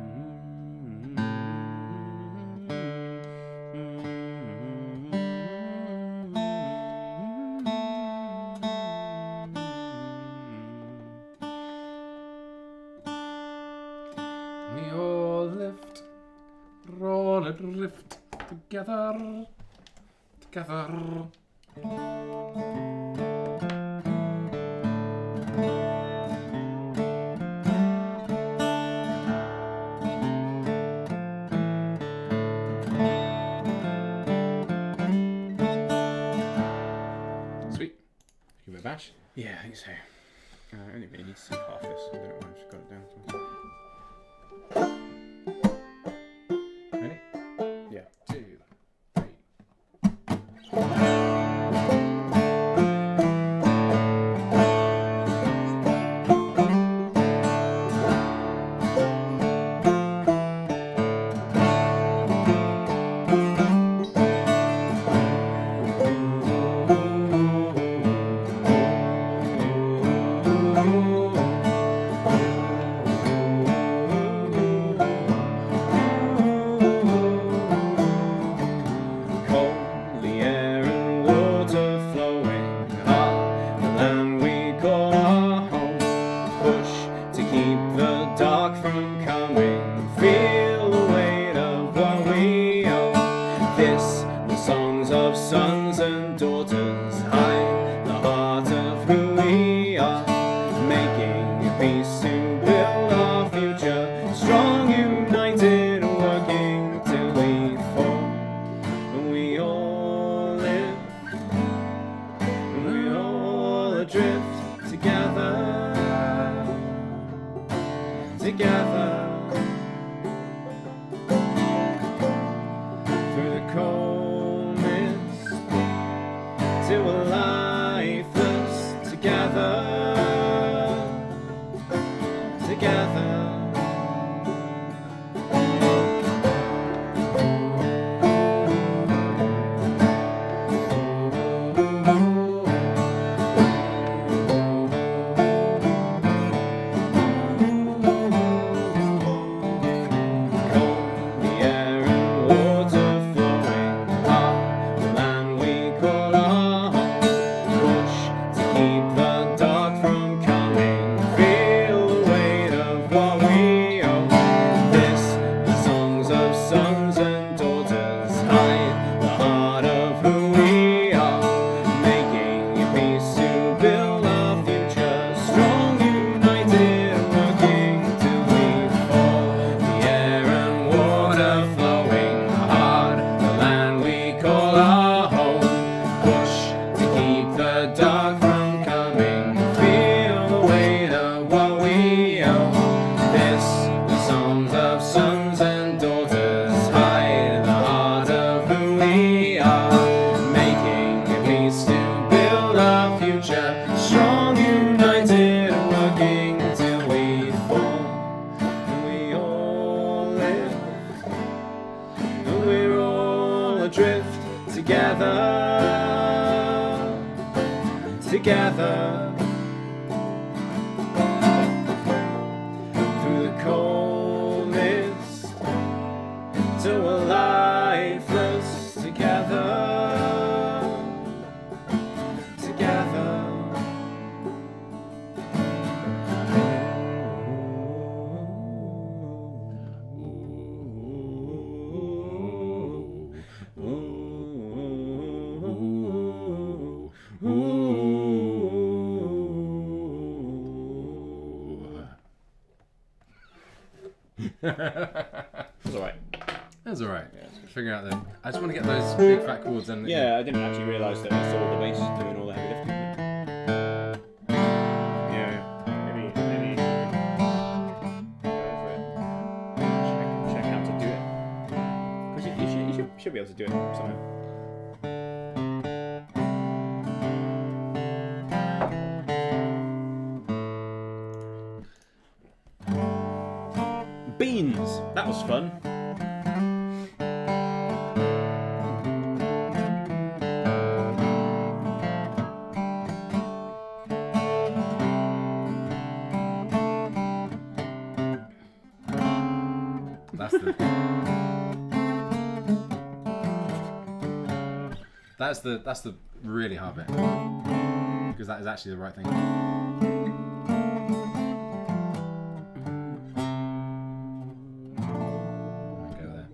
We all lived, roll and rift together. Together. Sweet. Give it a bash? Yeah, I think so. Uh, I only really need to see half this. I don't know why I've just got it down to myself. Ready? Yeah. Two. the dark from coming. Feel the weight of what we owe. This, the songs of sons and daughters, hide the heart of who we are. Making a peace to build our future. Strong, united, working till we fall. And we all live. And we're all adrift together. Together. Through the cold mist. Till we're lifeless together. Together. That's alright. That's alright. Figure out the. I just want to get those big fat chords and. Yeah, I didn't actually realise that it's all the bass doing all the heavy lifting. Yeah, maybe, maybe go for it. Check, check how to do it. Because you, you, should, you should, should be able to do it somehow. Beans! That was fun. That's the. That's the that's the really hard bit because that is actually the right thing. Go there.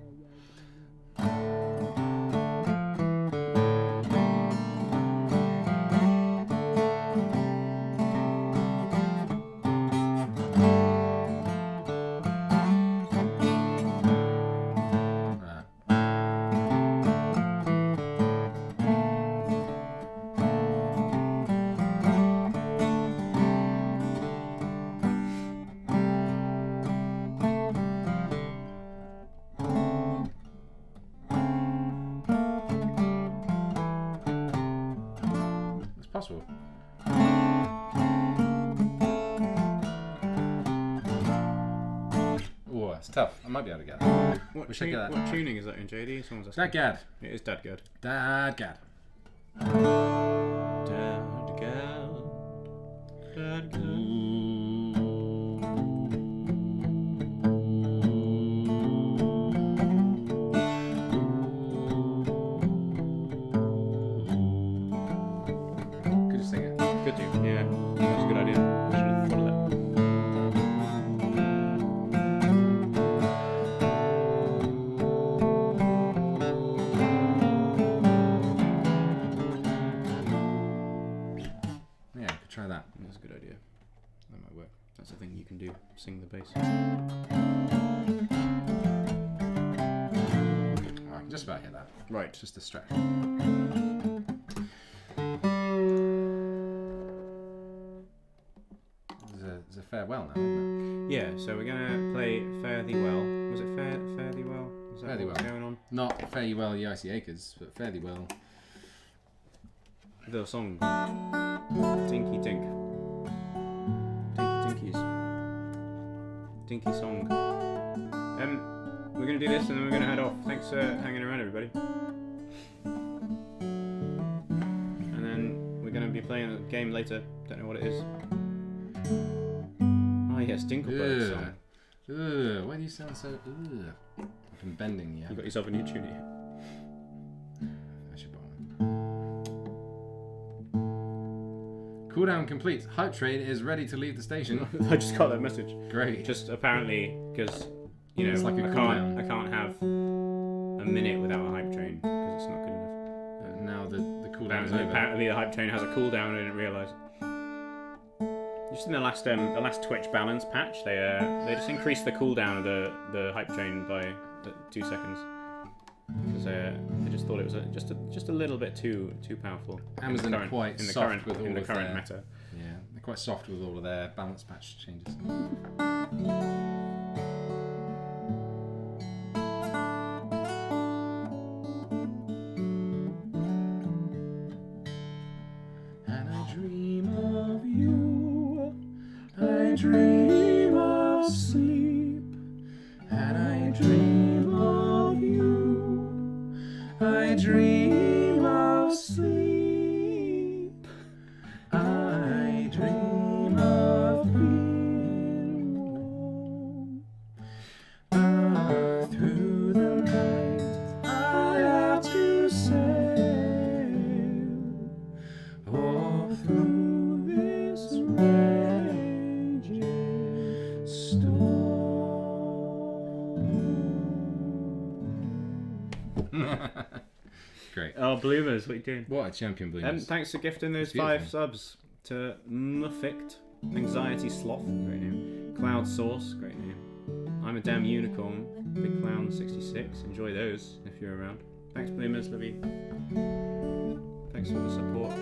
Possible. Oh, it's tough. I might be able to get that. What, Wish I tune, could get that. what tuning is that in, J D? Someone's asking. Dadgad. It is Dadgad. Dadgad. Dadgad. Dadgad. Could just sing it. Good tune. Yeah, that's a good idea. I should have thought of that. Yeah, could try that. That's a good idea. That might work. That's the thing you can do. Sing the bass. Oh, I can just about hit that. Right. It's just a stretch. There's a, there's a farewell now, isn't Yeah, so we're gonna play Fare Thee Well. Was it Fare, Fare Thee Well? Is that Fare Thee what's Well. going on? it? Not Fare You Well, Ye Icy Acres, but Fare Thee Well. The song. Dinky Dink. Dinky Dinkies. Dinky song. Um, we're gonna do this and then we're gonna head off. Thanks for hanging around, everybody. And then we're gonna be playing a game later. Don't know what it is. Oh yes, Dinkelberg Ugh. song. Ugh, why do you sound so... Ugh. I've been bending, yeah. You got yourself a new tune here. I should buy one. Cooldown complete. Hype train is ready to leave the station. I just got that message. Great. Just apparently, because you know, It's like a I can't, cooldown. I can't have a minute without a hype train because it's not good enough. Uh, now the, the cooldown is Apparently, over. apparently the hype train has a cooldown. I didn't realise. Just in the last, um, the last Twitch balance patch, they uh, they just increased the cooldown of the the hype train by uh, two seconds. because uh, I just thought it was a, just a, just a little bit too too powerful. Amazon in the are current, quite in the soft current with all in the of current their- meta. Yeah, they're quite soft with all of their balance patch changes. And I dream of you, I dream of sleep, and I dream of you, I dream of sleep, I dream of being warm. Ah, through the night I have to sail, or through this raging storm. Great. Oh, bloomers, what are you doing? What a champion, Bloomers. Um, thanks for gifting those It's beautiful. five subs to Muffict, Anxiety Sloth, great name. Cloud Source, great name. I'm a Damn Unicorn, Big Clown sixty-six. Enjoy those if you're around. Thanks, Bloomers, love you. Thanks for the support.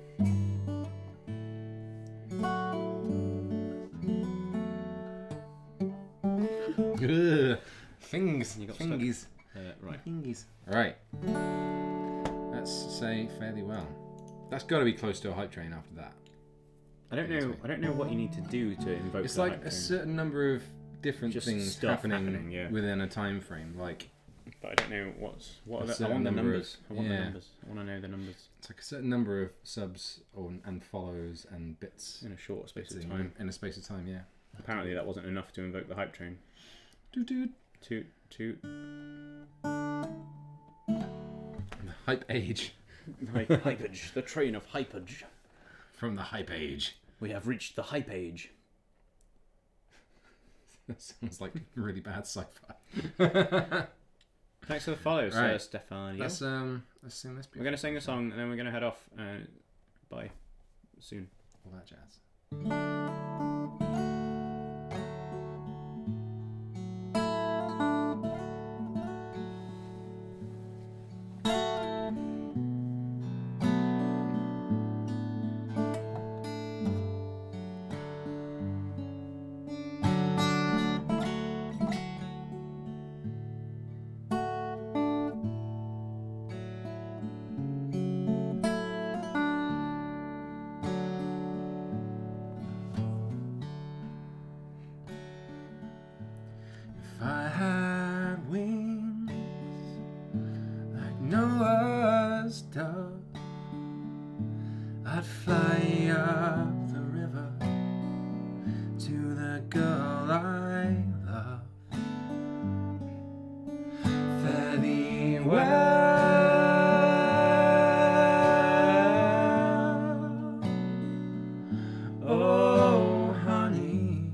Ugh. Things. You got stuck. Fingies. Uh, right. Fingies. Right. Let's say fairly well. That's got to be close to a hype train after that. I don't know. I don't know what you need to do to invoke. It's the like hype a train, certain number of different Just things stuff happening, happening, yeah. within a time frame. Like but I don't know what's what. A Are the, I certain want the number of- numbers. I want yeah. the numbers. I want to know the numbers it's like a certain number of subs or and follows and bits in a short space of in, time. in a space of time. Yeah. Apparently, that wasn't enough to invoke the hype train. Doot doot. Toot toot. The hype age. Hy- hypage. The train of hypage. From the hype age. We have reached the hype age. That sounds like really bad sci-fi. Thanks for the follow, Sir Right. Stefania. Let's um let's sing this. We're gonna sing the song and then we're gonna head off. Uh, bye. Soon. All that jazz. If I had wings like Noah's dove, I'd fly up the river to the girl I love. Fare thee well, oh honey,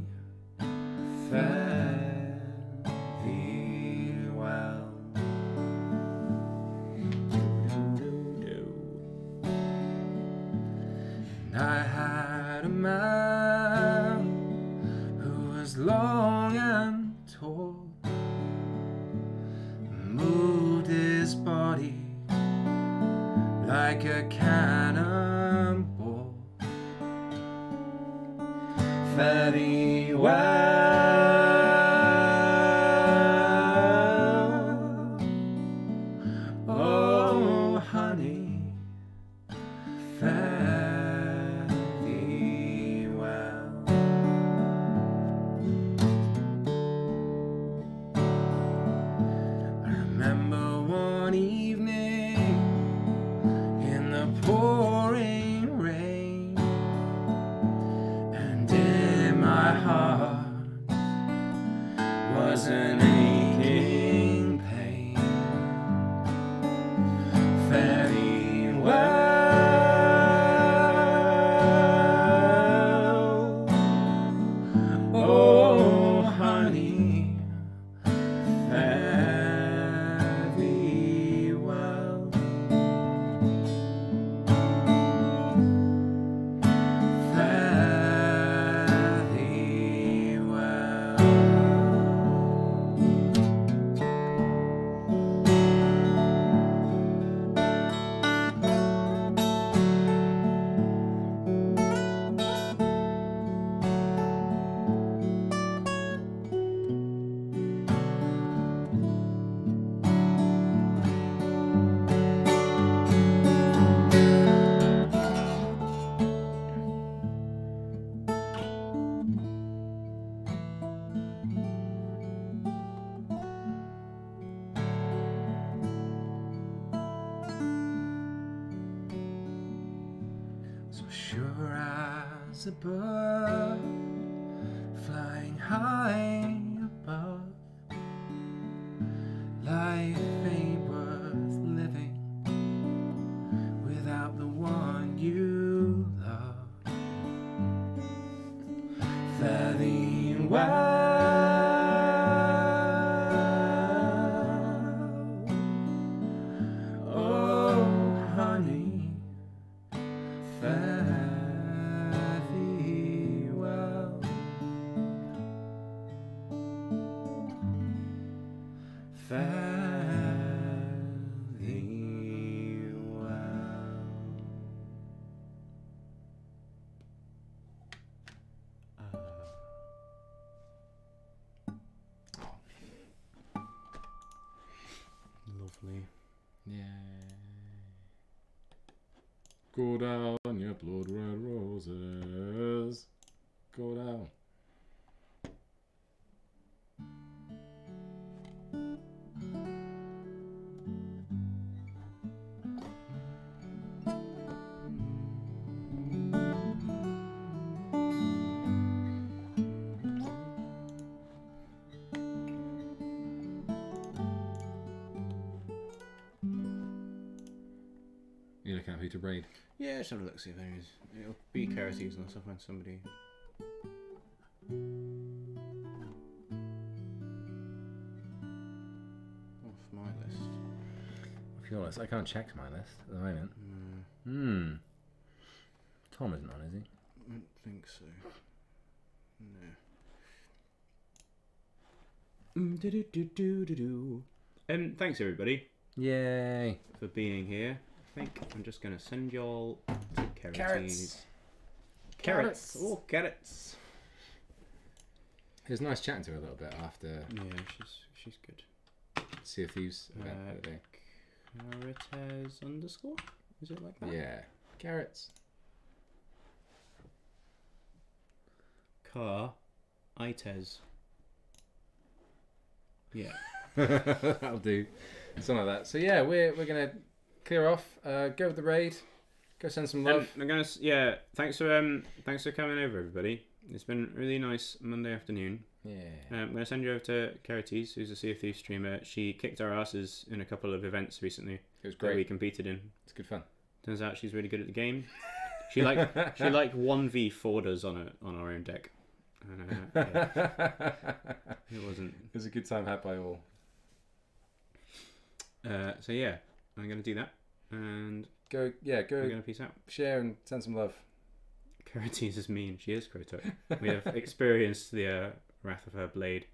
fare thee well. And I had a man who was long and tall, moved his body like a cannonball. Fare thee well, oh honey, fare thee well. I remember one evening in the pouring rain, and in my heart Sure as a bird flying high above. Life ain't worth living without the one you love. Fare thee well, oh honey, fare thee well. Fare thee well. Uh, Lovely. Yeah. Go down, your blood red roses. Go down. You're looking at who to raid. Yeah, just have a look, see if there is. It'll be Carities unless I find somebody. Off my list. If you're honest, I can't check my list at the moment. No, Hmm. Tom isn't on, is he? I don't think so. No. Mm, do do do do do do. Um, thanks everybody Yay. for being here. I think I'm just gonna send y'all to Carities. Carrots. Carrots. Carrots. Oh, carrots. It was nice chatting to her a little bit after Yeah, she's she's good. Sea of Thieves event Uh, the other day. Caritas underscore? Is it like that? Yeah. Carrots. Car. Ites. Yeah. That'll do. Something like that. So yeah, we're we're gonna clear off, uh, go with the raid, go send some love. Um, I'm gonna s- yeah. Thanks for um. Thanks for coming over, everybody. It's been a really nice Monday afternoon. Yeah. Um, I'm gonna send you over to Carities, who's a Sea of Thieves streamer. She kicked our asses in a couple of events recently It was that we great. competed in. It's good fun. Turns out she's really good at the game. She like she like one v four'd us on a on our own deck. And, uh, yeah, it wasn't. It was a good time had by all. Uh, so yeah, I'm gonna do that, and Go, yeah, I'm go gonna peace out. share and send some love. Carities is mean. She is Krotok. We have experienced the uh, wrath of her blade.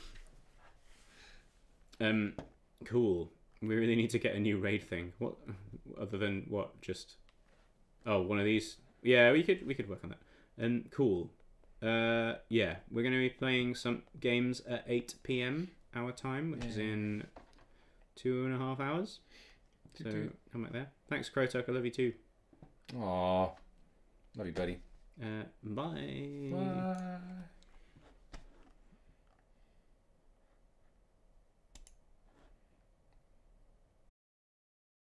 Um, cool. We really need to get a new raid thing. What, other than what? Just oh, one of these. Yeah, we could we could work on that. Um, cool. Uh, yeah, we're gonna be playing some games at eight p m our time, which is Yeah. in two and a half hours. So Do-do. come back there. Thanks, Krotok. I love you too. Aw. Love you, buddy. Uh, bye. Bye.